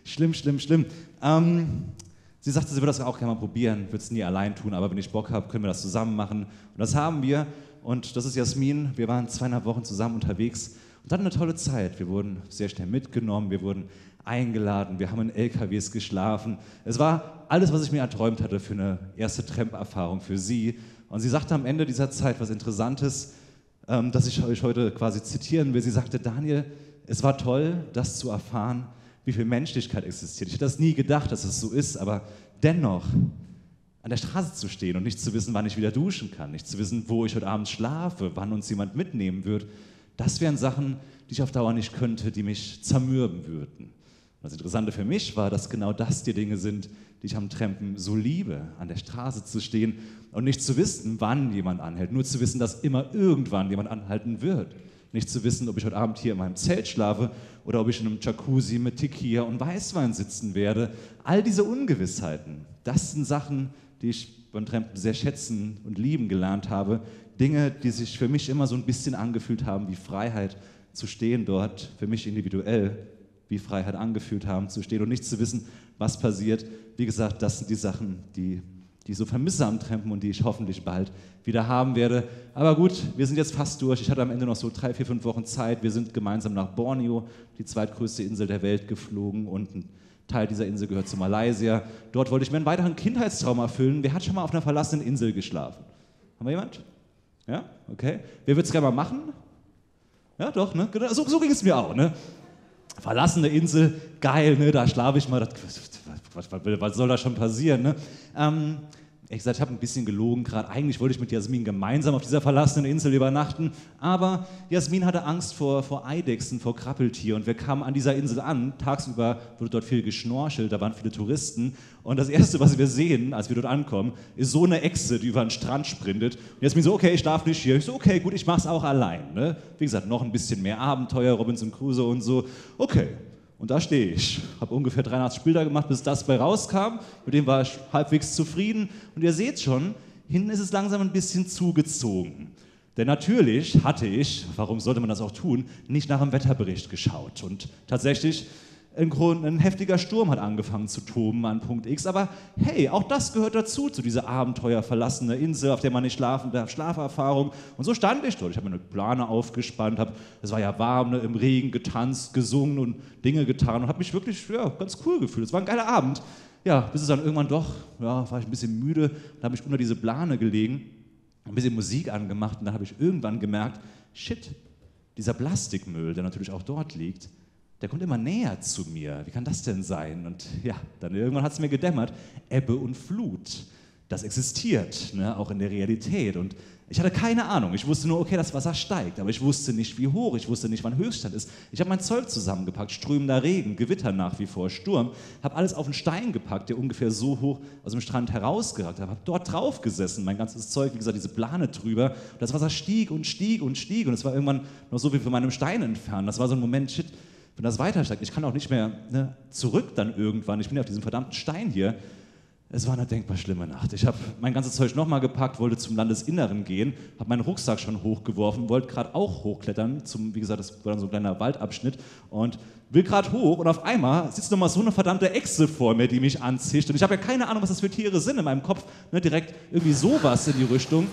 Sie sagte, sie würde das auch gerne mal probieren, würde es nie allein tun, aber wenn ich Bock habe, können wir das zusammen machen. Und das haben wir und das ist Jasmin. Wir waren 2,5 Wochen zusammen unterwegs und hatten eine tolle Zeit. Wir wurden sehr schnell mitgenommen, wir wurden eingeladen, wir haben in LKWs geschlafen. Es war alles, was ich mir erträumt hatte für eine erste Tramp-Erfahrung für sie. Und sie sagte am Ende dieser Zeit was Interessantes, das ich euch heute quasi zitieren will. Sie sagte, Daniel, es war toll, das zu erfahren, wie viel Menschlichkeit existiert. Ich hätte das nie gedacht, dass es so ist, aber dennoch an der Straße zu stehen und nicht zu wissen, wann ich wieder duschen kann, nicht zu wissen, wo ich heute Abend schlafe, wann uns jemand mitnehmen wird, das wären Sachen, die ich auf Dauer nicht könnte, die mich zermürben würden. Das Interessante für mich war, dass genau das die Dinge sind, die ich am Trampen so liebe, an der Straße zu stehen und nicht zu wissen, wann jemand anhält, nur zu wissen, dass immer irgendwann jemand anhalten wird. Nicht zu wissen, ob ich heute Abend hier in meinem Zelt schlafe oder ob ich in einem Jacuzzi mit Tequila und Weißwein sitzen werde. All diese Ungewissheiten, das sind Sachen, die ich beim Trampen sehr schätzen und lieben gelernt habe. Dinge, die sich für mich immer so ein bisschen angefühlt haben wie Freiheit zu stehen dort, für mich individuell wie Freiheit angefühlt haben zu stehen und nicht zu wissen, was passiert. Wie gesagt, das sind die Sachen, die ich so vermisse am Trampen und die ich hoffentlich bald wieder haben werde. Aber gut, wir sind jetzt fast durch. Ich hatte am Ende noch so 3, 4, 5 Wochen Zeit. Wir sind gemeinsam nach Borneo, die zweitgrößte Insel der Welt, geflogen und ein Teil dieser Insel gehört zu Malaysia. Dort wollte ich mir einen weiteren Kindheitstraum erfüllen. Wer hat schon mal auf einer verlassenen Insel geschlafen? Haben wir jemand? Ja? Okay. Wer würde es gerne mal machen? Ja, doch, ne? So ging es mir auch, ne? Verlassene Insel, geil, ne? Da schlafe ich mal. Was soll da schon passieren, ne? Ich habe ein bisschen gelogen gerade. Eigentlich wollte ich mit Jasmin gemeinsam auf dieser verlassenen Insel übernachten, aber Jasmin hatte Angst vor Eidechsen, vor Krabbeltier und wir kamen an dieser Insel an. Tagsüber wurde dort viel geschnorchelt, da waren viele Touristen und das Erste, was wir sehen, als wir dort ankommen, ist so eine Echse, die über den Strand sprintet. Und Jasmin so, okay, ich darf nicht hier. Ich so, okay, gut, ich mach's auch allein. Ne? Wie gesagt, noch ein bisschen mehr Abenteuer, Robinson Crusoe und so. Okay. Und Und da stehe ich. Habe ungefähr 83 Bilder gemacht, bis das bei rauskam. Mit dem war ich halbwegs zufrieden. Und ihr seht schon, hinten ist es langsam ein bisschen zugezogen. Denn natürlich hatte ich, warum sollte man das auch tun, nicht nach dem Wetterbericht geschaut. Und tatsächlich, ein heftiger Sturm hat angefangen zu toben an Punkt X. Aber hey, auch das gehört dazu, zu dieser abenteuerverlassene Insel, auf der man nicht schlafen darf, Schlaferfahrung. Und so stand ich dort. Ich habe mir eine Plane aufgespannt, es war ja warm, ne, im Regen getanzt, gesungen und Dinge getan und habe mich wirklich ganz cool gefühlt. Es war ein geiler Abend. Ja, bis es dann irgendwann doch, war ich ein bisschen müde und habe mich unter diese Plane gelegen, ein bisschen Musik angemacht und dann habe ich irgendwann gemerkt, shit, dieser Plastikmüll, der natürlich auch dort liegt, der kommt immer näher zu mir. Wie kann das denn sein? Und ja, dann irgendwann hat es mir gedämmert, Ebbe und Flut, das existiert, ne, auch in der Realität. Und ich hatte keine Ahnung. Ich wusste nur, okay, das Wasser steigt, aber ich wusste nicht, wie hoch. Ich wusste nicht, wann Höchststand ist. Ich habe mein Zeug zusammengepackt, strömender Regen, Gewitter nach wie vor, Sturm. Habe alles auf einen Stein gepackt, der ungefähr so hoch aus dem Strand herausgeragt hat. Habe dort drauf gesessen, mein ganzes Zeug, wie gesagt, diese Plane drüber. Und das Wasser stieg und stieg und stieg und es war irgendwann noch so wie von meinem Stein entfernt. Das war so ein Moment, shit, wenn das weiter steigt, ich kann auch nicht mehr zurück dann irgendwann. Ich bin ja auf diesem verdammten Stein hier. Es war eine denkbar schlimme Nacht. Ich habe mein ganzes Zeug nochmal gepackt, wollte zum Landesinneren gehen, habe meinen Rucksack schon hochgeworfen, wollte gerade auch hochklettern, wie gesagt, das war dann so ein kleiner Waldabschnitt und will gerade hoch und auf einmal sitzt nochmal so eine verdammte Echse vor mir, die mich anzischt und ich habe ja keine Ahnung, was das für Tiere sind in meinem Kopf, direkt irgendwie sowas in die Richtung.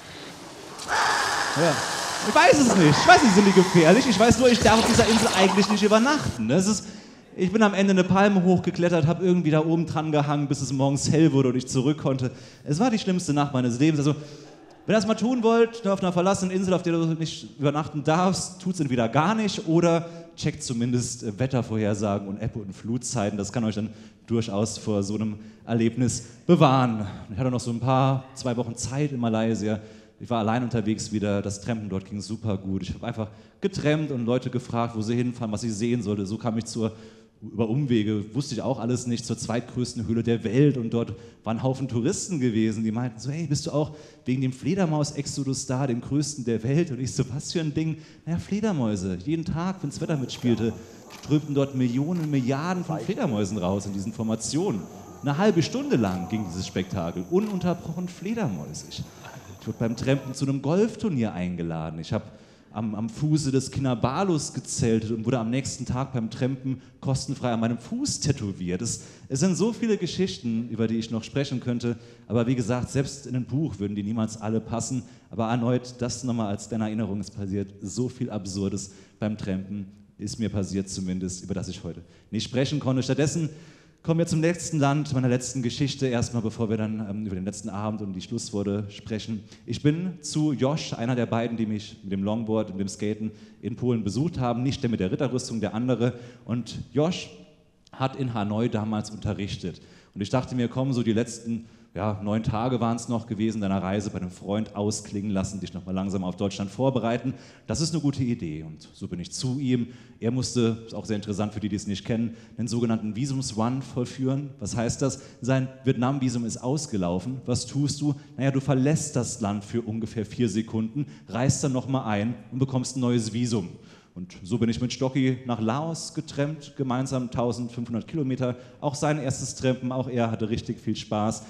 Ja. Ich weiß es nicht. Ich weiß nicht, sind die gefährlich? Ich weiß nur, ich darf auf dieser Insel eigentlich nicht übernachten. Ich bin am Ende eine Palme hochgeklettert, habe irgendwie da oben dran gehangen, bis es morgens hell wurde und ich zurück konnte. Es war die schlimmste Nacht meines Lebens. Also, wenn ihr das mal tun wollt, auf einer verlassenen Insel, auf der du nicht übernachten darfst, tut es entweder gar nicht oder checkt zumindest Wettervorhersagen und Ebbe- und Flutzeiten. Das kann euch dann durchaus vor so einem Erlebnis bewahren. Ich hatte noch so 2 Wochen Zeit in Malaysia. Ich war allein unterwegs wieder, das Trampen dort ging super gut. Ich habe einfach getrampt und Leute gefragt, wo sie hinfahren, was ich sehen sollte. So kam ich über Umwege, wusste ich auch alles nicht, zur zweitgrößten Höhle der Welt und dort waren ein Haufen Touristen gewesen, die meinten so, hey, bist du auch wegen dem Fledermaus-Exodus da, dem größten der Welt? Und ich so, was für ein Ding? Naja, Fledermäuse. Jeden Tag, wenn das Wetter mitspielte, strömten dort Millionen, Milliarden von Fledermäusen raus in diesen Formationen. Eine halbe Stunde lang ging dieses Spektakel, ununterbrochen fledermäusig. Ich wurde beim Trampen zu einem Golfturnier eingeladen. Ich habe am Fuße des Kinabalus gezeltet und wurde am nächsten Tag beim Trampen kostenfrei an meinem Fuß tätowiert. Es sind so viele Geschichten, über die ich noch sprechen könnte. Aber wie gesagt, selbst in ein Buch würden die niemals alle passen. Aber erneut, das nochmal als deine Erinnerung, ist passiert so viel Absurdes beim Trampen, ist mir passiert zumindest, über das ich heute nicht sprechen konnte. Stattdessen kommen wir zum letzten Land, meiner letzten Geschichte, erstmal bevor wir dann über den letzten Abend und die Schlussworte sprechen. Ich bin zu Josh, einer der beiden, die mich mit dem Longboard und dem Skaten in Polen besucht haben, nicht der mit der Ritterrüstung, der andere. Und Josh hat in Hanoi damals unterrichtet. Und ich dachte mir, komm, so die letzten 9 Tage waren es noch gewesen, deiner Reise bei einem Freund ausklingen lassen, dich nochmal langsam auf Deutschland vorbereiten. Das ist eine gute Idee. Und so bin ich zu ihm. Er musste, ist auch sehr interessant für die, die es nicht kennen, den sogenannten Visums-Run vollführen. Was heißt das? Sein Vietnam-Visum ist ausgelaufen. Was tust du? Naja, du verlässt das Land für ungefähr 4 Sekunden, reist dann nochmal ein und bekommst ein neues Visum. Und so bin ich mit Stocki nach Laos getrampt, gemeinsam 1500 Kilometer. Auch sein erstes Trampen, auch er hatte richtig viel Spaß.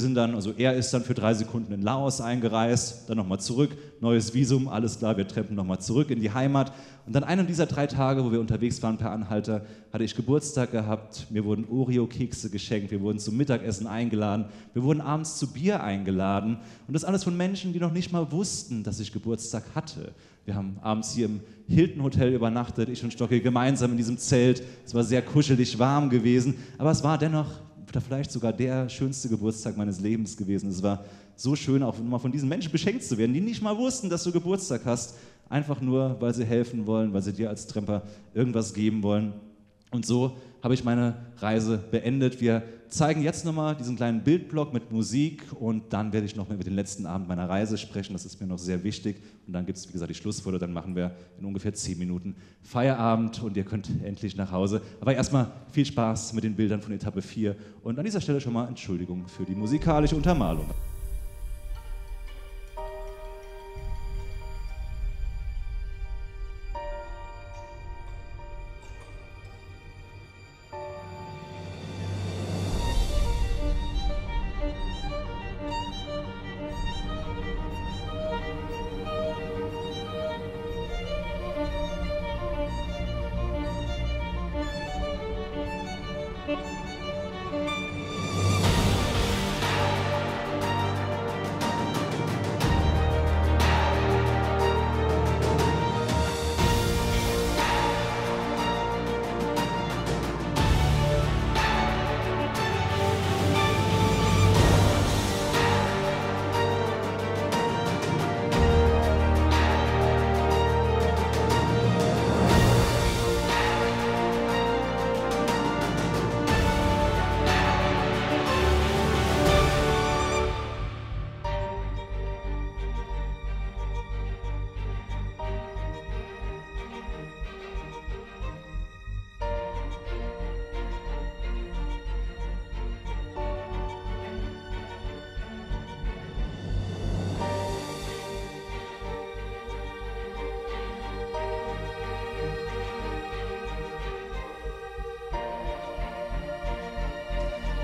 Er ist dann für 3 Sekunden in Laos eingereist, dann nochmal zurück, neues Visum, alles klar, wir trampen nochmal zurück in die Heimat. Und dann einen dieser 3 Tage, wo wir unterwegs waren per Anhalter, hatte ich Geburtstag gehabt, mir wurden Oreo-Kekse geschenkt, wir wurden zum Mittagessen eingeladen, wir wurden abends zu Bier eingeladen. Und das alles von Menschen, die noch nicht mal wussten, dass ich Geburtstag hatte. Wir haben abends hier im Hilton Hotel übernachtet, ich und Stocki gemeinsam in diesem Zelt. Es war sehr kuschelig warm gewesen, aber es war dennoch vielleicht sogar der schönste Geburtstag meines Lebens gewesen. Es war so schön, auch mal von diesen Menschen beschenkt zu werden, die nicht mal wussten, dass du Geburtstag hast, einfach nur, weil sie helfen wollen, weil sie dir als Tramper irgendwas geben wollen. Und so habe ich meine Reise beendet. Wir zeigen jetzt nochmal diesen kleinen Bildblock mit Musik und dann werde ich noch über den letzten Abend meiner Reise sprechen. Das ist mir noch sehr wichtig. Und dann gibt es, wie gesagt, die Schlussworte. Dann machen wir in ungefähr 10 Minuten Feierabend und ihr könnt endlich nach Hause. Aber erstmal viel Spaß mit den Bildern von Etappe 4. Und an dieser Stelle schon mal Entschuldigung für die musikalische Untermalung.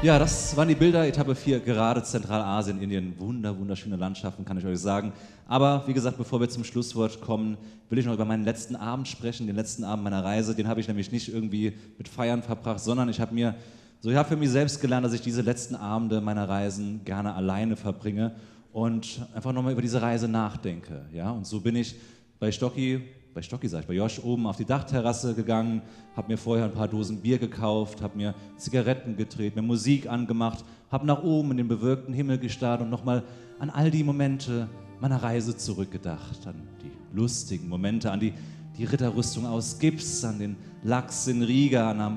Ja, das waren die Bilder, Etappe 4, gerade Zentralasien, Indien. Wunderschöne Landschaften, kann ich euch sagen. Aber wie gesagt, bevor wir zum Schlusswort kommen, will ich noch über meinen letzten Abend sprechen, den letzten Abend meiner Reise. Den habe ich nämlich nicht irgendwie mit Feiern verbracht, sondern ich habe für mich selbst gelernt, dass ich diese letzten Abende meiner Reisen gerne alleine verbringe und einfach nochmal über diese Reise nachdenke. Ja? Und so bin ich bei Josh oben auf die Dachterrasse gegangen, habe mir vorher ein paar Dosen Bier gekauft, habe mir Zigaretten gedreht, mir Musik angemacht, habe nach oben in den bewölkten Himmel gestarrt und nochmal an all die Momente meiner Reise zurückgedacht, an die lustigen Momente, an die Ritterrüstung aus Gips, an den Lachs in Riga, an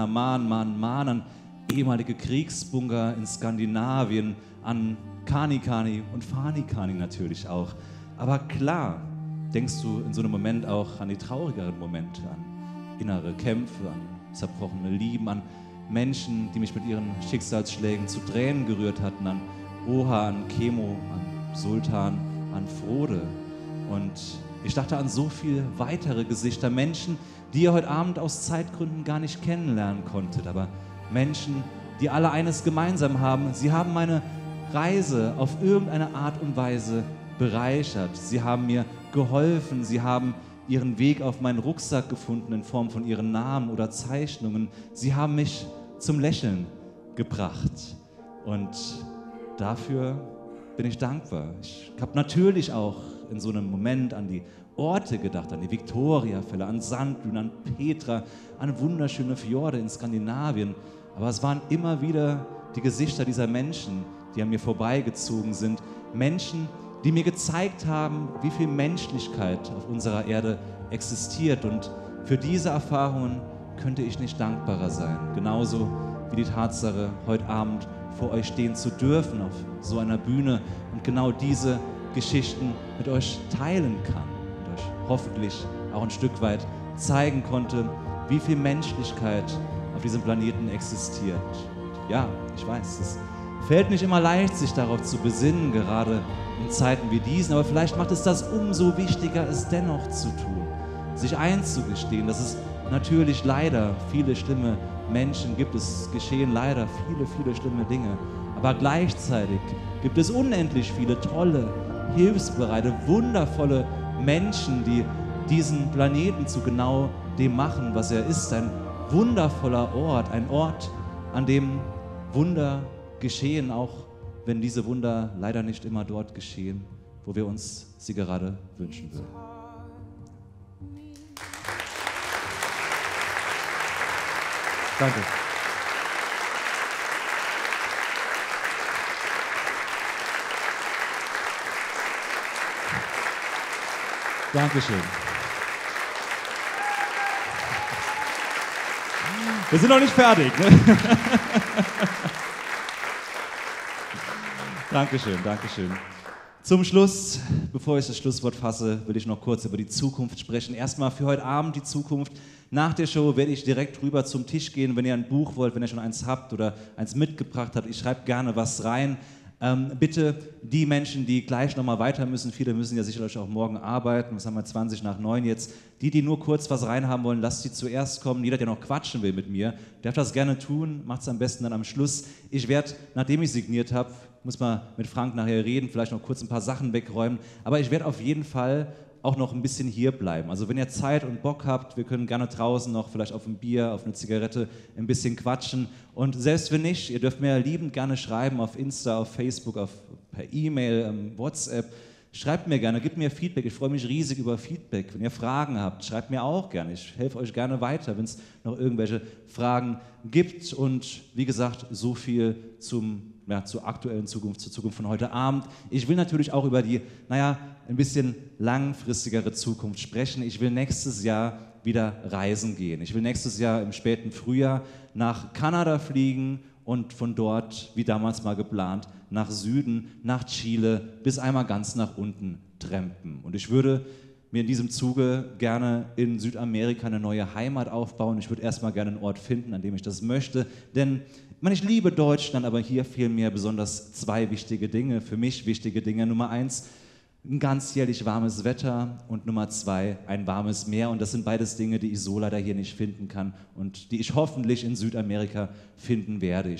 Amman, an ehemalige Kriegsbunker in Skandinavien, an Kanikani und Fanikani natürlich auch. Aber klar, denkst du in so einem Moment auch an die traurigeren Momente, an innere Kämpfe, an zerbrochene Lieben, an Menschen, die mich mit ihren Schicksalsschlägen zu Tränen gerührt hatten, an Oha, an Kemo, an Sultan, an Frode. Und ich dachte an so viele weitere Gesichter, Menschen, die ihr heute Abend aus Zeitgründen gar nicht kennenlernen konntet, aber Menschen, die alle eines gemeinsam haben: sie haben meine Reise auf irgendeine Art und Weise bereichert. Sie haben mir geholfen, sie haben ihren Weg auf meinen Rucksack gefunden in Form von ihren Namen oder Zeichnungen. Sie haben mich zum Lächeln gebracht und dafür bin ich dankbar. Ich habe natürlich auch in so einem Moment an die Orte gedacht, an die Viktoriafälle, an Sandbühnen, an Petra, an wunderschöne Fjorde in Skandinavien. Aber es waren immer wieder die Gesichter dieser Menschen, die an mir vorbeigezogen sind. Menschen, die mir gezeigt haben, wie viel Menschlichkeit auf unserer Erde existiert. Und für diese Erfahrungen könnte ich nicht dankbarer sein. Genauso wie die Tatsache, heute Abend vor euch stehen zu dürfen auf so einer Bühne und genau diese Geschichten mit euch teilen kann und euch hoffentlich auch ein Stück weit zeigen konnte, wie viel Menschlichkeit auf diesem Planeten existiert. Und ja, ich weiß, es fällt nicht immer leicht, sich darauf zu besinnen, gerade in Zeiten wie diesen, aber vielleicht macht es das umso wichtiger, es dennoch zu tun, sich einzugestehen, dass es natürlich leider viele schlimme Menschen gibt, es geschehen leider viele schlimme Dinge, aber gleichzeitig gibt es unendlich viele tolle, hilfsbereite, wundervolle Menschen, die diesen Planeten zu genau dem machen, was er ist, ein wundervoller Ort, ein Ort, an dem Wunder geschehen, auch wenn diese Wunder leider nicht immer dort geschehen, wo wir uns sie gerade wünschen würden. Danke. Dankeschön. Wir sind noch nicht fertig, ne? Dankeschön. Zum Schluss, bevor ich das Schlusswort fasse, will ich noch kurz über die Zukunft sprechen. Erstmal für heute Abend die Zukunft. Nach der Show werde ich direkt rüber zum Tisch gehen. Wenn ihr ein Buch wollt, wenn ihr schon eins habt oder eins mitgebracht habt, ich schreibe gerne was rein. Bitte die Menschen, die gleich nochmal weiter müssen, viele müssen ja sicherlich auch morgen arbeiten, was haben wir, 20:09 jetzt, die nur kurz was reinhaben wollen, lasst sie zuerst kommen. Jeder, der noch quatschen will mit mir, darf das gerne tun, macht es am besten dann am Schluss. Ich werde, nachdem ich signiert habe, muss mal mit Frank nachher reden, vielleicht noch kurz ein paar Sachen wegräumen, aber ich werde auf jeden Fall auch noch ein bisschen hier bleiben. Also wenn ihr Zeit und Bock habt, wir können gerne draußen noch vielleicht auf ein Bier, auf eine Zigarette ein bisschen quatschen. Und selbst wenn nicht, ihr dürft mir liebend gerne schreiben auf Insta, auf Facebook, per E-Mail, WhatsApp. Schreibt mir gerne, gebt mir Feedback. Ich freue mich riesig über Feedback. Wenn ihr Fragen habt, schreibt mir auch gerne. Ich helfe euch gerne weiter, wenn es noch irgendwelche Fragen gibt. Und wie gesagt, so viel zur aktuellen Zukunft, zur Zukunft von heute Abend. Ich will natürlich auch über die, ein bisschen langfristigere Zukunft sprechen. Ich will nächstes Jahr wieder reisen gehen. Ich will nächstes Jahr im späten Frühjahr nach Kanada fliegen und von dort, wie damals mal geplant, nach Süden, nach Chile, bis einmal ganz nach unten trampen. Und ich würde mir in diesem Zuge gerne in Südamerika eine neue Heimat aufbauen. Ich würde erstmal gerne einen Ort finden, an dem ich das möchte, denn ich liebe Deutschland, aber hier fehlen mir besonders zwei wichtige Dinge, für mich wichtige Dinge. Nummer 1, ein ganzjährig warmes Wetter und Nummer 2, ein warmes Meer. Und das sind beides Dinge, die ich so leider hier nicht finden kann und die ich hoffentlich in Südamerika finden werde. Ich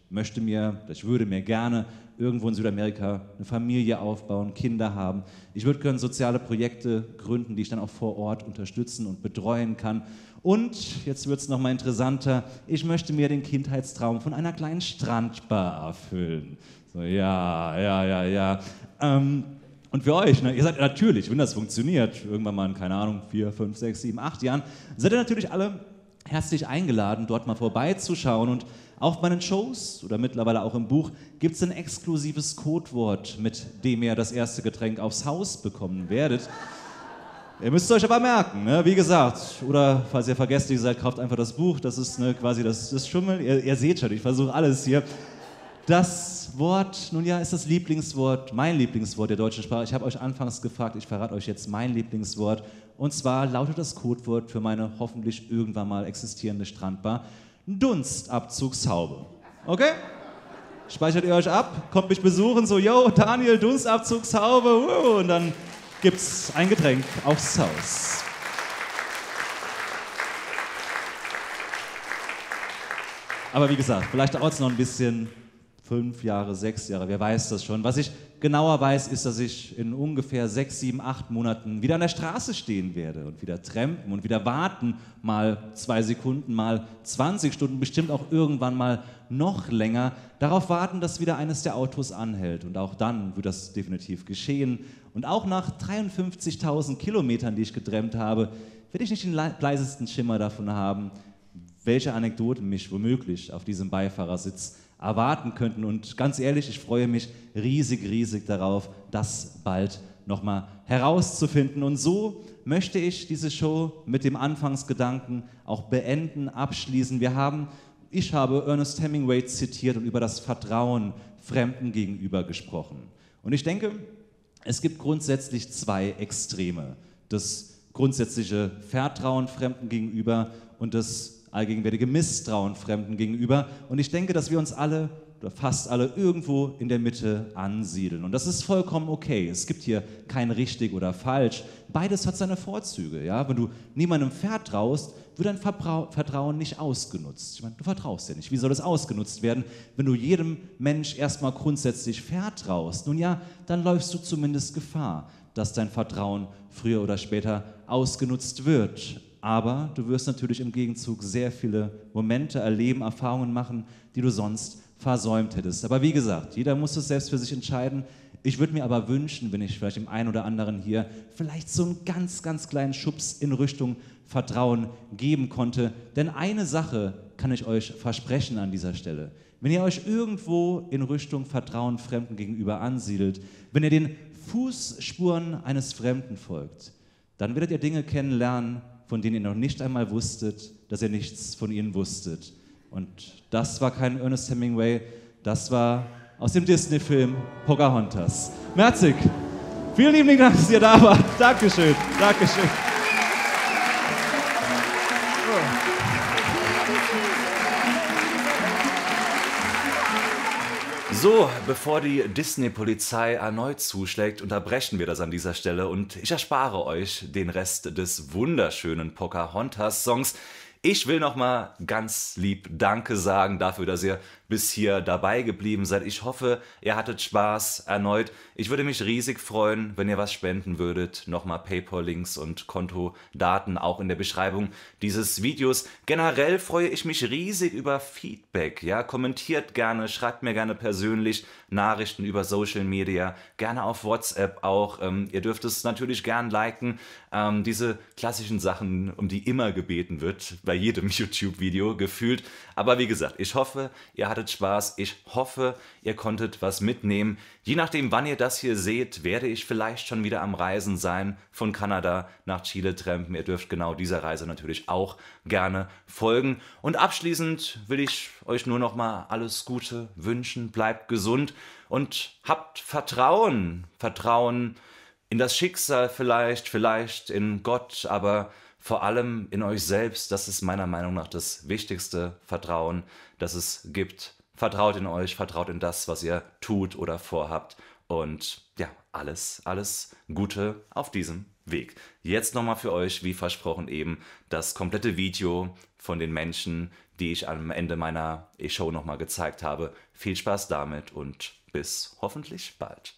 ich würde mir gerne irgendwo in Südamerika eine Familie aufbauen, Kinder haben. Ich würde gerne soziale Projekte gründen, die ich dann auch vor Ort unterstützen und betreuen kann. Und, jetzt wird es nochmal interessanter, ich möchte mir den Kindheitstraum von einer kleinen Strandbar erfüllen. So, ja. Und für euch, ne, ihr seid natürlich, wenn das funktioniert, irgendwann mal in, keine Ahnung, 4, 5, 6, 7, 8 Jahren, seid ihr natürlich alle herzlich eingeladen, dort mal vorbeizuschauen. Und auch bei den Shows oder mittlerweile auch im Buch gibt es ein exklusives Codewort, mit dem ihr das erste Getränk aufs Haus bekommen werdet. Ihr müsst es euch aber merken, ne? Wie gesagt, oder falls ihr vergesslich seid, kauft einfach das Buch, das ist quasi das Schummel. Ihr seht schon, ich versuche alles hier. Das Wort, nun ja, ist das Lieblingswort, mein Lieblingswort der deutschen Sprache. Ich habe euch anfangs gefragt, ich verrate euch jetzt mein Lieblingswort. Und zwar lautet das Codewort für meine hoffentlich irgendwann mal existierende Strandbar Dunstabzugshaube. Okay? Speichert ihr euch ab, kommt mich besuchen, so, yo, Daniel, Dunstabzugshaube, und dann gibt's ein Getränk aufs Haus. Aber wie gesagt, vielleicht dauert es noch ein bisschen, 5 Jahre, 6 Jahre, wer weiß das schon. Was ich genauer weiß, ist, dass ich in ungefähr 6, 7, 8 Monaten wieder an der Straße stehen werde und wieder trampen und wieder warten, mal 2 Sekunden, mal 20 Stunden, bestimmt auch irgendwann mal noch länger, darauf warten, dass wieder eines der Autos anhält. Und auch dann wird das definitiv geschehen. Und auch nach 53.000 Kilometern, die ich getrampt habe, werde ich nicht den leisesten Schimmer davon haben, welche Anekdoten mich womöglich auf diesem Beifahrersitz erwarten könnten. Und ganz ehrlich, ich freue mich riesig darauf, das bald nochmal herauszufinden. Und so möchte ich diese Show mit dem Anfangsgedanken auch beenden, abschließen. Ich habe Ernest Hemingway zitiert und über das Vertrauen Fremden gegenüber gesprochen. Und ich denke, es gibt grundsätzlich 2 Extreme. Das grundsätzliche Vertrauen Fremden gegenüber und das allgegenwärtige Misstrauen Fremden gegenüber. Und ich denke, dass wir uns alle oder fast alle irgendwo in der Mitte ansiedeln. Und das ist vollkommen okay. Es gibt hier kein richtig oder falsch. Beides hat seine Vorzüge. Ja? Wenn du niemandem vertraust, wird dein Vertrauen nicht ausgenutzt. Ich meine, du vertraust ja nicht. Wie soll es ausgenutzt werden, wenn du jedem Mensch erstmal grundsätzlich vertraust? Nun ja, dann läufst du zumindest Gefahr, dass dein Vertrauen früher oder später ausgenutzt wird. Aber du wirst natürlich im Gegenzug sehr viele Momente erleben, Erfahrungen machen, die du sonst versäumt hättest. Aber wie gesagt, jeder muss es selbst für sich entscheiden. Ich würde mir aber wünschen, wenn ich vielleicht dem einen oder anderen hier vielleicht so einen ganz kleinen Schubs in Richtung Vertrauen geben konnte. Denn eine Sache kann ich euch versprechen an dieser Stelle. Wenn ihr euch irgendwo in Richtung Vertrauen Fremden gegenüber ansiedelt, wenn ihr den Fußspuren eines Fremden folgt, dann werdet ihr Dinge kennenlernen, von denen ihr noch nicht einmal wusstet, dass ihr nichts von ihnen wusstet. Und das war kein Ernest Hemingway, das war aus dem Disney-Film Pocahontas. Merzig, vielen lieben Dank, dass ihr da wart. Dankeschön. So, bevor die Disney-Polizei erneut zuschlägt, unterbrechen wir das an dieser Stelle und ich erspare euch den Rest des wunderschönen Pocahontas-Songs. Ich will nochmal ganz lieb Danke sagen dafür, dass ihr bis hier dabei geblieben seid. Ich hoffe, ihr hattet Spaß erneut. Ich würde mich riesig freuen, wenn ihr was spenden würdet. Nochmal PayPal-Links und Kontodaten auch in der Beschreibung dieses Videos. Generell freue ich mich riesig über Feedback. Ja, kommentiert gerne, schreibt mir gerne persönlich Nachrichten über Social Media, gerne auf WhatsApp auch. Ihr dürft es natürlich gern liken. Diese klassischen Sachen, um die immer gebeten wird, bei jedem YouTube-Video gefühlt. Aber wie gesagt, ich hoffe, ihr hattet Spaß. Ich hoffe, ihr konntet was mitnehmen. Je nachdem, wann ihr das hier seht, werde ich vielleicht schon wieder am Reisen sein, von Kanada nach Chile trampen. Ihr dürft genau dieser Reise natürlich auch gerne folgen. Und abschließend will ich euch nur noch mal alles Gute wünschen. Bleibt gesund und habt Vertrauen. Vertrauen in das Schicksal vielleicht in Gott, aber vor allem in euch selbst. Das ist meiner Meinung nach das wichtigste Vertrauen, das es gibt. Vertraut in euch, vertraut in das, was ihr tut oder vorhabt. Und ja, alles Gute auf diesem Weg. Jetzt nochmal für euch, wie versprochen eben, das komplette Video von den Menschen, die ich am Ende meiner Show nochmal gezeigt habe. Viel Spaß damit und bis hoffentlich bald.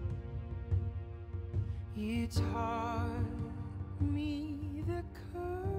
You taught me the courage